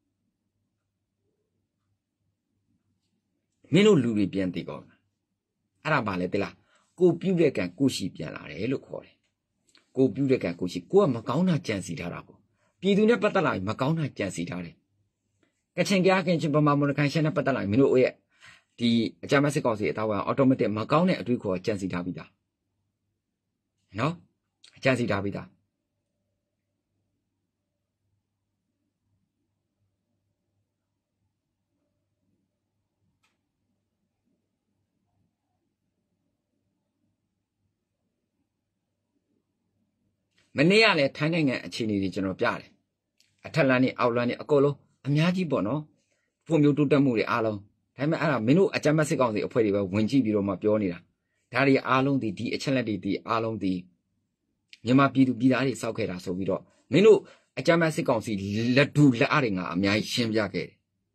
မင်းတို့လူတွေပြန်တည်ကောင်းတာအဲ့ဒါမှလည်းတိလားကိုပြုတ်တဲ့ကံကိုရှိပြန်လာတယ်လို့ခေါ်တယ်ကိုပြုတ်တဲ့ကံကိုရှိကိုကမကောင်းတာကြံစီထားတာကိုပြည်သူနဲ့ပတ်သက်လာရင်မကောင်းတာကြံစီထားတယ်ကချင်ကြားခင်ချင်းပမာမွန်ခိုင်ရှန်နဲ့ပတ်သက်လာရင်မင်းတို့ရဲ့ဒီအကြမ်းဖက်စစ်ကောင်စီအသားဝင်အော်တိုမက်တစ်မကောင်းတဲ့အတွေးခေါ်ကြံစီထားပြီးသားနော်ကြံစီထားပြီးသားမနေ့ကလည်းထိုင်းနိုင်ငံအခြေအနေတွေကျွန်တော်ပြတယ်အထက်လမ်းနဲ့အောက်လမ်းနဲ့အကုန်လုံးအများကြီးပေါ့နော်ဖွံ့ဖြိုးတိုးတက်မှုတွေအားလုံးဒါပေမဲ့အဲ့ဒါမင်းတို့အကြမ်းဖက်စစ်ကောင်စီအဖွဲ့တွေပဲဝင်ကြည့်ပြီးတော့မှပြောနေတာဒါတွေအားလုံးဒီဒီအချက်လက်တွေဒီအားလုံးဒီမြန်မာပြည်သူပြည်သားတွေစောက်ခဲ့တာဆိုပြီးတော့မင်းတို့အကြမ်းဖက်စစ်ကောင်စီလက်ဒူလက်အားတွေငါအများကြီးရှင်းပြခဲ့တယ်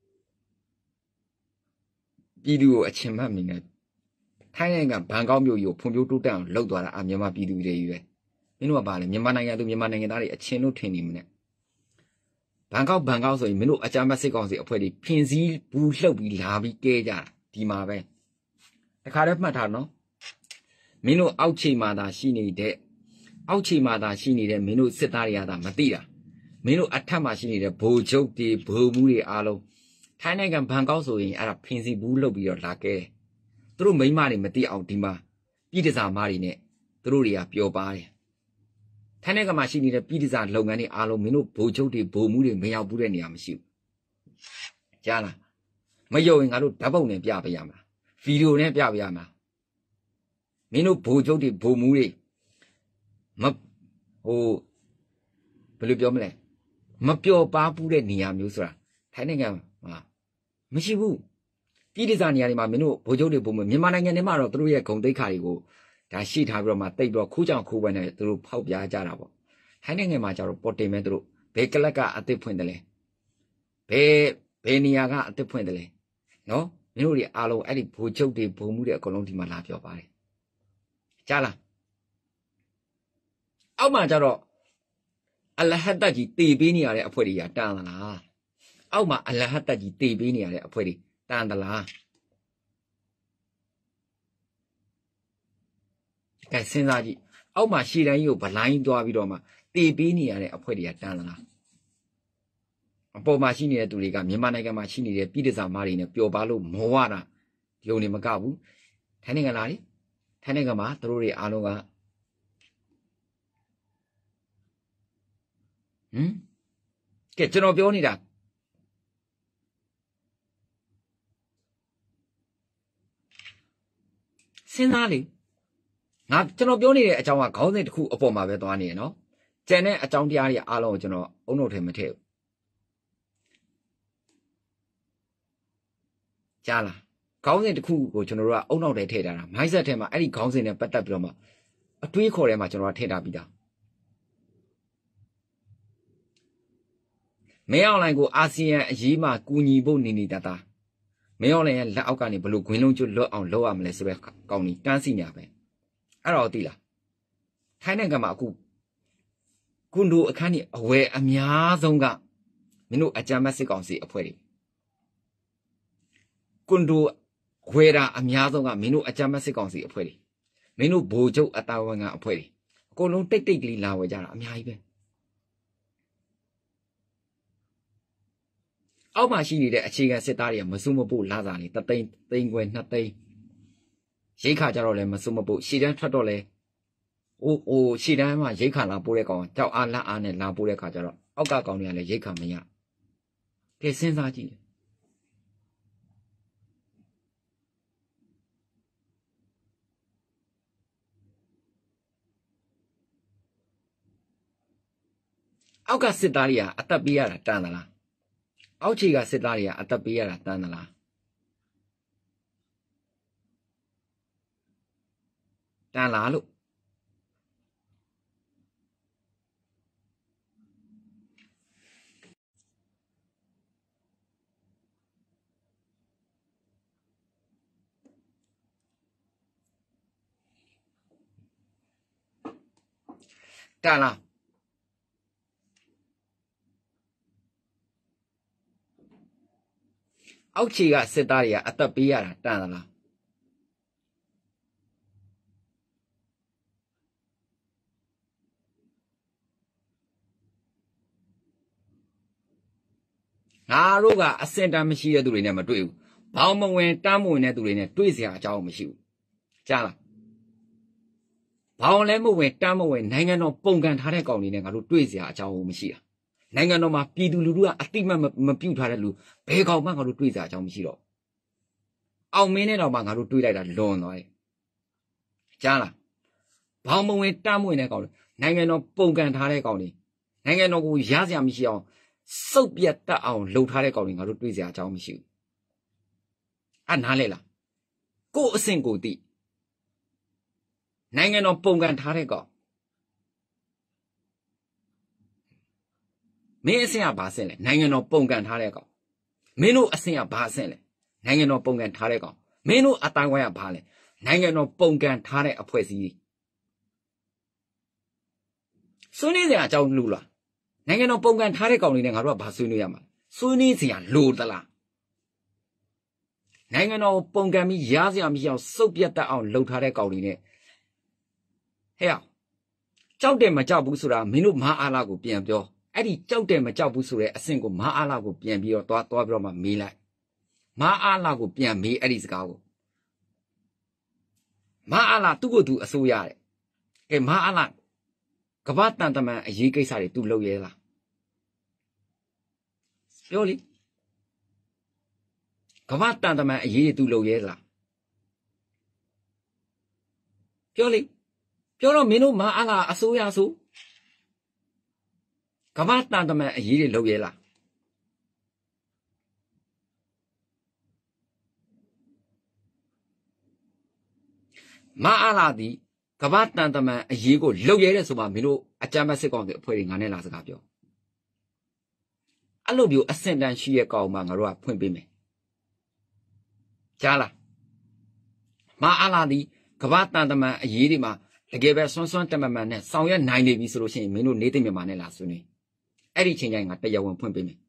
ပြည်သူကိုအချင်မှတ်မိနေထိုင်းနိုင်ငံဘန်ကောက်မြို့ကိုဖွံ့ဖြိုးတိုးတက်အောင်လှုပ်သွားတာအမြန်မာပြည်သူတွေကြီးပဲမင်းတို့ကပါလေမြန်မာနိုင်ငံသူမြန်မာနိုင်ငံသားတွေအချင်းတို့ထင်နေမနဲ့ဘန်ကောက်ဘန်ကောက်ဆိုရင်မင်းတို့အကြမ်းဖက်စစ်ကောင်စီအဖွဲ့တွေဖင်စည်းဘူးလှုပ်ပြီးလာပြီးကဲကြတာဒီမှာပဲတခါတည်းမှတ်ထားနော်မင်းတို့အောက်ခြေမှာသာရှိနေတဲ့အောက်ခြေမှာသာရှိနေတဲ့မင်းတို့စစ်သားတွေကသာမသိတာမင်းတို့အထက်မှာရှိနေတဲ့ဗိုလ်ချုပ်တွေဗိုလ်မှူးတွေအားလုံးထိုင်းနိုင်ငံဘန်ကောက်ဆိုရင်အဲ့ဒါဖင်စည်းဘူးလှုပ်ပြီးတော့လာကဲတယ်သူတို့မိန်းမတွေမသိအောင်ဒီမှာပြည်တစားမားတွေနဲ့သူတို့တွေကပျော်ပါတယ်ထိုင်းနိုင်ငံမှာရှိနေတဲ့ပြည်တစားလုပ်ငန်းတွေအားလုံးမင်းတို့ဗိုလ်ချုပ်တွေဗိုလ်မှူးတွေမရောက်ဘူးတဲ့နေရာမရှိဘူးကြားလားမယုံရင်ငါတို့ဓာတ်ပုံနဲ့ပြပေးရမှာဗီဒီယိုနဲ့ပြပေးရမှာမင်းတို့ဗိုလ်ချုပ်တွေဗိုလ်မှူးတွေမဟိုဘယ်လိုပြောမလဲမပျော်ပါဘူးတဲ့နေရာမျိုးဆိုတာထိုင်းနိုင်ငံမှာမရှိဘူးပြည်တစားနေရာတွေမှာမင်းတို့ဗိုလ်ချုပ်တွေဗိုလ်မှူးမြန်မာနိုင်ငံထဲမှာတော့သူတို့ရဲ့ဂုဏ်သိက္ခာတွေကိုဒါရှိထားပြီးတော့မှတိတ်ပြီးတော့ခိုးကြောင်ခိုးပွဲနဲ့သူတို့ဖောက်ပြားကြတာပေါ့ထိုင်းနိုင်ငံမှာကျတော့ပေါ်တင်မဲ့သူတို့ဘယ်ကလပ်ကအသစ်ဖွင့်တယ်လဲဘယ်ဘယ်နေရာကအသစ်ဖွင့်တယ်လဲနော်မင်းတို့တွေအားလုံးအဲ့ဒီဗိုလ်ချုပ်တွေဗိုလ်မှူးတွေအကုန်လုံးဒီမှာလာပြောပါတယ်ကြားလားအောက်မှာကျတော့အလဟတ်တက်ကြီးတေပေးနေရတဲ့အဖွဲ့တွေကတန်သလားအောက်မှာအလဟတ်တက်ကြီးတေပေးနေရတဲ့အဖွဲ့တွေတန်သလားကဲစဉ်းစားကြည့်အောက်မှာရှေ့တိုင်းကြီးကိုဗလိုင်းသွားပြီးတော့မှတေပေးနေရတဲ့အဖွဲ့တွေကတန်သလားအပေါ်မှာရှိနေတဲ့သူတွေကမြန်မာနိုင်ငံမှာရှိနေတဲ့ပြည်တစားမားတွေနဲ့ပျော်ပါလို့မောရတာဒီလိုနေမကဘူးထိုင်းနိုင်ငံလားလေထိုင်းနိုင်ငံမှာသူတို့တွေအားလုံးကဟမ်ကဲကျွန်တော်ပြောနေတာစဉ်းစားလေငါကျွန်တော်ပြောနေတဲ့အကြောင်းကခေါင်းစဉ်တစ်ခုအပေါ်မှာပဲသွားနေရနော်ကျန်တဲ့အကြောင်းတရားတွေအားလုံးကိုကျွန်တော်အုံနောက်ထဲမထည့်ဘူးကြားလားခေါင်းစဉ်တစ်ခုကိုကျွန်တော်တို့ကအုံနောက်ထဲထည့်ထားတာမိုက်ဆက်ထဲမှာအဲ့ဒီခေါင်းစဉ်နဲ့ပတ်သက်ပြီးတော့မှအတွေးခေါ်ထဲမှာကျွန်တော်ကထည့်ထားပြီးသားမင်းအောင်လိုင်ကိုအာဆီယံအရေးမှာကူညီဖို့နေနေတာတာမင်းအောင်လိုင်ရဲ့လက်အောက်ကနေဘလို့ဂွင်းလုံးကျွတ်လွတ်အောင်လုပ်ရမလဲဆိုပဲကောင်းနေတန်းစီညာပဲအဲ့တော့သိလားထိုင်းနိုင်ငံမှာအခုကွန်ဒိုအခန်းကြီးအဝယ်အများဆုံးကမင်းတို့အကြမ်းဖက်စစ်ကောင်စီအဖွဲ့တွေကွန်ဒိုဝယ်တာအများဆုံးကမင်းတို့အကြမ်းဖက်စစ်ကောင်စီအဖွဲ့တွေမင်းတို့ဗိုလ်ချုပ်အတာဝန်ခံအဖွဲ့တွေအကုန်လုံးတိတ်တိတ်ကလေးလာဝယ်ကြတာအများကြီးပဲအောက်မှာရှိနေတဲ့အခြေခံစစ်သားတွေကမစုမပုတ်လာစားနေတသိန်းသိန်းခွဲနှစ်သိန်းရိတ်ခါကြတော့လဲမစုမပုတ်ရှေ့တန်းထွက်တော့လဲဟိုဟိုရှေ့တန်းမှာရိတ်ခါလာပိုးတဲ့ကောင်ကြောက်အားလက်အားနဲ့လာပိုးတဲ့ခါကျတော့အောက်ကကောင်တွေကလည်းရိတ်ခါမရကဲစဉ်းစားကြည့်အောက်ကစစ်သားတွေကအသက်ပေးရတာတန်သလားအောက်ခြေကစစ်သားတွေကအသက်ပေးရတာတန်သလားတန်လားလို့တန်လားအောက်ခြေကစစ်သားတွေကအသက်ပေးရတာတန်သလားငါတို့ကအစင်တမ်းမရှိတဲ့သူတွေနဲ့မတွေ့ဘူးဘောင်းမဝင်တမ်းမဝင်တဲ့သူတွေနဲ့တွေ့เสียအကြောင်းမရှိဘူးကြားလားဘောင်းလည်းမဝင်တမ်းမဝင်နိုင်ငံတော်ပုံကန်ထားတဲ့ကောင်တွေနဲ့ငါတို့တွေ့เสียအကြောင်းမရှိတာနိုင်ငံတော်မှာပြည်သူလူထုကအတိမတ်မပြုတ်ထားတဲ့လူဘယ်ကောင်မှငါတို့တွေ့เสียအကြောင်းမရှိတော့အောင်မင်းနဲ့တော့မှငါတို့တွေ့လိုက်တာလွန်သွားတယ်ကြားလားဘောင်းမဝင်တမ်းမဝင်တဲ့ကောင်နိုင်ငံတော်ပုံကန်ထားတဲ့ကောင်တွေနိုင်ငံတော်ကိုရစရာမရှိအောင်စုပ်ပြတ်တတ်အောင်လှုပ်ထားတဲ့ကောင်တွေငါတို့တွေ့စရာအကြောင်းမရှိဘူးအနားလဲလားကို့အဆင့်ကိုသိနိုင်ငံတော်ပုံကန်ထားတဲ့ကောင်မင်းအဆင့်ကဘာအဆင့်လဲနိုင်ငံတော်ပုံကန်ထားတဲ့ကောင်မင်းတို့အဆင့်ကဘာအဆင့်လဲနိုင်ငံတော်ပုံကန်ထားတဲ့ကောင်မင်းတို့အတိုင်းဝိုင်းကဘာလဲနိုင်ငံတော်ပုံကန်ထားတဲ့အဖွဲ့အစည်းဆွေးနွေးစရာအကြောင်းလူလားနိုင်ငံတော်ပုံကန်ထားတဲ့ကောင်တွေနဲ့ငါတို့ကဘာဆွေးနွေးရမှာဆွေးနွေးစရာလိုသလားနိုင်ငံတော်ပုံကန်ပြီးရစရာမရှိအောင်စုပ်ပြတ်တတ်အောင်လှုပ်ထားတဲ့ကောင်တွေနဲ့ဟဲ့ကြောက်တယ်မကြောက်ဘူးဆိုတာမင်းတို့မဟာအာလာကိုပြန်ပြောအဲ့ဒီကြောက်တယ်မကြောက်ဘူးဆိုတဲ့အဆင့်ကိုမဟာအာလာကိုပြန်ပြီးတော့သွားသွားပြီးတော့မှမေးလိုက်မဟာအာလာကိုပြန်မေးအဲ့ဒီစကားကိုမဟာအာလာသူ့ကိုယ်သူအစိုးရတဲ့ကဲမဟာအာလာကမ္ဘာတန်တမန်အရေးကိစ္စတွေသူလုပ်ရဲလားပြောလေကမ္ဘာတန်တမန်အရေးသူလုပ်ရဲလားပြောလေပြောတော့မင်းတို့မဟာအာလာအစိုးရဆိုကမ္ဘာတန်တမန်အရေးတွေလုပ်ရဲလားမဟာအာလာဒီကမ္ဘာတန်တမန်အရေးကိုလှုပ်ရဲတဲ့ဆိုမှမင်းတို့အကြမ်းဖက်စစ်ကောင်တွေအဖွဲ့တွေငါနဲ့လာစကားပြောအဲ့လိုမျိုးအဆင့်တန်းရှိရဲ့ကောင်မှငါတို့ကဖွင့်ပေးမယ်ကြားလားမဟာအာလာဒီကမ္ဘာတန်တမန်အရေးတွေမှာတကယ်ပဲဆွန်းဆွန်းတမန်မှန်နဲ့ဆောင်ရွက်နိုင်နေပြီဆိုလို့ရှိရင်မင်းတို့နေသိမြန်မာနဲ့လာဆွေးနွေးအဲ့ဒီချိန်ကျရင်ငါတရားဝင်ဖွင့်ပေးမယ်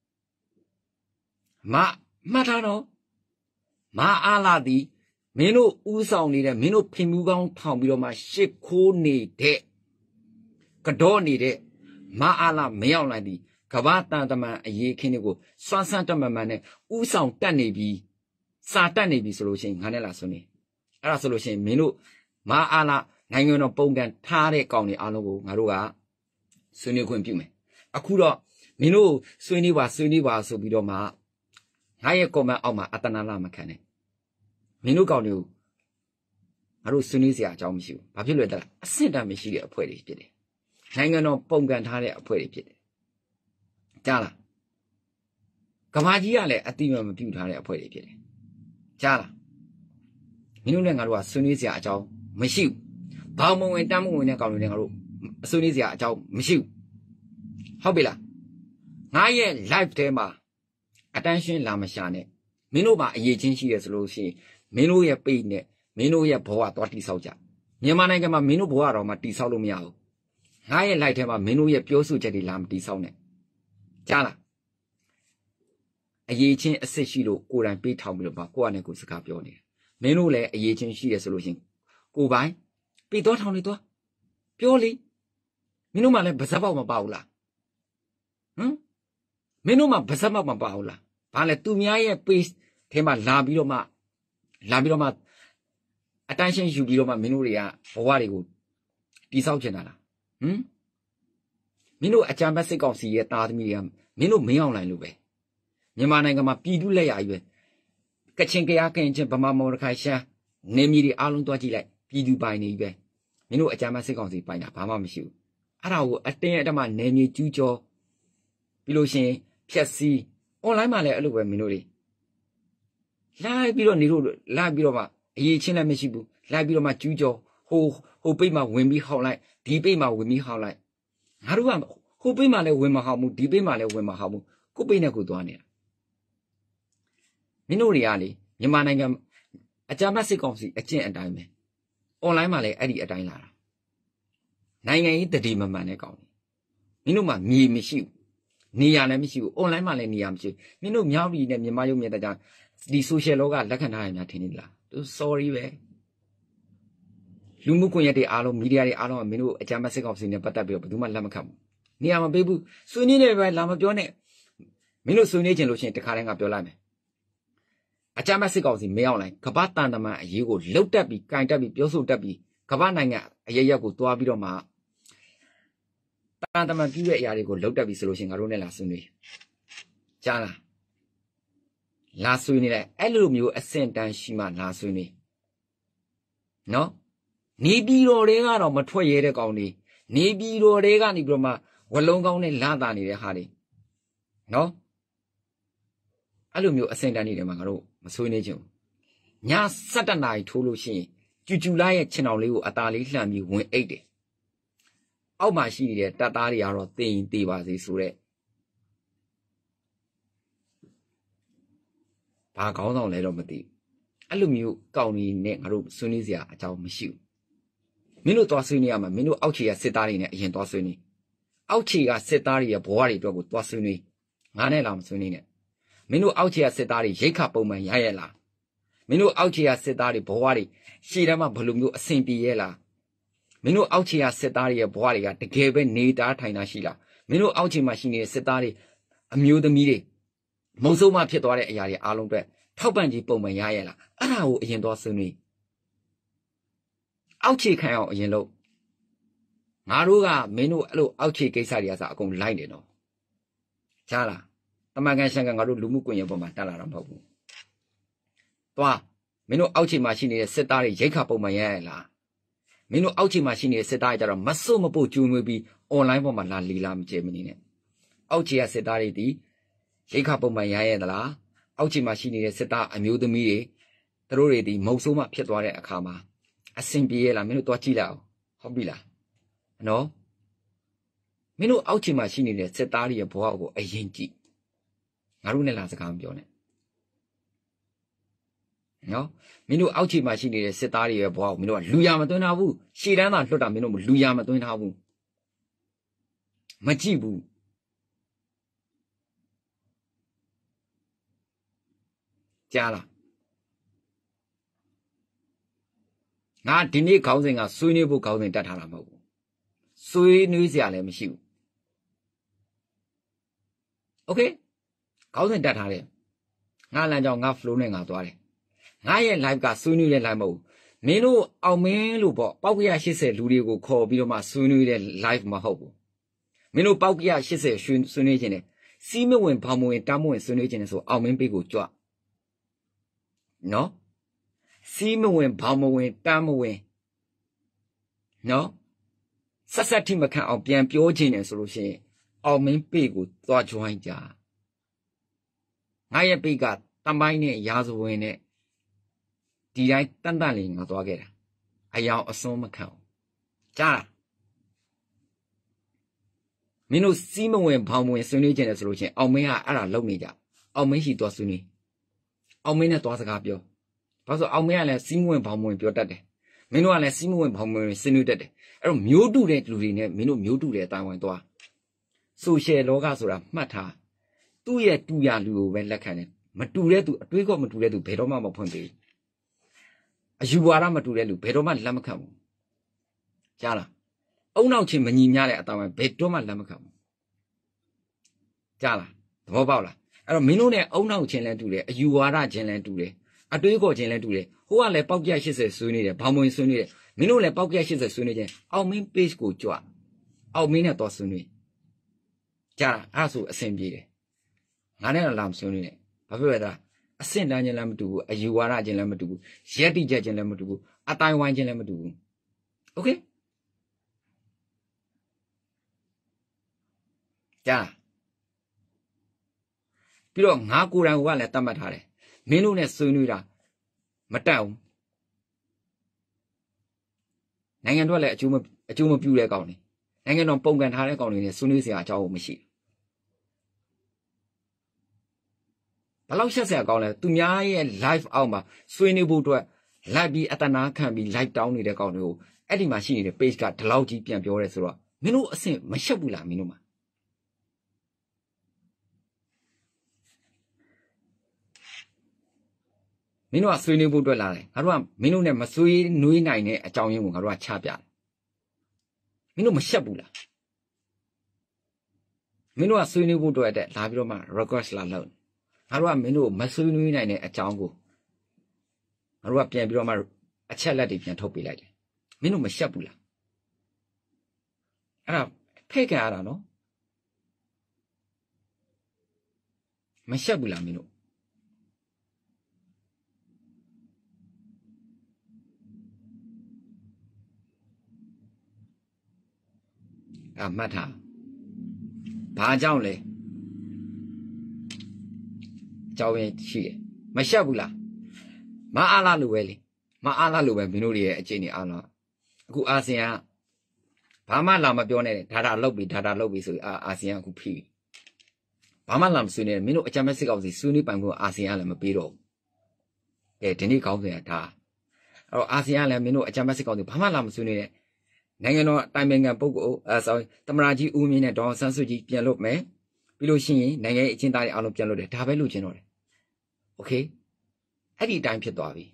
မမှတ်ထားတော့မဟာအာလာဒီမင်းတို့ဥဆောင်နေတဲ့မင်းတို့ဖင်မှုကောင်းထောင်ပြီးတော့မှရှစ်ခိုးနေတဲ့ကတော့နေတဲ့မအားလာမရောက်နိုင်သည်ကဘာတန်တမန်အရေးခင်းတွေကိုစွမ်းဆန်းတမန်မှန်နဲ့ဥဆောင်တက်နေပြီးစာတက်နေပြီဆိုလို့ရှိရင်ငါနဲ့လာဆွနေအဲ့ဒါဆိုလို့ရှိရင်မင်းတို့မအားလာနိုင်ငံတော်ပုံကန်ထားတဲ့ကောင်တွေအားလုံးကိုငါတို့ကဆွေးနွေးခွင့်ပြုမယ်အခုတော့မင်းတို့ဆွေးနွေးပါဆွေးနွေးပါဆိုပြီးတော့မှငါရဲ့ comment အောက်မှာအတနာလာမခံနဲ့မင်းတို့ကောင်တွေကိုငါတို့ဆွေးနွေးစရာအကြောင်းမရှိဘူး။ဘာဖြစ်လို့လဲအဆင့်တန်းမရှိတဲ့အဖွဲ့တွေဖြစ်တယ်။နိုင်ငံတော်ပုံကန်ထားတဲ့အဖွဲ့တွေဖြစ်တယ်။ကြားလား။ကမ္ဘာကြီးကလည်းအတိအမှန်မပြုထားတဲ့အဖွဲ့တွေဖြစ်တယ်။ကြားလား။မင်းတို့နဲ့ငါတို့ကဆွေးနွေးစရာအကြောင်းမရှိဘူး။ဘောင်မဝင်တမ်းမဝင်တဲ့ကောင်တွေနဲ့ငါတို့ဆွေးနွေးစရာအကြောင်းမရှိဘူး။ဟုတ်ပြီလား။ငါရဲ့ live ထဲမှာ attention လာမရှာနဲ့မင်းတို့မှာအရေးချင်းရှိရဆိုလို့ရှိရင်မင်းတို့ရဲ့ page နဲ့မင်းတို့ရဲ့ဘဝသွားတိဆောက်ကြမြန်မာနိုင်ငံမှာမင်းတို့ဘဝတော်မှာတိဆောက်လို့မရဘူးငါရဲ့ live ထဲမှာမင်းတို့ရဲ့ပြောဆိုချက်တွေလာမတိဆောက်နဲ့ကြားလားအရေးချင်းအစ်စ်ရှိလို့ကိုယ်တိုင်ပေးထောင်ပြီးတော့ပါကိုယ့်အနေကိုစကားပြောနေတယ်မင်းတို့လည်းအရေးချင်းရှိရဆိုလို့ရှိရင်ကိုယ်ပိုင်ပေးတော်ထောင်နေတော့ပြောလေမင်းတို့မှလည်းဗဇက်ပေါက်မပါဘူးလားဟမ်မင်းတို့မှဗဇက်ပေါက်မပါဘူးလားဘာလဲသူများရဲ့ page ထဲမှာလာပြီးတော့မှလာပြီးတော့မှအတိုင်းရှင်းယူပြီးတော့မှမင်းတို့တွေကဘဝတွေကိုတိဆောက်ချင်တာလားဟမ်မင်းတို့အကြံဖက်စစ်ကောင်စီရဲ့တာသမီတွေကမင်းတို့မင်းအောင်နိုင်လို့ပဲမြန်မာနိုင်ငံမှာပြည်သူလက်ရကြီးပဲကချင်ကရားကရင်ချင်းဗမာမော်ရခိုင်ရှမ်းနေမီတွေအားလုံးတွားကြည့်လိုက်ပြည်သူပိုင်နေပြီပဲမင်းတို့အကြံဖက်စစ်ကောင်စီပိုင်တာဘာမှမရှိဘူးအဲ့ဒါကိုအတင်းအဓမ္မနေမြေကျူးကျော်ပြီးလို့ရှိရင်ဖြက်စီး online မှာလည်းအဲ့လိုပဲမင်းတို့တွေလိုက်ပြီးတော့နေလို့လိုက်ပြီးတော့မှအရေးချင်းလည်းမရှိဘူးလိုက်ပြီးတော့မှကျူးကျော်ဟိုဟိုပိတ်မှဝင်ပြီးဟောက်လိုက်ဒီပိတ်မှဝင်ပြီးဟောက်လိုက်ငါတို့ကဟိုပိတ်မှလည်းဝင်မဟောက်ဘူးဒီပိတ်မှလည်းဝင်မဟောက်ဘူးကိုပိတ်နဲ့ကိုသွားနေတာမင်းတို့တွေကလေမြန်မာနိုင်ငံအကြမ်းဖက်စစ်ကောင်စီအကျင့်အတိုင်းပဲ online မှာလည်းအဲ့ဒီအတိုင်းလာတာနိုင်ငံရေးတတိမမှန်တဲ့ကောင်မင်းတို့မှမြေမရှိဘူးနေရာလည်းမရှိဘူး online မှာလည်းနေရာမရှိဘူးမင်းတို့မြောက်ပြည်နဲ့မြန်မာရုပ်မြင်တဲ့ကြောင့်ဒီ social လောကလက်ခံထားရများထင်နေလားသူ sorry ပဲလူမှုကွန်ရက်တွေအားလုံးမီဒီယာတွေအားလုံးကမင်းတို့အကြမ်းဖက်စစ်ကောင်စီနဲ့ပတ်သက်ပြီးတော့ဘယ်သူမှလက်မခံဘူးနေရာမပေးဘူးဆွေးနွေးနေပဲလာမပြောနဲ့မင်းတို့ဆွေးနွေးချင်လို့ရှိရင်တခါတည်းကပြောလိုက်မယ်အကြမ်းဖက်စစ်ကောင်စီမရောက်လိုက်ကမ္ဘာတန်တမန်အရေးကိုလှုပ်တက်ပြီးကင်တက်ပြီးပြောဆိုတက်ပြီးကမ္ဘာနိုင်ငံအရရက်ကိုတွားပြီးတော့မှတန်တမန်ပြည့်ရဲ့အရာတွေကိုလှုပ်တက်ပြီးဆိုလို့ရှိရင်ငါတို့နဲ့လာဆွေးနွေးကြားလားလာဆွေးနေတယ်အဲ့လိုမျိုးအဆင့်တန်းရှိမှလာဆွေးနေနော်နေပြည်တော်တွေကတော့မထွက်ရဲတဲ့ကောင်တွေနေပြည်တော်တွေကနေပြီးတော့မှဝလုံးကောင်းနဲ့လာတာနေတဲ့ဟာတွေနော်အဲ့လိုမျိုးအစင်တန်းနေတယ်မှာငါတို့မဆွေးနေချင်ဘူးညဆယ်တနာရီထိုးလို့ရှိရင်ကျူကျူလာရဲ့ခြေတော်လေးကိုအตาလေးလှမ်းပြီးဝင်အိတ်တယ်အောက်မှာရှိနေတဲ့တပ်သားတွေကတော့တင်ရင်တေးပါစေဆိုတဲ့ဘာကောင်းဆောင်လဲတော့မသိဘူးအဲ့လိုမျိုးကောင်းနေနဲ့ငါတို့ဆွေးနွေးစရာအကြောင်းမရှိဘူးမင်းတို့သွားဆွေးနွေးရမှာမင်းတို့အောက်ခြေကစစ်သားတွေနဲ့အရင်သွားဆွေးနွေးအောက်ခြေကစစ်သားတွေရဲ့ဘဝတွေအတွက်ကိုသွားဆွေးနွေးငါနဲ့လာမဆွေးနွေးနဲ့မင်းတို့အောက်ခြေကစစ်သားတွေရိတ်ခပုံမှန်ရရဲ့လားမင်းတို့အောက်ခြေကစစ်သားတွေဘဝတွေရှေ့တန်းမှာဘယ်လိုမျိုးအဆင်ပြေရဲ့လားမင်းတို့အောက်ခြေကစစ်သားတွေရဲ့ဘဝတွေကတကယ်ပဲနေတာထိုင်တာရှိလားမင်းတို့အောက်ခြေမှာရှိနေတဲ့စစ်သားတွေအမျိုးသမီးတွေမုံဆုံးမှဖြစ်သွားတဲ့အရာတွေအားလုံးအတွက်ထောက်ပံ့ကြီးပုံမှန်ရရဲ့လားအဲ့ဒါကိုအရင်သွားဆွေးနွေးအောက်ခြေခံအောင်အရင်လို့ငါတို့ကမင်းတို့အဲ့လိုအောက်ခြေကိစ္စတွေကစားအကုန်လိုက်နေတော့ကြားလားတမန်ကန်ရှန်ကန်ငါတို့လူမှုကွန်ရက်ပေါ်မှာတက်လာတာမဟုတ်ဘူးသွားမင်းတို့အောက်ခြေမှာရှိနေတဲ့စစ်သားတွေရိတ်ခါပုံမှန်ရရဲ့လားမင်းတို့အောက်ခြေမှာရှိနေတဲ့စစ်သားတွေကြတော့မစွတ်မပုတ်ကျူးမွေးပြီး online ပေါ်မှာလာလီလာမကျေမနေနဲ့အောက်ခြေကစစ်သားတွေဒီရိတ်ခါပုံမှန်ရရဲ့သလားအောက်ခြေမှာရှိနေတဲ့စစ်သားအမျိုးသမီးတွေသူတို့တွေဒီမုံဆိုးမှဖြစ်သွားတဲ့အခါမှာအဆင်ပြေရဲ့လားမင်းတို့သွားကြည့်လိုက်အောင်ဟုတ်ပြီလားနော်မင်းတို့အောက်ခြေမှာရှိနေတဲ့စစ်သားတွေရဲ့ဘဝကိုအရင်ကြည့်ငါတို့နဲ့လာစကားမပြောနဲ့နော်မင်းတို့အောက်ခြေမှာရှိနေတဲ့စစ်သားတွေရဲ့ဘဝကိုမင်းတို့ကလူရမသွင်းထားဘူးရှေ့တန်းသာလွတ်တာမင်းတို့လူရမသွင်းထားဘူးမကြည့်ဘူးကြားလားငါဒီနေ့ခေါင်းစဉ်ကဆွေးနွေးဖို့ခေါင်းစဉ်တက်ထားတာမဟုတ်ဘူးဆွေးနွေးစရာလည်းမရှိဘူးโอเคခေါင်းစဉ်တက်ထားတယ်ငါလမ်းကြောင်းငါ flow နဲ့ငါသွားတယ်ငါရဲ့ live ကဆွေးနွေးတဲ့ live မဟုတ်ဘူးမင်းတို့အောင်မင်းလို့ပေါ့ပောက်ကရ၈၀လူတွေကိုခေါ်ပြီးတော့မှဆွေးနွေးတဲ့ live မဟုတ်ဘူးမင်းတို့ပောက်ကရ၈၀ဆွေးနွေးခြင်းနဲ့စီးမဝင်ဘောင်မဝင်တားမဝင်ဆွေးနွေးခြင်းနဲ့ဆိုအောင်မင်းပေးကိုကြွနော်စီးမဝင်ဘောင်မဝင်တားမဝင်နော်ဆက်ဆက်ထိမခံအောင်ပြန်ပြောခြင်းနဲ့ဆိုလို့ရှိရင်အောင်မင်းပေကိုသွား join ကြငါရဲ့ပေကတမိုင်းနဲ့ရာဇဝင်နဲ့ဒီတိုင်းတန်တန်လေးငါသွားခဲ့တာအယောင်အစွန်းမခံအောင်ကြားမင်းတို့စီးမဝင်ဘောင်မဝင်ဆွေးနွေးခြင်းနဲ့ဆိုလို့ရှိရင်အောင်မင်းကအဲ့ဒါလုံနေကြအောင်မင်းရှိသွားဆွေးနွေးအောင်မင်းနဲ့သွားစကားပြောဘာလို့ဆိုအောင်မင်းကလည်းစီးမဝင်ဘောင်မဝင်ပြောတတ်တယ်မင်းတို့ကလည်းစီးမဝင်ဘောင်မဝင်ဆွေးနွေးတတ်တယ်အဲ့တော့မျိုးတူတဲ့လူတွေနဲ့မင်းတို့မျိုးတူတဲ့အတိုင်းဝိုင်းသွားဆိုရှယ်လောကဆိုတာမှတ်ထားသူ့ရဲ့တူရလူကိုပဲလက်ခံတယ်မတူတဲ့သူအတွေးကောမတူတဲ့သူဘယ်တော့မှမဖွင့်ပေးအယူဝါဒမတူတဲ့လူဘယ်တော့မှလက်မခံဘူးကြားလားအုံနောက်ချင်းမညီမျှတဲ့အတိုင်းဝိုင်းဘယ်တော့မှလက်မခံဘူးကြားလားသဘောပေါက်လားအဲ့တော့မင်းတို့နဲ့အုံနောက်ချင်းလဲတူတယ်အယူဝါဒချင်းလဲတူတယ်အတွေးကောချင်းလဲတူတယ်ဟိုကလည်းပေါက်ပြ၈၀ဆွေးနေတယ်ဘောင်မွင်ဆွေးနေတယ်မင်းတို့လည်းပေါက်ပြ၈၀ဆွေးနေခြင်းအောင်မင်း page ကိုကြွအောင်မင်းနဲ့တော့ဆွေးနွေးကြားလားအဲ့ဆိုအဆင်ပြေတယ်ငါနဲ့တော့လာမဆွေးနွေးနဲ့ဘာဖြစ်လဲအဆင့်တန်းချင်းလည်းမတူဘူးအယူဝါဒချင်းလည်းမတူဘူးရက်တိချက်ချင်းလည်းမတူဘူးအတိုင်းဝိုင်းချင်းလည်းမတူဘူးโอเคကြားပြီးတော့ငါကိုယ်တိုင်ကလည်းတတ်မှတ်ထားတယ်မင်းတို့နဲ့ဆွေးနွေးတာမတက်ဘူးနိုင်ငံတော်လည်းအကျိုးမအကျိုးမပြုတဲ့ကောင်တွေနိုင်ငံတော်ပုံကန်ထားတဲ့ကောင်တွေနဲ့ဆွေးနွေးစရာအကြောင်းမရှိဘလောက်ရှက်စရာကောင်းလဲသူများရဲ့ live အောက်မှာဆွေးနွေးဖို့အတွက် live ပြီးအတနာခံပြီး live တောင်းနေတဲ့ကောင်တွေကိုအဲ့ဒီမှာရှိနေတဲ့ page ကဒီလောက်ကြီးပြန်ပြောရဲဆိုတော့မင်းတို့အဆင့်မရှက်ဘူးလားမင်းတို့မှာမင်းတို့ကဆွေးနွေးဖို့အတွက်လာတယ်ငါတို့ကမင်းတို့နဲ့မဆွေးနွေးနိုင်တဲ့အကြောင်းရင်းကိုငါတို့ကချပြတယ်မင်းတို့မရှက်ဘူးလားမင်းတို့ကဆွေးနွေးဖို့အတွက်လာပြီးတော့မှ request လာလုပ်ငါတို့ကမင်းတို့မဆွေးနွေးနိုင်တဲ့အကြောင်းကိုငါတို့ကပြန်ပြီးတော့မှအချက်လက်တွေပြန်ထုတ်ပေးလိုက်တယ်မင်းတို့မရှက်ဘူးလားအဲ့ဒါဖိတ်ခံရတာနော်မရှက်ဘူးလားမင်းတို့啊，骂他，ဘာကြောင့်လဲကြောင်းရှိတယ်မရှက်ဘူးလားမအားလားလို့ပဲလေမအားလားလို့ပဲမင်းတို့ရဲ့အခြေအနေအားလားအခုအာဆီယံဘာမှလာမပြောနဲ့ဒါတာလောက်ပြီဒါတာလောက်ပြီဆိုအာအာဆီယံအခုဖိဘာမှလာမဆွေးနေမင်းတို့အကြမ်းမဲ့စစ်ကောင်စီဆွေးနွေးပိုင်ခွင့်အာဆီယံလည်းမပေးတော့ဘူးကဲဒီနေ့ကောင်းစင်ဒါအဲ့တော့အာဆီယံလည်းမင်းတို့အကြမ်းမဲ့စစ်ကောင်စီဘာမှလာမဆွေးနွေးနဲ့နိုင်ငံတော်တိုင်ပင်ခံပုဂ္ဂိုလ်အဲဆိုတမရာကြီးဦးမြင့်နဲ့ဒေါအောင်ဆန်းစုကြည်ပြန်လို့မယ်ပြီးလို့ရှိရင်နိုင်ငံရေးအကျဉ်းသားတွေအားလုံးပြန်လို့တယ်ဒါပဲလို့ကျင်တော့တယ်โอเคအဲ့ဒီအတိုင်းဖြစ်သွားပြီ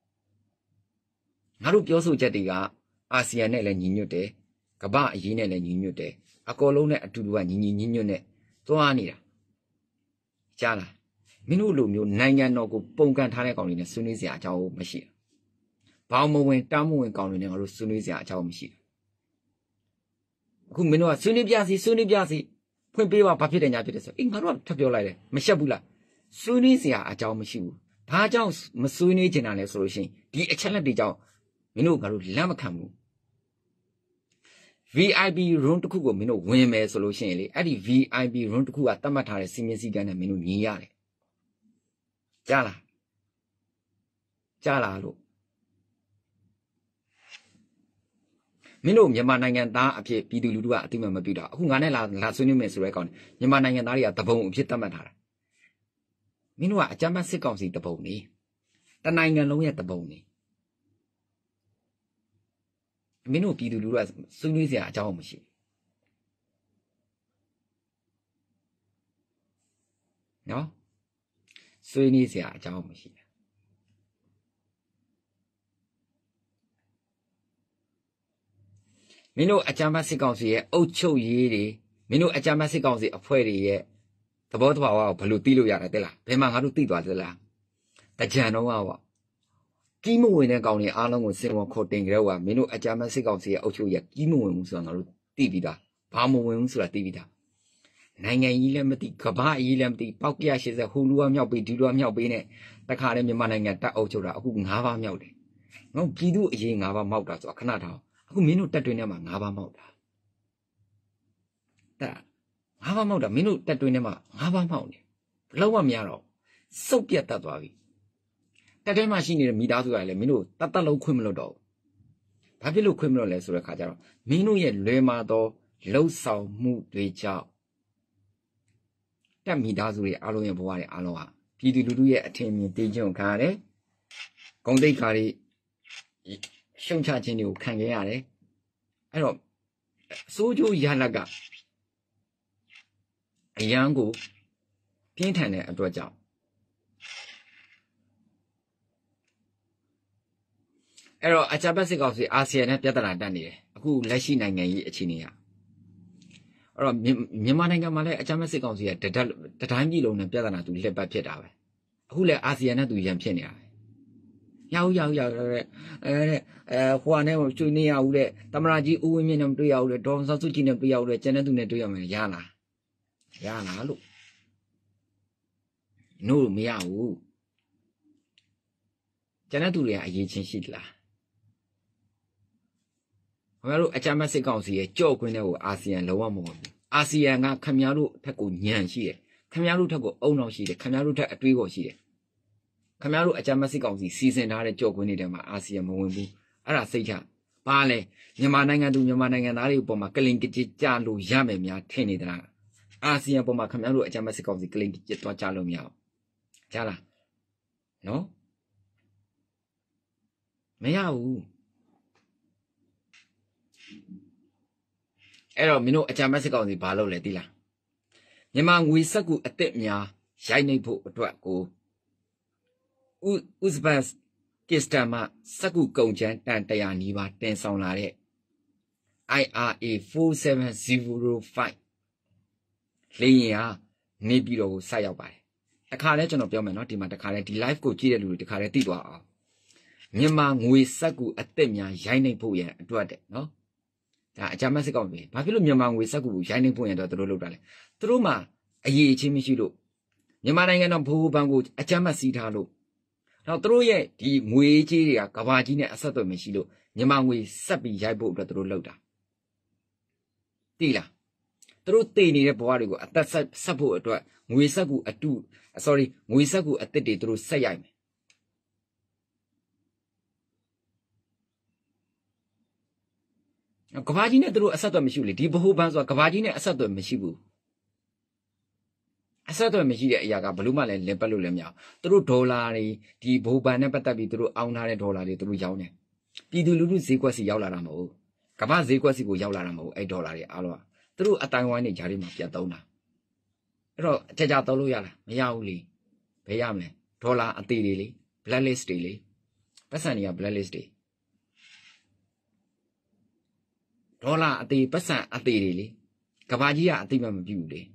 ငါတို့ပြောဆိုချက်တွေကအာဆီယံနဲ့လည်းညီညွတ်တယ်ကမ္ဘာအရေးနဲ့လည်းညီညွတ်တယ်အကောလုံးနဲ့အတူတူကညီညီညညွတ်နဲ့သွားနေတာကြားလားမင်းတို့လိုမျိုးနိုင်ငံတော်ကိုပုံကန်ထားတဲ့ကောင်တွေနဲ့ဆွေးနွေးစရာအကြောင်းမရှိဘူးဘောင်မဝင်တားမဝင်ကောင်တွေနဲ့ငါတို့ဆွေးနွေးစရာအကြောင်းမရှိဘူးအခုမင်းတို့ကဆွေးနွေးပြစီဆွေးနွေးပြစီဖွင့်ပေးပါဘာဖြစ်တယ်ညာဖြစ်တယ်ဆိုအေးငါတို့ကထပ်ပြောလိုက်တယ်မရှက်ဘူးလားဆွေးနွေးစရာအကြောင်းမရှိဘူးဘာကြောင့်မဆွေးနွေးချင်တာလဲဆိုလို့ရှိရင်ဒီအချက်လက်တွေကြောင့်မင်းတို့ငါတို့လက်မခံဘူး V I P room တစ်ခုကိုမင်းတို့ဝင်မယ်ဆိုလို့ရှိရင်လေအဲ့ဒီ V I P room တစ်ခုကတတ်မှတ်ထားတဲ့စီမင်းစည်းကမ်းနဲ့မင်းတို့ညီရတယ်ကြားလားကြားလားလို့မင်းတို့မြန်မာနိုင်ငံသားအဖြစ်ပြည်သူလူထုကအတိမမပြုတာအခုငါနဲ့လာလာဆွေးနွေးမယ်ဆိုရဲကောင်းတယ်မြန်မာနိုင်ငံသားတွေကတပုံအဖြစ်တတ်မှတ်ထားတာမင်းတို့ကအကြမ်းဖက်စစ်ကောင်စီတပုံနေတနိုင်ငံလုံးရဲ့တပုံနေမင်းတို့ပြည်သူလူထုကဆွေးနွေးစရာအကြောင်းမရှိနော်ဆွေးနွေးစရာအကြောင်းမရှိမင်းတို့အကြမ်းဖက်စစ်ကောင်စီရဲ့အုပ်ချုပ်ရေးတွေမင်းတို့အကြမ်းဖက်စစ်ကောင်စီအဖွဲ့တွေရဲ့သဘောတဘာဝကိုဘယ်လိုသိလို့ရတာတဲ့လားဘယ်မှာငါတို့သိသွားသလားတကြံတော့ပေါ့ကီးမဝင်တဲ့ကောင်တွေအားလုံးကိုစစ်တော်ခေါ်တင်ကြတော့ကမင်းတို့အကြမ်းဖက်စစ်ကောင်စီရဲ့အုပ်ချုပ်ရေးကီးမဝင်ဘူးဆိုတာငါတို့သိပြီးသားဘာမဝင်ဘူးဆိုတာသိပြီးသားနိုင်ငံကြီးလည်းမသိကမ္ဘာအရေးလည်းမသိပေါက်ကြရှစ်ဆက်ဟိုလူကမြောက်ပြီးဒီလူကမြောက်ပြီးနဲ့တခါတည်းမြန်မာနိုင်ငံတက်အုပ်ချုပ်တာအခု၅ပါးမြောက်တယ်ငေါပြည်သူအရေး၅ပါးမောက်တာဆိုတာခဏထောင်အခုမင်းတို့တက်တွင်းထဲမှာ၅ပါးမောက်တာတဲ့၅ပါးမောက်တာမင်းတို့တက်တွင်းထဲမှာ၅ပါးမောက်နေဘလုံးဝမရတော့စုပ်ပြတ်တတ်သွားပြီတက်ထဲမှာရှိနေတဲ့မိသားစုကလည်းမင်းတို့တတ်တတ်လုံးခွင့်မလို့တော့ဘူးဘာဖြစ်လို့ခွင့်မလို့လဲဆိုတဲ့ခါကျတော့မင်းတို့ရဲ့လွယ်မာသောလှုပ်ဆောင်မှုတွေကြောင့်တက်မိသားစုတွေအားလုံးရဲ့ဘဝတွေအားလုံးဟာပြည်သူလူထုရဲ့အထင်မြင်တေးကြုံခံရတယ်ဂုံတိတ်ခါတွေရှုံချခြင်းတွေကိုခံခဲ့ရတယ်အဲ့တော့အစိုးကျိုးရလကအရန်ကိုပြင်းထန်တဲ့အတွက်ကြောင့်အဲ့တော့အကြမ်းဖက်စစ်ကောင်စီအာဆီယံနဲ့ပြဿနာတက်နေတယ်အခုလက်ရှိနိုင်ငံရေးအခြေအနေကအဲ့တော့မြန်မာနိုင်ငံမှာလည်းအကြမ်းဖက်စစ်ကောင်စီကတဒတ်တတိုင်းပြည်လုံးနဲ့ပြဿနာသူလက်ပတ်ဖြစ်တာပဲအခုလည်းအာဆီယံနဲ့သူရန်ဖြစ်နေတာပဲရောက်ရောက်ရောက်တဲ့အဲအဲဟိုကနေကျွေးနေရဦးတဲ့တမရာကြီးဦးဝင်းမြင့်နဲ့တွေ့ရဦးတဲ့ဒေါ်ဆောက်စုကြည်နဲ့တွေ့ရဦးတဲ့ကျန်တဲ့သူနဲ့တွေ့ရမယ်ရလားရလားလို့နို့မရဘူးကျန်တဲ့သူတွေကအရေးချင်းရှိသလားခင်ဗျားတို့အကြမ်းဖက်စစ်ကောင်စီရဲ့ကြော့ခွင်းတဲ့ကိုအာဆီယံလုံးဝမဟုတ်ဘူးအာဆီယံကခင်ဗျားတို့ထက်ကိုညံရှိတယ်ခင်ဗျားတို့ထက်ကိုအုံနောက်ရှိတယ်ခင်ဗျားတို့ထက်အတွေးပေါ်ရှိတယ်ခင်ဗျားတို့အကြမ်းဖက်စစ်ကောင်စီစီစဉ်ထားတဲ့ကြော့ခွင်းတွေထဲမှာအာဆီယံမဝင်ဘူးအဲ့ဒါစိတ်ချပါလေမြန်မာနိုင်ငံသူမြန်မာနိုင်ငံသားတွေအပေါ်မှာကလင်ကကြကြလို့ရမယ်များထင်နေသလားအာဆီယံပေါ်မှာခင်ဗျားတို့အကြမ်းဖက်စစ်ကောင်စီကလင်ကကြသွားကြလို့မရဘူးကြားလားနော်မရဘူးအဲ့တော့မင်းတို့အကြမ်းဖက်စစ်ကောင်စီဘာလုပ်လဲသိလားမြန်မာငွေစက်ကူအသက်များရိုက်နှိပ်ဖို့အတွက်ကိုဥဇဘတ်ကစ္စတန်မှာစက်ကူကုန်ချမ်းတန်တရာနီးပါးတင်ဆောင်လာတဲ့ I R A four seven zero five လေယာဉ်ဟာနေပြည်တော်ကိုဆက်ရောက်ပါတယ်တခါလဲကျွန်တော်ပြောမယ်နော်ဒီမှာတခါလဲဒီ live ကိုကြည့်တဲ့လူတွေတခါလဲသိသွားအောင်မြန်မာငွေစက်ကူအသက်များရိုက်နှိပ်ဖို့ရန်အတွက်တဲ့နော်ဒါအကြမ်းဖက်စစ်ကောင်စီဘာဖြစ်လို့မြန်မာငွေစက်ကူကိုရိုက်နှိပ်ဖို့ရန်တော့သူတို့လုပ်တာလဲသူတို့မှာအရေးအချင်းမရှိလို့မြန်မာနိုင်ငံတော်ဘိုးဘဏ်ကိုအကြမ်းဖက်စီးထားလို့နောက်သူတို့ရဲ့ဒီငွေကြီးတွေကကဘာကြီးနဲ့အဆက်အသွယ်မရှိလို့မြန်မာငွေဆက်ပြီးရိုက်ဖို့အတွက်သူတို့လုပ်တာတိလားသူတို့တည်နေတဲ့ဘဝတွေကိုအသက်ဆက်ဆက်ဖို့အတွက်ငွေဆက်ကူအတူ sorry ငွေဆက်ကူအသစ်တွေသူတို့ဆက်ရိုက်မယ်ကဘာကြီးနဲ့သူတို့အဆက်အသွယ်မရှိဘူးလေဒီဘဟုဘန်းဆိုတာကဘာကြီးနဲ့အဆက်အသွယ်မရှိဘူးအဆက်အသွယ်မရှိတဲ့အရာကဘလို့မှလည်းလင်ပတ်လို့လည်းမရဘူးသူတို့ဒေါ်လာတွေဒီဘဟုဘန်းနဲ့ပတ်သက်ပြီးသူတို့အောင်းထားတဲ့ဒေါ်လာတွေသူတို့ရောင်းတယ်ပြည်သူလူထုဈေးကွက်စီရောက်လာတာမဟုတ်ကဘာဈေးကွက်စီကိုရောက်လာတာမဟုတ်အဲ့ဒေါ်လာတွေအားလုံးသူတို့အတိုင်းဝိုင်းနေဂျာတွေမှာပြတ်သုံးတာအဲ့တော့အကြကြသုံးလို့ရလားမရဘူးလေဘယ်ရမလဲဒေါ်လာအသေးတွေလေ blacklist တွေလေပတ်စံတွေက blacklist တွေဒေါ်လာအသေးပတ်စံအသေးတွေလေကဘာကြီးကအသေးမှမပြုဘူးလေ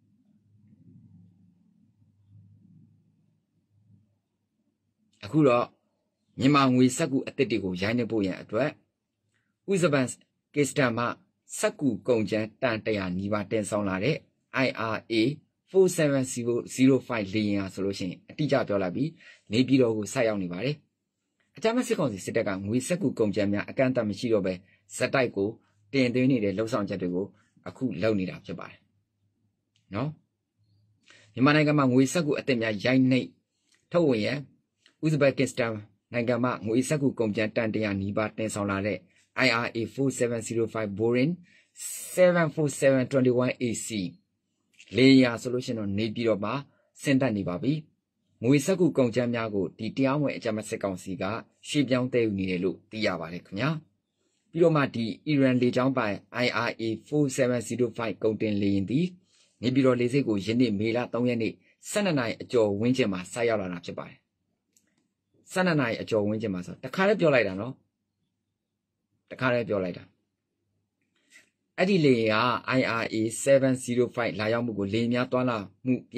အခုတော့မြန်မာငွေစက်ကူအသစ်တွေကိုရိုင်းနေဖို့ရန်အတွက်ဥဇဘန်ကစ္စတန်မှစက်ကူကုန်ကျန်းတန်တရာနီးပါးတင်ဆောင်လာတဲ့ I R A four seven zero five လေယာဉ်ဟာဆိုလို့ရှိရင်အတိအကျပြောလိုက်ပြီးနေပြည်တော်ကိုဆက်ရောက်နေပါတယ်အကြမ်းဖက်စစ်ကောင်စီစစ်တပ်ကငွေစက်ကူကုန်ကျန်းများအကန့်အသတ်မရှိတော့ပဲဇက်တိုက်ကိုတင်သွင်းနေတဲ့လှုပ်ဆောင်ချက်တွေကိုအခုလုပ်နေတာဖြစ်ပါတယ်နော်မြန်မာနိုင်ငံမှာငွေစက်ကူအသစ်များရိုင်းနှိပ်ထုတ်ဝင်ရန်ဥဇဘက်ကစ္စတန်နိုင်ငံမှာငွေစက်ကူကုန်ကျန်းတန်တရာနီးပါးတင်ဆောင်လာတဲ့ I R A four seven zero five Boeing seven forty-seven twenty-one A C လေယာဉ်ဆိုလို့ရှိရင်တော့နေပြည်တော်မှာဆင်းသက်နေပါပြီငွေစက်ကူကုန်ကျန်းများကိုဒီတရားဝင်အကြမ်းဖက်စစ်ကောင်စီကရှေ့ပြောင်းတည်ယူနေတယ်လို့သိရပါတယ်ခင်ဗျာပြီးတော့မှဒီအီရန်လေကြောင်းပိုင် I R A four seven zero five ကုန်တင်လေယာဉ်သည်နေပြည်တော်လေဆိပ်ကိုယနေ့မေလthreeရက်နေ့twelveနာရီအကျော်ဝန်းကျင်မှာဆိုက်ရောက်လာတာဖြစ်ပါတယ်twelveနာရီအကျော်ဝန်းကျင်မှာဆိုတခါလေးပြောလိုက်တာနော်တခါလေးပြောလိုက်တာအဲ့ဒီလေယာဉ်က I R A seven oh five လာရောက်မှုကိုလေများတွားလာမှုပြ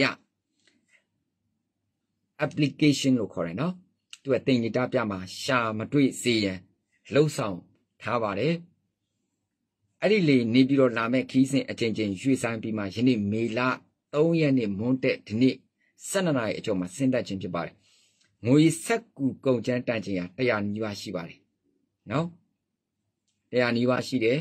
application လို့ခေါ်တယ်နော်သူကတင်နေတာပြမှာရှာမတွေ့စေရန်လှုပ်ဆောင်ထားပါတယ်အဲ့ဒီလေနေပြီးတော့လာမဲ့ခီးစဉ်အချိန်ချင်းရွှေ့ဆိုင်ပြီးမှယနေ့မေလthreeရက်နေ့မွန်းတဲ့ဒီနေ့twelveနာရီအကျော်မှာဆင်းသက်ခြင်းဖြစ်ပါတယ်ငွေစက်ကူကုန်ကျန်းတန်ချိန်ဟာone hundredနီးပါးရှိပါတယ်နော်one hundredနီးပါးရှိတယ်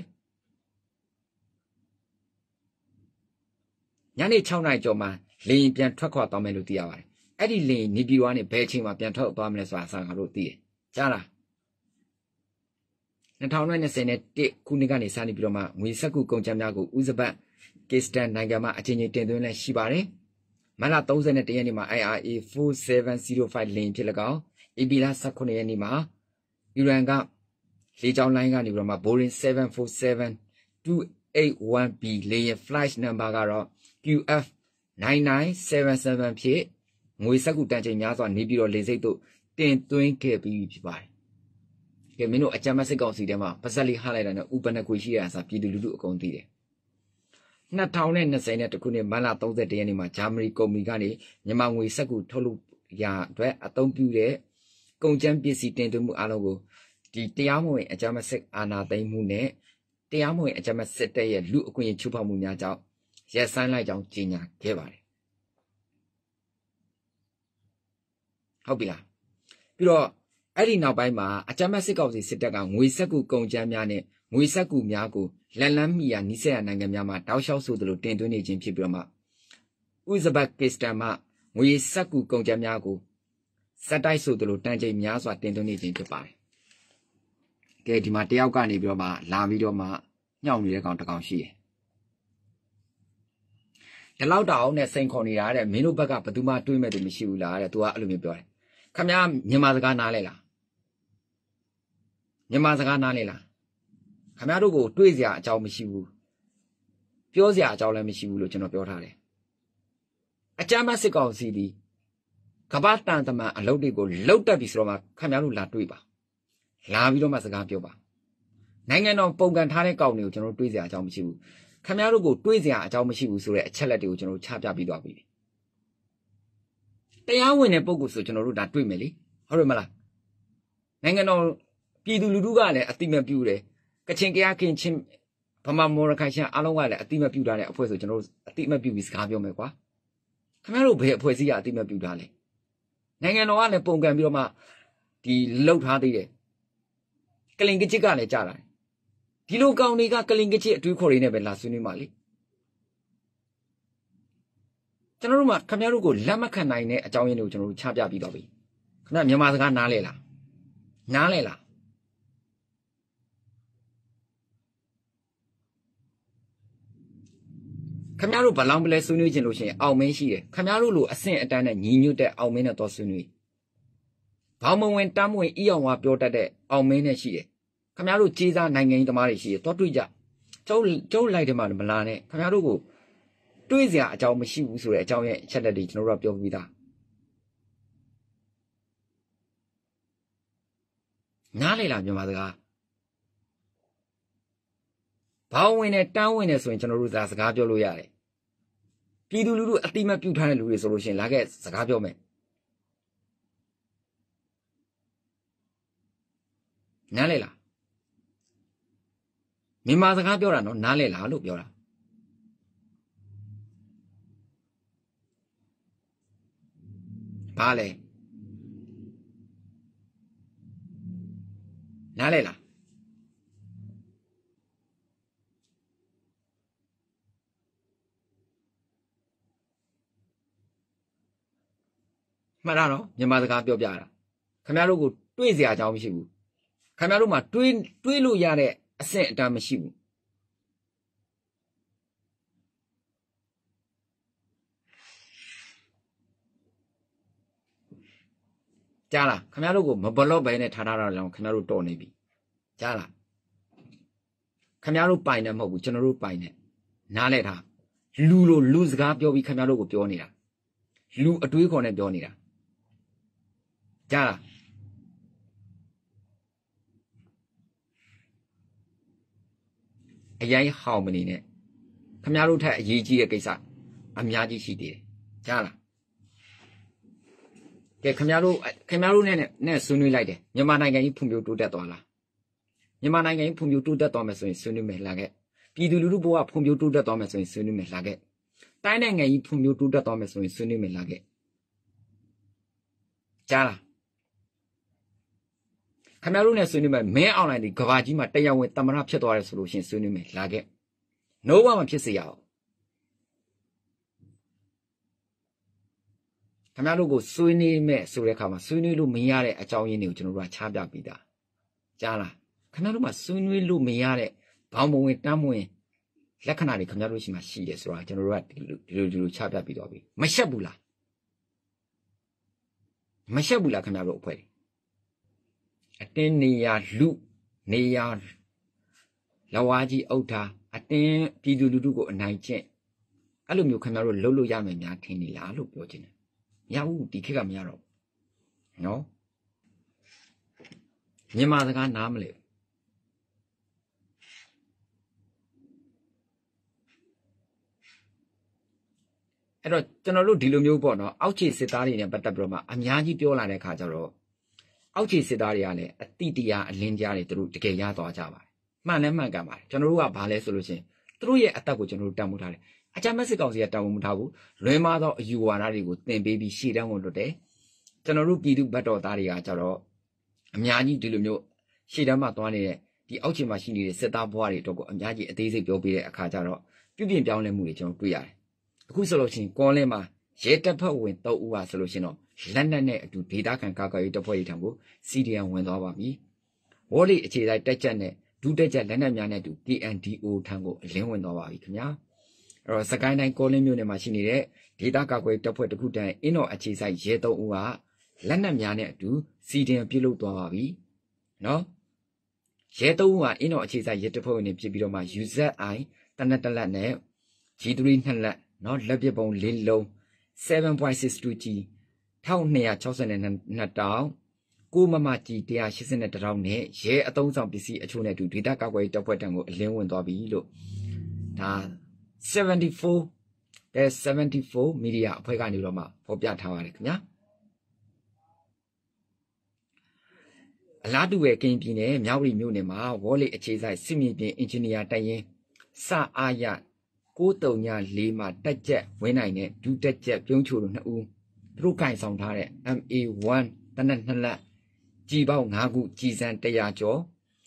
ညနေsixနာရီကျော်မှာလေရင်ပြန်ထွက်ခွာသွားမယ်လို့သိရပါတယ်အဲ့ဒီလေနေပြည်တော်ကနေဘယ်အချိန်မှာပြန်ထွက်သွားမလဲဆိုတာအစားငါတို့သိတယ်ကြားလားtwenty twenty-oneခုနှစ်ကနေစနေပြီးတော့မှငွေစက်ကူကုန်ကျန်းများကိုဥဇဘတ်ကစ္စတန်နိုင်ငံမှာအချိန်ချင်းတင်သွင်းလဲရှိပါတယ်မလthirty-oneရက်နေ့မှာ I R A four seven zero five လေယာဉ်ဖြစ်၎င်းဧပြီလnineteenရက်နေ့မှာအီရန်ကလေကြောင်းလိုင်းကနေပြီးတော့မှ Boeing seven forty-seven two eighty-one B လေယာဉ် flight number ကတော့ Q F nine nine seven seven ဖြစ်ငွေစက်ကူတန်ချိန်များစွာနေပြီးတော့လေဆိပ်တို့တင်သွင်းခဲ့ပြီးဖြစ်ပါတယ်ကဲမင်းတို့အကြမ်းဖက်စစ်ကောင်စီထဲမှာပါဇက်လေးဟားလိုက်တာနဲ့ဥပနကွေရှိရတာပြည်သူလူထုအကုန်သိတယ်twenty twentyခုနှစ်မလthirty-oneရက်နေ့မှာဂျာမနီကုမ္ပဏီကနေမြန်မာငွေစက်ကူထုတ်လုပ်ရာအတွက်အသုံးပြုတဲ့ကုန်ကျန်းပစ္စည်းတင်သွင်းမှုအလုံးကိုဒီတရားမဝင်အကြမ်းဖက်စစ်အာဏာသိမ်းမှုနဲ့တရားမဝင်အကြမ်းဖက်စစ်တပ်ရဲ့လူအခွင့်အရေးချိုးဖောက်မှုများကြောင့်ရက်ဆိုင်လိုက်ကြောင်းကြေညာခဲ့ပါတယ်ဟုတ်ပြီလားပြီးတော့အဲ့ဒီနောက်ပိုင်းမှာအကြမ်းဖက်စစ်ကောင်စီစစ်တပ်ကငွေစက်ကူကုန်ကျန်းများနဲ့ငွေစက်ကူများကိုလက်လန်းမီယာနီးစပ်ရာနိုင်ငံများမှာတောက်လျှောက်ဆိုသလိုတင်သွင်းနေခြင်းဖြစ်ပြီးတော့မှဥဇဘက်ကစ္စတန်မှငွေစက်ကူကုန်ကျန်းများကိုစက်တိုက်ဆိုသလိုတန်ချိန်များစွာတင်သွင်းနေခြင်းဖြစ်ပါတယ်။ကဲဒီမှာတယောက်ကနေပြီးတော့မှလာပြီးတော့မှညှောက်နေတဲ့ကောင်တစ်ကောင်ရှိတယ်။ဒီလောက်တောင်နဲ့စိန်ခေါ်နေတာတဲ့မင်းတို့ဘက်ကဘယ်သူမှတွေးမဲ့သူမရှိဘူးလားတဲ့သူကအဲ့လိုမျိုးပြောတယ်။ခင်ဗျားမြန်မာစကားနားလဲလား။မြန်မာစကားနားလဲလား။ခင်ဗျားတို့ကိုတွေးစရာအကြောင်းမရှိဘူး။ပြောစရာအကြောင်းလည်းမရှိဘူးလို့ကျွန်တော်ပြောထားတယ်။အကြမ်းဖက်စစ်ကောင်စီဒီကဘာတန်တမန်အလုပ်တွေကိုလှုပ်တက်ပြီဆိုတော့မှခင်ဗျားတို့လာတွေးပါလာပြီးတော့မှစကားပြောပါနိုင်ငံတော်ပုံကန်ထားတဲ့ကောင်တွေကိုကျွန်တော်တွေးစရာအကြောင်းမရှိဘူးခင်ဗျားတို့ကိုတွေးစရာအကြောင်းမရှိဘူးဆိုတဲ့အချက်လက်တွေကိုကျွန်တော်ချပြပြီးသွားပြီတရားဝင်တဲ့ပုံကိုဆိုကျွန်တော်တို့ဒါတွေးမယ်လေဟုတ်တယ်မလားနိုင်ငံတော်ပြည်သူလူထုကလည်းအတိမပြုတယ်ကချင်ကရကင်ချင်းဗမာမော်ရခိုင်ရှန်အားလုံးကလည်းအတိမပြုထားတဲ့အဖွဲ့ဆိုကျွန်တော်တို့အတိမပြုပြီးစကားပြောမယ်ကွာခင်ဗျားတို့ဘယ်အဖွဲ့အစည်းကအတိမပြုထားလဲနိုင်ငံတော်ကလည်းပုံကန်ပြီးတော့မှဒီလှုပ်ထားသေးတယ်ကလင်ကချစ်ကလည်းကြားလာတယ်ဒီလိုကောင်တွေကကလင်ကချစ်အတွေးခေါ်တွေနဲ့ပဲလာဆွေးနွေးမှလေကျွန်တော်တို့မှခင်ဗျားတို့ကိုလက်မခံနိုင်တဲ့အကြောင်းရင်းတွေကိုကျွန်တော်တို့ချပြပြီးတော့ပြီခင်ဗျားမြန်မာစကားနားလဲလားနားလဲလားခင်ဗျားတို့ဘလောင်ပလဲဆွေးနွေးခြင်းလို့ရှိရင်အောင်မင်းရှိတယ်ခင်ဗျားတို့လိုအဆင့်အတန်းနဲ့ညီညွတ်တဲ့အောင်မင်းနဲ့တော့ဆွေးနွေးဘောင်မဝင်တမ်းမဝင်အီအောင်ဝါပြောတတ်တဲ့အောင်မင်းနဲ့ရှိတယ်ခင်ဗျားတို့ကြေးစားနိုင်ငံရေးသမားတွေရှိတယ်တော့တွေ့ကြကျုပ်ကျုပ်လိုက်တယ်မှမလာနဲ့ခင်ဗျားတို့ကိုတွေးစရာအကြောင်းမရှိဘူးဆိုတဲ့အကြောင်းရဲ့အချက်လက်တွေကျွန်တော်တို့ကပြောပြီးသားနားလေလားမြန်မာစကားဘောင်ဝင်နဲ့တန်းဝင်နဲ့ဆိုရင်ကျွန်တော်တို့သာစကားပြောလို့ရတယ်ပြည်သူလူထုအတိမတ်ပြုထားတဲ့လူတွေဆိုလို့ရှိရင်လာခဲ့စကားပြောမယ်နားလေလားမြန်မာစကားပြောတာနော်နားလေလားလို့ပြောတာဘာလဲနားလေလားမှန်တာနော်မြန်မာစကားပြောပြတာခင်ဗျားတို့ကိုတွေးစရာအကြောင်းမရှိဘူးခင်ဗျားတို့မှတွေးတွေးလို့ရတဲ့အဆင့်အတန်းမရှိဘူးကြားလားခင်ဗျားတို့ကိုမဘလော့ပဲနဲ့ထားထားတာလည်းခင်ဗျားတို့တော်နေပြီကြားလားခင်ဗျားတို့ပိုင်တယ်မဟုတ်ဘူးကျွန်တော်တို့ပိုင်တယ်နားလဲထားလူလိုလူစကားပြောပြီးခင်ဗျားတို့ကိုပြောနေတာလူအတွေးခေါ်နဲ့ပြောနေတာကြားလားအရင်ဟောင်းမနေနဲ့ခင်ဗျားတို့ထက်အရေးကြီးတဲ့ကိစ္စအများကြီးရှိသေးတယ်ကြားလားကဲခင်ဗျားတို့ခင်ဗျားတို့နဲ့နဲ့ဆွေးနွေးလိုက်တယ်မြန်မာနိုင်ငံကြီးဖွံ့ဖြိုးတိုးတက်သွားလားမြန်မာနိုင်ငံကြီးဖွံ့ဖြိုးတိုးတက်သွားမယ်ဆိုရင်ဆွေးနွေးမယ်လာခဲ့ပြည်သူလူထုဘဝဖွံ့ဖြိုးတိုးတက်သွားမယ်ဆိုရင်ဆွေးနွေးမယ်လာခဲ့တိုင်းနိုင်ငံကြီးဖွံ့ဖြိုးတိုးတက်သွားမယ်ဆိုရင်ဆွေးနွေးမယ်လာခဲ့ကြားလားခင်ဗျားတို့နဲ့ဆွေးနွေးမယ်မင်းအွန်လိုင်းဒီကဘာကြီးမှာတရားဝင်တမရဖြစ်သွားတယ်ဆိုလို့ရှိရင်ဆွေးနွေးမယ်လာခဲ့no one မဖြစ်စေရအောင်ခင်ဗျားတို့ကိုဆွေးနွေးမဲ့ဆိုတဲ့အခါမှာဆွေးနွေးလို့မရတဲ့အကြောင်းရင်းတွေကိုကျွန်တော်တို့ကချပြပြီးသားကြားလားခင်ဗျားတို့မှဆွေးနွေးလို့မရတဲ့ဘောင်မဝင်တမ်းမဝင်လက္ခဏာတွေခင်ဗျားတို့ရှိမှရှိတယ်ဆိုတာကျွန်တော်တို့ကဒီလိုဒီလိုဒီလိုချပြပြီးတော့ပြီမရှက်ဘူးလားမရှက်ဘူးလားခင်ဗျားတို့အဖွဲ့အတင်းနေရလူနေရလဝါကြီးအုပ်ထားအတင်းပြည်သူလူထုကိုအနိုင်ကျင့်အဲ့လိုမျိုးခင်ဗျားတို့လှုပ်လို့ရမယ်များထင်နေလားလို့ပြောချင်တယ်မရဘူးဒီခေတ်ကမရတော့နော်မြန်မာစကားနားမလဲအဲ့တော့ကျွန်တော်တို့ဒီလိုမျိုးပေါ့နော်အောက်ခြေစစ်သားတွေနဲ့ပတ်သက်ပြီးတော့မှအများကြီးပြောလာတဲ့အခါကျတော့အောက်ခြေစစ်သားတွေကလည်းအတိတရားအလင်းကြားတွေသူတို့တကယ်ရသွားကြပါတယ်မှန်လည်းမှန်ကန်ပါတယ်ကျွန်တော်တို့ကဘာလဲဆိုလို့ရှိရင်သူတို့ရဲ့အသက်ကိုကျွန်တော်တို့တန်ဖိုးထားတယ်အကြမ်းမဲ့စစ်ကောင်စီကတန်ဖိုးမထားဘူးလွဲမားသောအယူဝါဒတွေကိုသင်ပေးပြီးရှေ့တန်းကိုလွတ်တယ်ကျွန်တော်တို့ပြည်သူဘက်တော်သားတွေကကြတော့အများကြီးဒီလိုမျိုးရှေ့တန်းမှာသွားနေတဲ့ဒီအောက်ခြေမှာရှိနေတဲ့စစ်သားဘွားတွေအတွက်ကိုအများကြီးအသေးစိတ်ပြောပေးတဲ့အခါကျတော့ပြုပြင်ပြောင်းလဲမှုတွေကျွန်တော်တွေ့ရတယ်အခုဆိုလို့ရှိရင်ကွန်လင်းမှာရဲတပ်ဖွဲ့ဝင်၃ဦးပါဆိုလို့ရှိရင်တော့လက်နက်နဲ့အတူဒေတာခံကာကွယ်ရေးတပ်ဖွဲ့တွေထံကိုစီဒီအမ်ဝင်သွားပါပြီဝေါ်လီအခြေတိုင်းတက်ချက်နဲ့ဒုတက်ချက်လက်နက်များနဲ့အတူ ကေအန်ဒီအို ထံကိုအလင်းဝင်သွားပါပြီခင်ဗျာအဲ့တော့စကိုင်းတိုင်းကောလင်းမြို့နယ်မှာရှိနေတဲ့ဒေတာကာကွယ်တပ်ဖွဲ့တစ်ခုတန်းအင်းတော်အခြေဆိုင်ရဲ၃ဦးကလက်နက်များနဲ့အတူစီဒီအမ်ပြုတ်လုသွားပါပြီနော်ရဲ၃ဦးကအင်းတော်အခြေဆိုင်ရဲတပ်ဖွဲ့ဝင်တွေဖြစ်ပြီးတော့မှ ယူ ဇက် အိုင် တနက်တလက်နဲ့ ဂျီ သရီ နှစ်လက်နော်လက်ပစ်ပုံ၄လုံး seven point six two G one thousand two hundred sixty-twoတောင်ကိုမမကြီးone hundred eighty-oneတောင်နဲ့ရဲအသုံးဆောင်ပစ္စည်းအချို့နဲ့အတူဒေတာကာကွယ်ရေးတပ်ဖွဲ့တံကိုအလင်းဝင်သွားပြီလို့ဒါ seventy-four တဲ့ seventy-four မီဒီယာအဖွဲ့ကနေတော့မှဖော်ပြထားပါတယ်ခင်ဗျာအလားတူပဲကရင်ပြည်နယ်မြောက်ရီမြို့နယ်မှာဝေါ်လီအခြေဆိုင်စစ်မြေပြင်အင်ဂျင်နီယာတိုက်ရင်စအားရကိုးတုံညာလေးမှာတက်ချက်ဝင်းနိုင်တဲ့ဒုတက်ချက်ပြုံးချိုတို့နှစ်ဦးသူတို့ကင်ဆောင်ထားတဲ့ M A one တနက်နှစ်လက်ကြီးပေါင်း၅ခုကြီးစံone hundredကျော်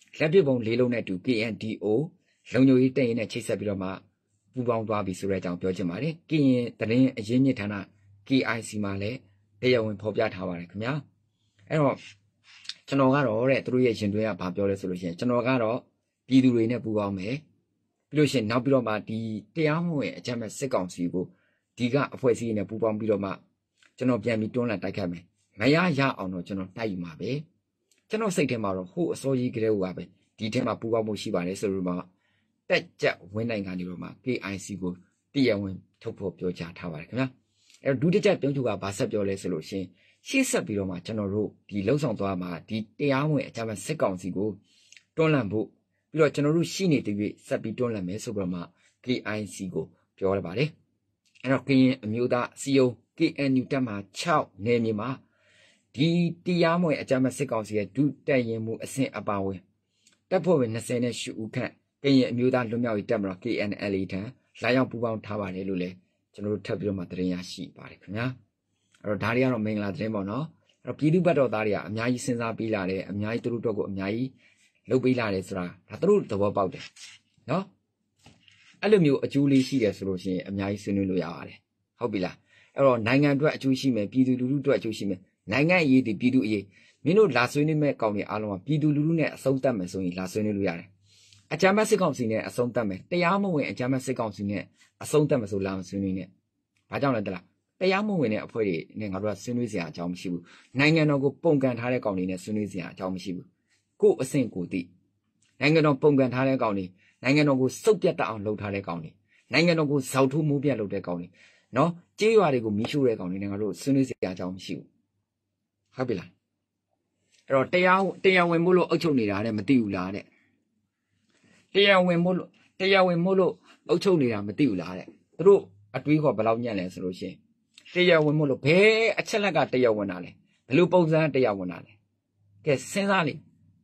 လက်ပြပုံလေးလုံးနဲ့တူ K N D O လုံညိုရေးတက်ရင်နဲ့ချိတ်ဆက်ပြီးတော့မှပူပေါင်းသွားပြီဆိုတဲ့အကြောင်းပြောချင်ပါတယ်ကရင်တရင်အရင်းမြစ်ဌာန K I C မှာလည်းတရားဝင်ဖော်ပြထားပါတယ်ခင်ဗျာအဲ့တော့ကျွန်တော်ကတော့တဲ့သူတို့ရဲ့ရင်သွေးကဘာပြောလဲဆိုလို့ရှိရင်ကျွန်တော်ကတော့ပြည်သူတွေနဲ့ပူးပေါင်းမယ်ပြီးလို့ရှိရင်နောက်ပြီးတော့မှဒီတရားမဝင်အကြမ်းမဲ့စစ်ကောင်စီကိုဒီကအဖွဲ့အစည်းနဲ့ပူးပေါင်းပြီးတော့မှကျွန်တော်ပြန်ပြီးတွန်းလှန်တိုက်ခတ်မယ်မရရအောင်တော့ကျွန်တော်တိုက်ယူမှာပဲကျွန်တော်စိတ်ထဲမှာတော့ဟိုအစိုးရကလေးကပဲဒီထဲမှာပူးပေါင်းမှုရှိပါတယ်ဆိုတော့မှတက်ကြဝင်းနိုင်ကနေတော့မှ K I C ကိုတရားဝင်ထုတ်ဖို့ပြောကြားထားပါတယ်ခင်ဗျာအဲ့တော့ဒုတိယပြောသူကဘာဆက်ပြောလဲဆိုလို့ရှိရင်ရှေ့ဆက်ပြီးတော့မှကျွန်တော်တို့ဒီလှုပ်ဆောင်သွားမှာဒီတရားဝင်အကြမ်းဖက်စစ်ကောင်စီကိုတွန်းလှန်ဖို့ပြီးတော့ကျွန်တော်တို့ရှိနေတဲ့ပြည်ဆက်ပြီးတွန်းလှန်မယ်ဆိုပြီးတော့မှ K I C ကိုပြောရပါတယ်အဲ့တော့ကရင်အမျိုးသားစီယုံ K N U တက်မှာ၆နယ်မြေမှာဒီတရားမဝင်အကြမ်းဖက်စစ်ကောင်စီရဲ့ဒုတက်ရင်မှုအဆင့်အပါဝင်တပ်ဖွဲ့ဝင်၂၀နဲ့၈ဦးခန့်ကရင်အမျိုးသားလွတ်မြောက်ရေးတပ်မတော် K N L A ထံလာရောက်ပူးပေါင်းထားပါတယ်လို့လည်းကျွန်တော်တို့ထပ်ပြီးတော့မှသတင်းရရှိပါတယ်ခင်ဗျာအဲ့တော့ဒါတွေကတော့မင်္ဂလာသတင်းပေါ့နော်အဲ့တော့ပြည်သူ့ဘက်တော်သားတွေကအများကြီးစဉ်းစားပြီးလာတယ်အများကြီးသူတို့တော့ကိုအများကြီးလုပ်ပေးလာတယ်ဆိုတာဒါသူတို့သဘောပေါက်တယ်နော်အဲ့လိုမျိုးအကျိုးလေးရှိတယ်ဆိုလို့ရှိရင်အများကြီးဆွေးနွေးလို့ရပါတယ်ဟုတ်ပြီလားအဲ့တော့နိုင်ငံအတွက်အကျိုးရှိမယ်ပြည်သူလူထုအတွက်အကျိုးရှိမယ်နိုင်ငံအရေးဒီပြည်သူအရေးမင်းတို့လာဆွေးနွေးမဲ့ကောင်တွေအားလုံးကပြည်သူလူထုနဲ့အဆုံးသတ်မယ်ဆိုရင်လာဆွေးနွေးလို့ရတယ်အကြမ်းဖက်စစ်ကောင်စီနဲ့အဆုံးသတ်မယ်တရားမဝင်အကြမ်းဖက်စစ်ကောင်စီနဲ့အဆုံးသတ်မယ်ဆိုလာမဆွေးနွေးနဲ့ဘာကြောင့်လဲတလားတရားမဝင်တဲ့အဖွဲ့တွေနဲ့ငါတို့ကဆွေးနွေးစရာအကြောင်းမရှိဘူးနိုင်ငံတော်ကိုပုံကန်ထားတဲ့ကောင်တွေနဲ့ဆွေးနွေးစရာအကြောင်းမရှိဘူးကို့အဆင့်ကိုသိနိုင်ငံတော်ပုံကန်ထားတဲ့ကောင်တွေနိုင်ငံတော်ကိုစုပ်ပြတ်တတ်အောင်လုပ်ထားတဲ့ကောင်တွေနိုင်ငံတော်ကိုဇောက်ထိုးမိုးပြတ်လုပ်တဲ့ကောင်တွေနော်ကြေးရွာတွေကိုမီးရှို့တဲ့ကောင်တွေနဲ့ငါတို့ဆွေးနွေးစရာအကြောင်းမရှိဘူးဟုတ်ပြီလားအဲ့တော့တရားတရားဝင်မို့လို့အုပ်ချုပ်နေတာတဲ့မသိဘူးလားတဲ့တရားဝင်မို့လို့တရားဝင်မို့လို့အုပ်ချုပ်နေတာမသိဘူးလားတဲ့သူတို့အတွေးခေါ်ဘယ်လောက်ညံ့လဲဆိုလို့ရှိရင်တရားဝင်မို့လို့ဘယ်အချက်လက်ကတရားဝင်တာလဲဘယ်လိုပုံစံတရားဝင်တာလဲကဲစဉ်းစားလေ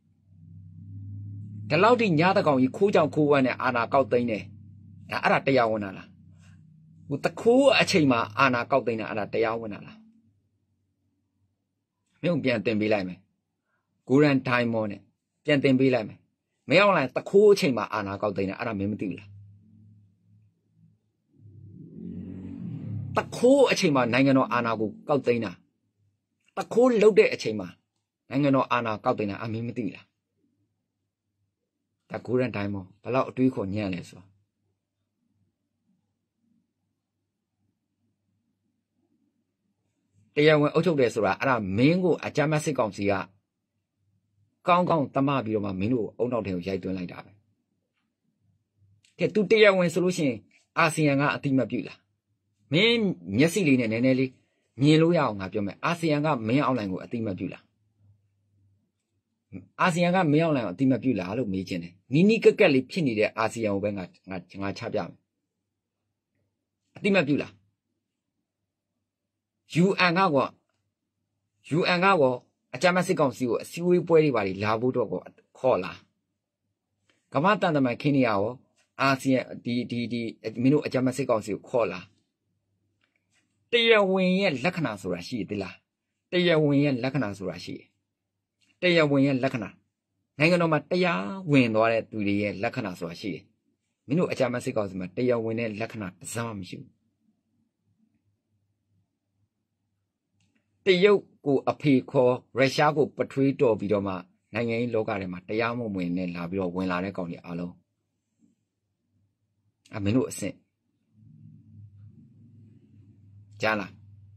ဒီလောက်ထိညားတဲ့ကောင်ကြီးခိုးကြောင်ခိုးဝမ်းနဲ့အာနာကောက်သိမ်းတယ်ဒါအဲ့ဒါတရားဝင်တာလားဟိုတခိုးအချိန်မှာအာနာကောက်သိမ်းတာအဲ့ဒါတရားဝင်တာလားမင်းပြန်တင်ပေးလိုက်မယ်ကိုရန်ဒိုင်မော်နဲ့ပြန်တင်ပေးလိုက်မယ်မရောက်လိုက်တခိုးအချိန်မှာအာနာကောက်သိမ်းတာအဲ့ဒါမင်းမသိဘူးလားတခိုးအချိန်မှာနိုင်ငံတော်အာဏာကိုကောက်သိမ်းတာတခိုးလုတ်တဲ့အချိန်မှာနိုင်ငံတော်အာဏာကောက်သိမ်းတာအမင်းမသိလားဒါကိုရန်တိုင်းမောဘလောက်အတွေးခေါ်ညံ့လဲဆိုတရားဝင်အုပ်ချုပ်တယ်ဆိုတာအဲ့ဒါမင်းကိုအကြမ်းဖက်စစ်ကောင်စီကကောင်းကောင်းတမပြီးတော့မှမင်းတို့အုံနောက်ထဲကိုရိုက်သွင်းလိုက်တာပဲကဲ तू တရားဝင်ဆိုလို့ရှိရင်အာဆီယံကအတိမတ်ပြုလားမင်းမျက်စိလေးနဲ့နည်းနည်းလေးမြင်လို့ရအောင်ငါပြောမယ်အာဆီယံကမင်းအောင်လိုင်ကိုအတိမတ်ပြုလားအာဆီယံကမင်းအောင်လိုင်ကိုအတိမတ်ပြုလားလို့မေးချင်တယ်နီးနီးကက်ကက်လေးဖြစ်နေတဲ့အာဆီယံကိုပဲငါငါငါချပြမယ်အတိမတ်ပြုလား U N ကကွာ U N ကကွာအကြမ်းဖက်စစ်ကောင်စီကိုအစည်းအဝေးပွဲတွေပါလာဖို့တော့ခေါ်လာကမ္ဘာတန်တမန်ခင်းနေရရောအာဆီယံဒီဒီဒီမင်းတို့အကြမ်းဖက်စစ်ကောင်စီကိုခေါ်လာတရားဝင်ရဲ့လက္ခဏာဆိုတာရှိသေးလားတရားဝင်ရဲ့လက္ခဏာဆိုတာရှိတယ်တရားဝင်ရဲ့လက္ခဏာနိုင်ငံတော်မှာတရားဝင်သွားတဲ့သူတွေရဲ့လက္ခဏာဆိုတာရှိတယ်မင်းတို့အကြမ်းဖက်စစ်ကောင်စီမှာတရားဝင်တဲ့လက္ခဏာတစ်စမ်းမှမရှိဘူးတရုတ်ကိုအဖေခေါ်ရုရှားကိုပထွေးတော်ပြီးတော့မှနိုင်ငံရေးလောကထဲမှာတရားမဝင်နဲ့လာပြီးတော့ဝင်လာတဲ့ကောင်တွေအားလုံးအမင်းတို့အဆင့်ကြားလား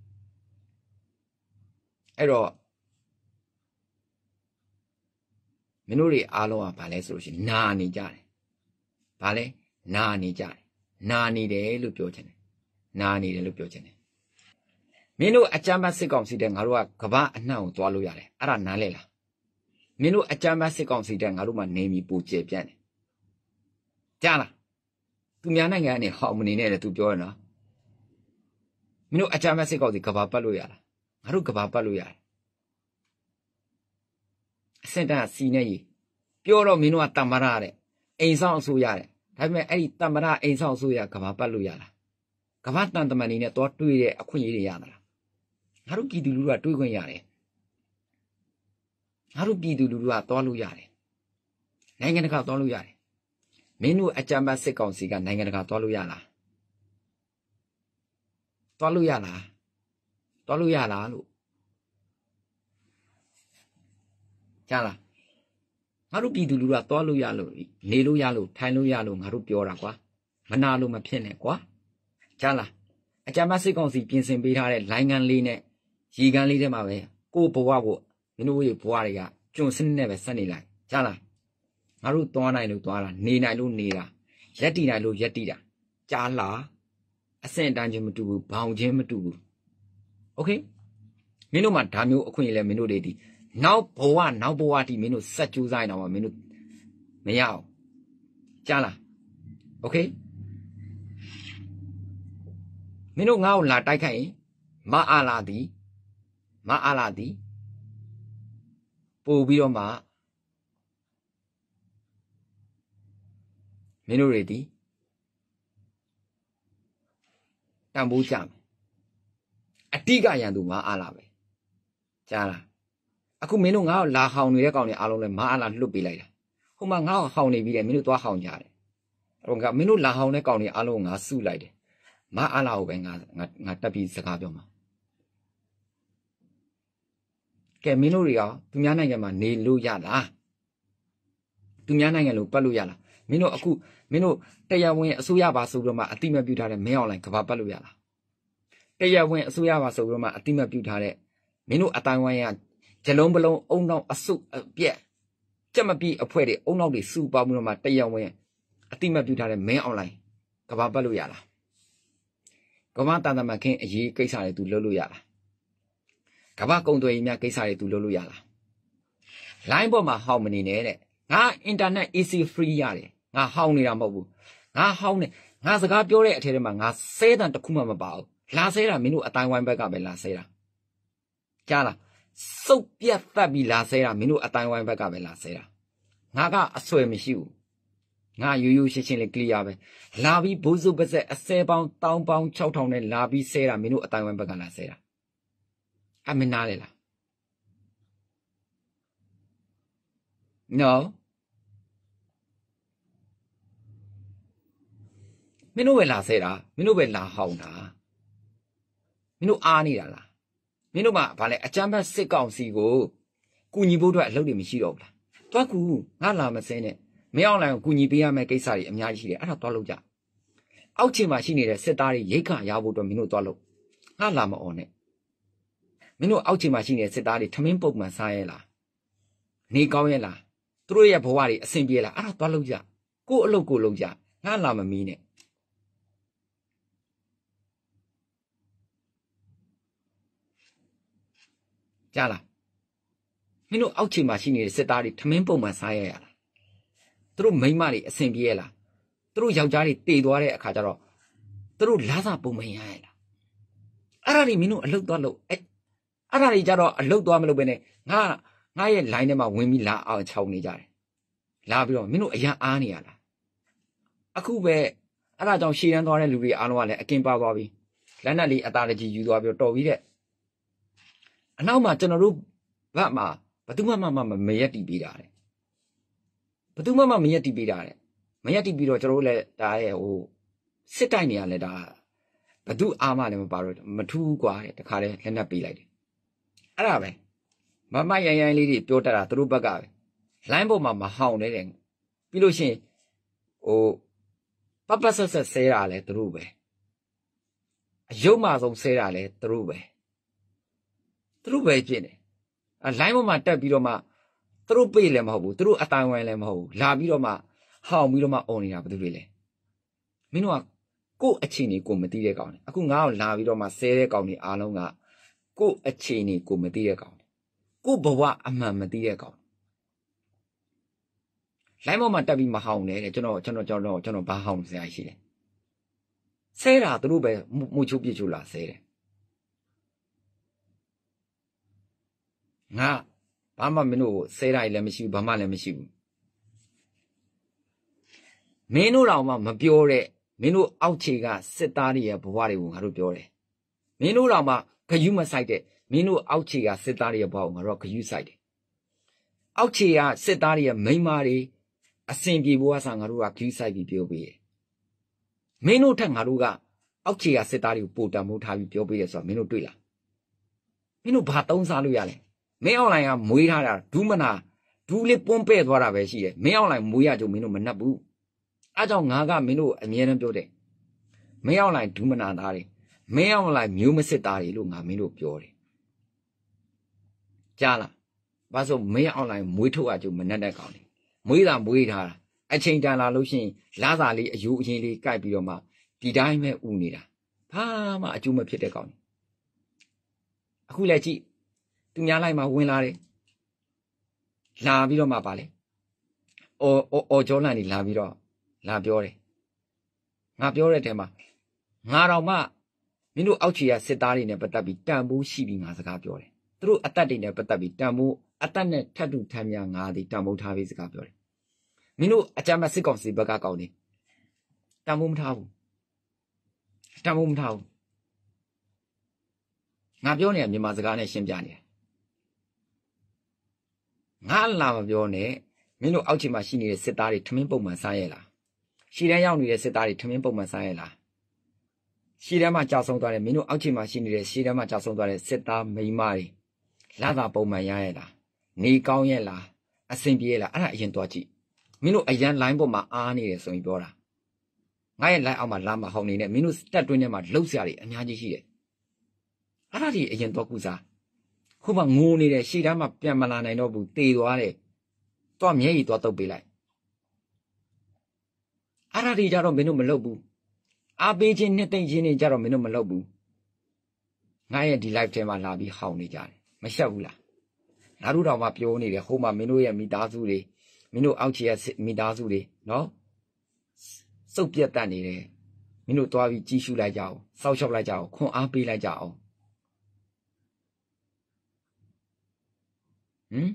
အဲ့တော့မင်းတို့တွေအားလုံးကဘာလဲဆိုလို့ရှိရင်နာနေကြတယ်ဘာလဲနာနေကြတယ်နာနေတယ်လို့ပြောချင်တယ်နာနေတယ်လို့ပြောချင်တယ်မင်းတို့အကြမ်းဖက်စစ်ကောင်စီတဲ့ငါတို့ကကဘာအနှံ့ကိုသွားလို့ရတယ်အဲ့ဒါနားလဲလားမင်းတို့အကြမ်းဖက်စစ်ကောင်စီတဲ့ငါတို့မှနေမီပူကျပြန့်တယ်ကြားလားသူများနိုင်ငံကနေဟောင်းမနေနဲ့လေသူပြောရနော်မင်းတို့အကြမ်းဖက်စစ်ကောင်စီကဘာပတ်လို့ရလားငါတို့ကဘာပတ်လို့ရတယ်အစင်တန်စီနေကြီးပြောတော့မင်းတို့ကတမ္မရတဲ့အိမ်ဆောင်အစိုးရတယ်ဒါပေမဲ့အဲ့ဒီတမ္မရအိမ်ဆောင်အစိုးရကဘာပတ်လို့ရလားကဘာတန်တမန်နေနဲ့တော့တွေးတဲ့အခွင့်အရေးတွေရတာလားငါတို့ပြည်သူလူထုကတွေးခွင့်ရတယ်ငါတို့ပြည်သူလူထုကသွားလို့ရတယ်နိုင်ငံတကာသွားလို့ရတယ်မင်းတို့အကြမ်းဖက်စစ်ကောင်စီကနိုင်ငံတကာသွားလို့ရလားသွားလို့ရလားသွားလို့ရလားလို့ကြားလားငါတို့ပြည်သူလူထုကသွားလို့ရလို့နေလို့ရလို့ထိုင်လို့ရလို့ငါတို့ပြောတာကွာမနာလို့မဖြစ်နဲ့ကွာကြားလားအကြမ်းဖက်စစ်ကောင်စီပြင်ဆင်ပေးထားတဲ့လိုင်းကန်လေးနဲ့ရီကန်လေးထဲမှာပဲကိုဘဝကိုမင်းတို့ရဲ့ဘဝတွေကကျွန်းစနစ်နဲ့ပဲဆက်နေလိုက်ကြားလားငါတို့သွားနိုင်လို့သွားတာနေနိုင်လို့နေတာရက်တည်နိုင်လို့ရက်တည်တာကြားလားအဆင့်တန်းချင်းမတူဘူးဘောင်ချင်းမတူဘူးโอเคမင်းတို့မှဒါမျိုးအခွင့်အရေးလဲမင်းတို့တွေဒီနောက်ဘဝနောက်ဘဝတိမင်းတို့စက်ကြိုးစားနေတော့မှမင်းတို့မရအောင်ကြားလားโอเคမင်းတို့ငါ့ကိုလာတိုက်ခိုက်ရင်မအားလာသည်မအားလာသည်ပို့ပြီးတော့မှမင်းတို့တွေဒီတန်ဖိုးကြမယ်အတိကရန်သူမအားလာပဲကြားလားအခုမင်းတို့ငါ့ကိုလာဟောင်နေတဲ့ကောင်တွေအားလုံးလဲမအားလာလွတ်ပေးလိုက်တာဟိုမှာငါ့ကိုဟောင်နေပြီးတယ်မင်းတို့သွားဟောင်ကြတယ်ဟိုကမင်းတို့လာဟောင်တဲ့ကောင်တွေအားလုံးငါစုလိုက်တယ်မအားလာကိုပဲငါငါငါတက်ပြီးစကားပြောမှာကဲမင်းတို့တွေရောသူများနိုင်ငံမှာနေလို့ရလားသူများနိုင်ငံလို့ပတ်လို့ရလားမင်းတို့အခုမင်းတို့တရားဝင်အစိုးရပါဆိုပြီးတော့မှအတိမတ်ပြုထားတဲ့မင်းအွန်လိုင်းကဘာပတ်လို့ရလားတရားဝင်အစိုးရပါဆိုပြီးတော့မှအတိမတ်ပြုထားတဲ့မင်းတို့အတိုင်းဝိုင်းရဂျလုံးပလုံးအုံနောက်အစုအပြက်ကြက်မပြီးအဖွဲတွေအုံနောက်တွေစုပေါင်းပြီးတော့မှတရားဝင်အတိမတ်ပြုထားတဲ့မင်းအွန်လိုင်းကဘာပတ်လို့ရလားကမ္ဘာတန်တမခင်းအရေးကိစ္စတွေသူလုပ်လို့ရလားကမ္ဘာကုံသွေးများကိစ္စတွေသူလုပ်လို့ရလား line ပေါ်မှာဟောင်းမနေနဲ့တဲ့ငါ internet easy free ရတယ်ငါဟောင်းနေတာမဟုတ်ဘူးငါဟောင်းနေငါစကားပြောတဲ့အထက်ထဲမှာငါဆဲတန်တစ်ခုမှမပါဘူးလာဆဲတာမင်းတို့အတိုင်းဝိုင်းဘက်ကပဲလာဆဲတာကြားလားစုပ်ပြတ်သတ်ပြီးလာဆဲတာမင်းတို့အတိုင်းဝိုင်းဘက်ကပဲလာဆဲတာငါကအဆွဲမရှိဘူးငါရိုးရိုးရှင်းရှင်းလေး clear ပဲလာပြီးဘိုးစုပ်ပါဆက်အစဲပေါင်းတောင်းပေါင်းခြောက်ထောင်နဲ့လာပြီးဆဲတာမင်းတို့အတိုင်းဝိုင်းဘက်ကလာဆဲတာအမနာလေလား no မင်းတို့ပဲလာဆဲတာမင်းတို့ပဲလာဟောင်းတာမင်းတို့အားနေတာလားမင်းတို့မှဗာလဲအကြမ်းဖက်စစ်ကောင်စီကိုကူညီဖို့အတွက်အလုပ်တွေမရှိတော့ဘူးလားတွားကူငါလာမစင်းနဲ့မင်းအောင်လိုင်ကိုကူညီပေးရမယ့်ကိစ္စတွေအများကြီးရှိတယ်အဲ့ဒါတွားလုပ်ကြအောက်ခြေမှာရှိနေတဲ့စစ်သားတွေရိတ်ခါရဖို့အတွက်မင်းတို့တွားလုပ်ငါလာမအောင်နဲ့မင်းတို့အောက်ခြေမှာရှိနေတဲ့စစ်သားတွေထမင်းပုတ်မှန်စားရဲလားနေကောင်းရဲလားသူတို့ရဲ့ဘဝတွေအဆင်ပြေလားအဲ့ဒါတွားလုပ်ကြကို့အလုပ်ကိုလုပ်ကြငါလာမမီးနဲ့ကြားလားမင်းတို့အောက်ခြေမှာရှိနေတဲ့စစ်သားတွေထမင်းပုံမှန်စားရရလားသူတို့မိန်းမတွေအဆင်ပြေရလားသူတို့ယောက်ျားတွေတေသွားတဲ့အခါကျတော့သူတို့လာစားပုံမှန်ရရလားအဲ့ဒါတွေမင်းတို့အလုတ်သွားလို့အဲ့အဲ့ဒါတွေကြတော့အလုတ်သွားမလို့ပဲနဲ့ငါငါရဲ့ line ထဲမှာဝင်ပြီးလာအောင်ချောင်းနေကြတယ်လာပြီးတော့မင်းတို့အရန်အားနေရလားအခုပဲအဲ့ဒါကြောင့်ရှည်တန်းသွားတဲ့လူတွေအားလုံးကလည်းအကင်ပါသွားပြီလက်နက်လေးအသားတကြီးယူသွားပြီးတော့တော်ပြီတဲ့အနောက်မှာကျွန်တော်တို့ဘက်မှာဘသူမှမမမရက်တီးပေးတာတဲ့ဘသူမှမမရက်တီးပေးတာတဲ့မရက်တီးပြီးတော့ကျွန်တော်တို့လည်းဒါရဲ့ဟိုစစ်တိုက်နေရလဲဒါဘသူအားမလည်းမပါတော့မထူးกว่าတဲ့တခါလဲလက်နက်ပေးလိုက်တယ်အဲ့ဒါပဲမမရိုင်းရိုင်းလေးတွေပြောတတ်တာသူတို့ဘက်ကပဲ line ပေါ်မှာမဟောင်းနေတဲ့ပြီးလို့ရှိရင်ဟိုပပဆက်ဆက်ဆဲတာလဲသူတို့ပဲအယုံမှဆုံးဆဲတာလဲသူတို့ပဲသူတို့ပဲဖြစ်နေအ line ပေါ်မှာတက်ပြီးတော့မှသူတို့ပေးလည်းမဟုတ်ဘူးသူတို့အတိုင်းဝိုင်းလည်းမဟုတ်ဘူးလာပြီးတော့မှဟောင်းပြီးတော့မှអော်နေတာဘယ်သူတွေလဲမင်းတို့ကကို့အခြေအနေကိုမသိတဲ့ကောင်တွေအခုငါ့ကိုလာပြီးတော့မှဆဲတဲ့ကောင်တွေအားလုံးကကို့အခြေအနေကိုမသိတဲ့ကောင်တွေကို့ဘဝအမှန်မသိတဲ့ကောင် line ပေါ်မှာတက်ပြီးမဟောင်းနဲ့တဲ့ကျွန်တော်ကျွန်တော်ကျွန်တော်ကျွန်တော်ဘာဟောင်းစရာရှိလဲဆဲတာသူတို့ပဲမူချိုးပြချိုးလာဆဲတယ်ငါဘာမှမင်းတို့ဆဲတာလည်းမရှိဘူးဘာမှလည်းမရှိဘူးမင်းတို့တော့မှမပြောတဲ့မင်းတို့အောက်ခြေကစစ်သားတွေရဲ့ဘဝတွေကိုငါတို့ပြောတယ်မင်းတို့တော့မှဂယုမဆိုင်တဲ့မင်းတို့အောက်ခြေကစစ်သားတွေရဲ့ဘဝကိုငါတို့ဂယုဆိုင်တယ်အောက်ခြေကစစ်သားတွေရဲ့မိန်းမတွေအစင်ပြေဘိုးကစားငါတို့ကခီးဆိုင်ပြီးပြောပေးတယ်မင်းတို့ထက်ငါတို့ကအောက်ခြေကစစ်သားတွေကိုပို့တံမိုးထားပြီးပြောပေးတယ်ဆိုတော့မင်းတို့တွေ့လားမင်းတို့ဘာသုံးစားလို့ရလဲမင်းအွန်လိုင်းကမွေးထားတာဒူးမနာဒူးလေးပွန်းပဲ့သွားတာပဲရှိတယ်မင်းအွန်လိုင်းမွေးရကြုံမင်းတို့မနှက်ဘူးအားကြောင့်ငါကမင်းတို့အမြဲတမ်းပြောတယ်မင်းအွန်လိုင်းဒူးမနာသားတွေမင်းအွန်လိုင်းမျိုးမစစ်သားတွေလို့ငါမင်းတို့ပြောတယ်ကြားလားဘာလို့မင်းအွန်လိုင်းမွေးထုတ်ရကြုံမနှက်တဲ့ကောင်တွေမွေးတာမွေးထားတာအချိန်တန်လာလို့ရှိရင်လာစာလေးအယူအရင်လေးကြိုက်ပြီးတော့မှဒီတိုင်းပဲဥနေတာဘာမှအကျိုးမဖြစ်တဲ့ကောင်တွေအခုလည်းကြည့်သူများလိုက်မှဝင်လာတယ်လာပြီးတော့မှပါလေအော်အော်ဂျောလန်ကြီးလာပြီးတော့လာပြောတယ်ငါပြောတဲ့တဲမှာငါတော်မှမင်းတို့အောက်ခြေကစစ်သားတွေနဲ့ပတ်သက်ပြီးတန်ဖိုးရှိပြီးငါစကားပြောတယ်သူတို့အသက်တွေနဲ့ပတ်သက်ပြီးတန်ဖိုးအသက်နဲ့ထပ်တူထမ်းများငါသည်တန်ဖိုးထားပြီးစကားပြောတယ်မင်းတို့အကြမ်းမဲ့စစ်ကောင်စီဘက်ကကောင်းတယ်တန်ဖိုးမထားဘူးတန်ဖိုးမထားဘူးငါပြောနေတာမြန်မာစကားနဲ့ရှင်းပြနေတယ်ငါလာမပြောနဲ့မင်းတို့အောက်ခြေမှာရှိနေတဲ့စစ်သားတွေထမင်းပုံမှန်စားရဲ့လားရှီတန်းရောက်နေတဲ့စစ်သားတွေထမင်းပုံမှန်စားရဲ့လားရှီတန်းမှာကြောက်ဆုံးသွားတယ်မင်းတို့အောက်ခြေမှာရှိနေတဲ့ရှီတန်းမှာကြောက်ဆုံးသွားတဲ့စစ်သားမိန်းမတွေလာတာပုံမှန်ရရဲ့လားနေကောင်းရဲ့လားအဆင်ပြေရဲ့လားအဲ့ဒါအရင်သွားကြည့်မင်းတို့အရန် line ပေါ်မှာအားနေတယ်ဆိုရင်ပြောတာငါရဲ့ line အောက်မှာလာမဟောင်းနေနဲ့မင်းတို့တက်တွင်းထဲမှာလှုပ်ရှားတွေအများကြီးရှိတယ်အဲ့ဒါကြီးအရင်တော့ကုစားခုမှငိုနေတယ်ရှီတန်းမှာပြန်မလာနိုင်တော့ဘူးတေသွားတယ်တော့မျက်ရည်တော့တုပ်ပေးလိုက်အဲ့ဒါကြီးကြတော့မင်းတို့မလုပ်ဘူးအားပေးခြင်းနှစ်သိမ့်ခြင်းတွေကြတော့မင်းတို့မလုပ်ဘူးငါရဲ့ဒီ live ထဲမှာလာပြီးဟောင်းနေကြတယ်မရှက်ဘူးလားငါတို့တော့မှပြောနေတယ်ဟိုမှာမင်းတို့ရဲ့မိသားစုတွေမင်းတို့အောက်ခြေရဲ့မိသားစုတွေနော်စုပ်ပြတ်တတ်နေတယ်မင်းတို့သွားပြီးကြီးရှုလိုက်ကြအောင်စောက်ရှောက်လိုက်ကြအောင်ခွန်အားပေးလိုက်ကြအောင်ဟမ်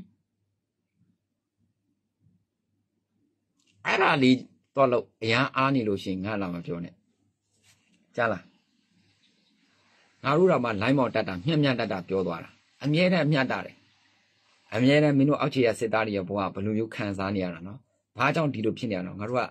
အဲ့ဒါလေးတော့လို့အရန်အားနေလို့ရှိရင်ငါလာမပြောနဲ့ကြားလားငါတို့တော့မှ line မော်တက်တာမျက်မျက်တက်တာပြောသွားတာအမြဲတမ်းမျက်တာတယ်အမြဲတမ်းမင်းတို့အောက်ခြေရစစ်သားတွေရဲ့ဘဝဘယ်လိုမျိုးခံစားနေရတာနော်ဘာကြောင့်ဒီလိုဖြစ်နေရတော့ငါတို့က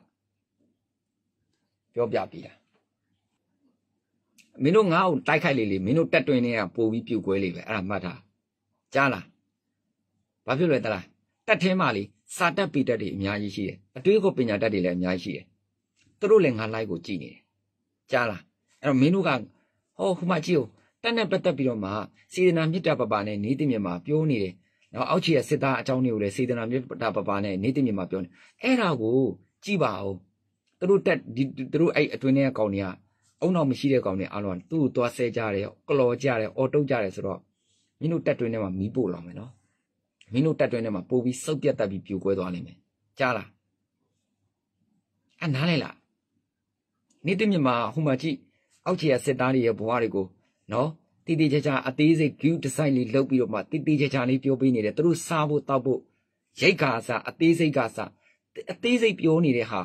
ပြောပြပေးတာမင်းတို့ငါ့ကိုတိုက်ခိုက်လေလေမင်းတို့တက်တွင်နေကပို့ပြီးပြုတ်ကွဲလေပဲအဲ့ဒါမှတ်ထားကြားလားဘာဖြစ်လဲတလားတက်ထင်းမှလေစာတက်ပီတက်တွေအများကြီးရှိတယ်အတွေးကိုပညာတက်တွေလည်းအများကြီးရှိတယ်သူတို့လည်းငါ like ကိုကြည့်နေတယ်ကြားလားအဲ့တော့မင်းတို့ကဟောခုမှကြည့်ဦးတက်နဲ့ပတ်သက်ပြီးတော့မှစေတနာမြတ်တာပပနဲ့နေသိမြတ်မှာပြောနေတယ်နော်အောက်ခြေရစစ်သားအကြောင်းတွေကိုလည်းစေတနာမြတ်တာပပနဲ့နေသိမြတ်မှာပြောနေအဲ့ဒါကိုကြည့်ပါဦးသူတို့တက်ဒီသူတို့အဲ့အတွင်းထဲကကောင်တွေကအုံနောက်မရှိတဲ့ကောင်တွေအားလုံးသူ့ကိုသွားဆဲကြတယ်ကလော်ကြတယ်အော်တုတ်ကြတယ်ဆိုတော့မင်းတို့တက်တွင်းထဲမှာမီးပို့လောင်မယ်နော်မင်းတို့တက်တွင်းထဲမှာပို့ပြီးစုပ်ပြတ်တက်ပြီးပြိုကွဲသွားနိုင်မယ်ကြားလားအနားလေလားနေသိမြတ်မှာဟိုမှာကြည့်အောက်ခြေရစစ်သားတွေရဲ့ဘဝတွေကိုနော်တီတီချာချာအသေးစိတ် view design လေးလုပ်ပြီးတော့မှတီတီချာချာလေးပြောပေးနေတယ်သူတို့စားဖို့တောက်ဖို့ရိတ်ခါစားအသေးစိတ်ကစားအသေးစိတ်ပြောနေတဲ့ဟာ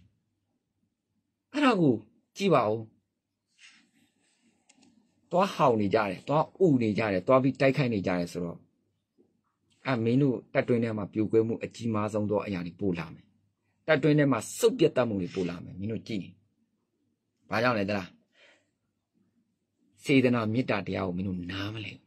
အဲ့ဒါကိုကြည့်ပါဦးတွားဟောင်နေကြတယ်တွားဥနေကြတယ်တွားပြီးတိုက်ခိုက်နေကြတယ်ဆိုတော့အမင်းတို့တက်တွင်းထဲမှာပြိုကွဲမှုအကြီးမားဆုံးသောအရာတွေပို့လာမယ်တက်တွင်းထဲမှာစုပ်ပြတ်တတ်မှုတွေပို့လာမယ်မင်းတို့ကြည့်နေဘာကြောင့်လဲတလားစေတနာမေတ္တာတရားကိုမင်းတို့နားမလဲ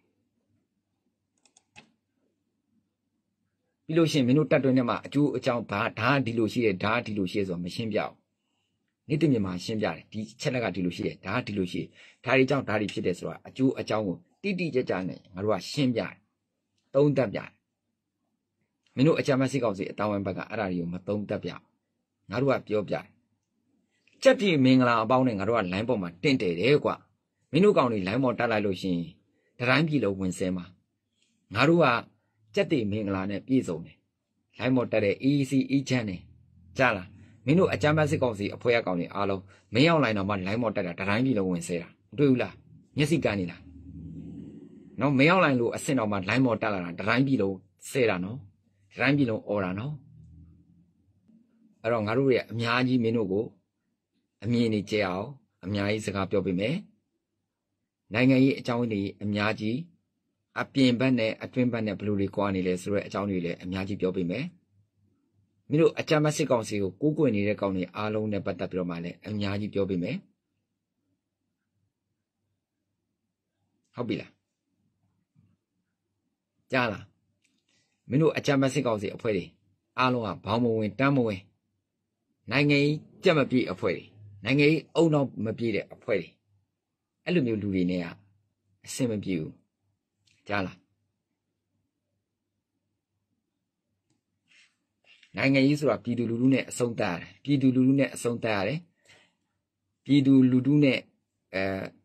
ပြီးလို့ရှိရင်မင်းတို့တက်တွင်းထဲမှာအကျိုးအကြောင်းဘာဒါဒီလိုရှိတယ်ဒါဒီလိုရှိတယ်ဆိုတော့မရှင်းပြအောင်နေ့တည်းမြန်မာရှင်းပြတယ်ဒီချက်လက်ကဒီလိုရှိတယ်ဒါဒီလိုရှိတယ်ဒါတွေကြောင့်ဒါတွေဖြစ်တယ်ဆိုတာအကျိုးအကြောင်းကိုတိတိကျကျနဲ့ငါတို့ကရှင်းပြတယ်သုံးသပ်ပြတယ်မင်းတို့အကြမ်းမဲ့စိတ်ကောက်စီအတောင်ဝမ်ဘက်ကအဲ့ဒါတွေကိုမသုံးသပ်ပြငါတို့ကပြောပြတယ်ကြက်ပြေမင်္ဂလာအပေါင်းနဲ့ငါတို့က line ပေါ်မှာတင့်တယ်တယ်ကွာမင်းတို့ကောင်တွေ line ပေါ်တက်လိုက်လို့ရှိရင်တတိုင်းပြည်လုံးဝင်စဲမှာငါတို့ကကြက်တေမင်္ဂလာနဲ့ပြည့်စုံတယ် line ပေါ်တက်တဲ့ E C E ချမ်းတယ်ကြားလားမင်းတို့အကြမ်းဖက်စစ်ကောင်စီအဖွဲ့အကောင်တွေအားလုံးမင်းရောက်လိုက်တော့မှ line ပေါ်တက်တာတတိုင်းပြည်လုံးဝင်စဲတာမတွေ့ဘူးလားမျက်စိကန်းနေလားနော်မင်းရောက်လိုက်လို့အဆင့်တော့မှ line ပေါ်တက်လာတာတတိုင်းပြည်လုံးစဲတာနော်တတိုင်းပြည်လုံးអော်တာနော်အဲ့တော့ငါတို့ရဲ့အများကြီးမင်းတို့ကိုအမြင်နေကြအောင်အများကြီးစကားပြောပေးမယ်နိုင်ငံရေးအကြောင်းတွေအများကြီးအပြင်ဘက်နဲ့အတွင်းဘက်နဲ့ဘယ်လိုတွေကွာနေလဲဆိုတော့အကြောင်းတွေလည်းအများကြီးပြောပေးမယ်မင်းတို့အကြမ်းမစစ်ကောင်စီကိုကိုးကွယ်နေတဲ့ကောင်တွေအားလုံးနဲ့ပတ်သက်ပြီးတော့မှလည်းအများကြီးပြောပေးမယ်ဟုတ်ပြီလားကြားလားမင်းတို့အကြမ်းမစစ်ကောင်စီအဖွဲ့တွေအားလုံးကဘောင်းမဝင်တမ်းမဝင်နိုင်ငံကြီးကြက်မပြည့်အဖွဲ့တွေနိုင်ငံကြီးအုံတော့မပြည့်တဲ့အဖွဲ့တွေအဲ့လိုမျိုးလူတွေနဲ့ကအဆင်မပြေဘူးကြားလားနိုင်ငံကြီးဆိုတာပြည်သူလူထုနဲ့အဆုံးသတ်ရတယ်ပြည်သူလူထုနဲ့အဆုံးသတ်ရတယ်ပြည်သူလူထုနဲ့အဲ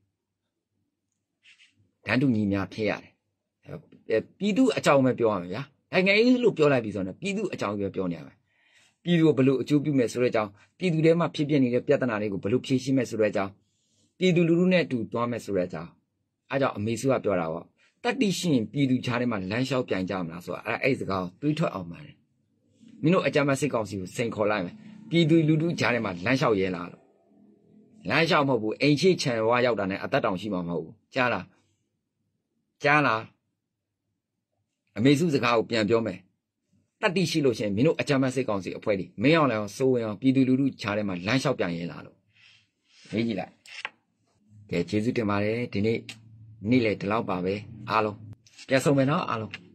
ဓာတ်တူညီများဖြစ်ရတယ်ပြည်သူအကြောင်းပဲပြောရမယ်ဗျာနိုင်ငံရေးလို့ပြောလိုက်ပြီဆိုတော့ပြည်သူအကြောင်းပဲပြောနေရမယ်ပြည်သူကိုဘလို့အကျိုးပြုမယ်ဆိုတဲ့အကြောင်းပြည်သူထဲမှာဖြစ်ပြနေတဲ့ပြဿနာတွေကိုဘလို့ဖြေရှင်းမယ်ဆိုတဲ့အကြောင်းပြည်သူလူထုနဲ့အတူသွားမယ်ဆိုတဲ့အကြောင်းအဲကြောင့်အမေစုကပြောတာပေါ့တတိရှိရင်ပြည်သူကြားထဲမှာလမ်းလျှောက်ပြိုင်ကြမလားဆိုတော့အဲအဲ့စကားကိုတွေးထွက်အောင်ပါတယ်မင်းတို့အကြမ်းဖက်စစ်ကောင်စီကိုစိန်ခေါ်လိုက်မယ်ပြည်သူလူထုကြားထဲမှာလမ်းလျှောက်ရဲလားလို့လမ်းလျှောက်မဟုတ်ဘူးအိမ်ချိချံဝါရောက်တာနဲ့အသက်တောင်ရှိမှာမဟုတ်ဘူးကြားလားကြားလားအမေစုစကားကိုပြန်ပြောမယ်တတိရှိလို့ရှိရင်မင်းတို့အကြမ်းဖက်စစ်ကောင်စီအဖွဲ့တွေမင်းအောင်လည်းအောင်စိုးဝင်အောင်ပြည်သူလူထုကြားထဲမှာလမ်းလျှောက်ပြန်ရဲလားလို့မေးကြည့်လိုက်ကဲကျေးဇူးတင်ပါတယ်ဒီနေ့နေ့လေဒီလောက်ပါပဲအားလုံးပြန်ဆုံးမယ်နော်အားလုံး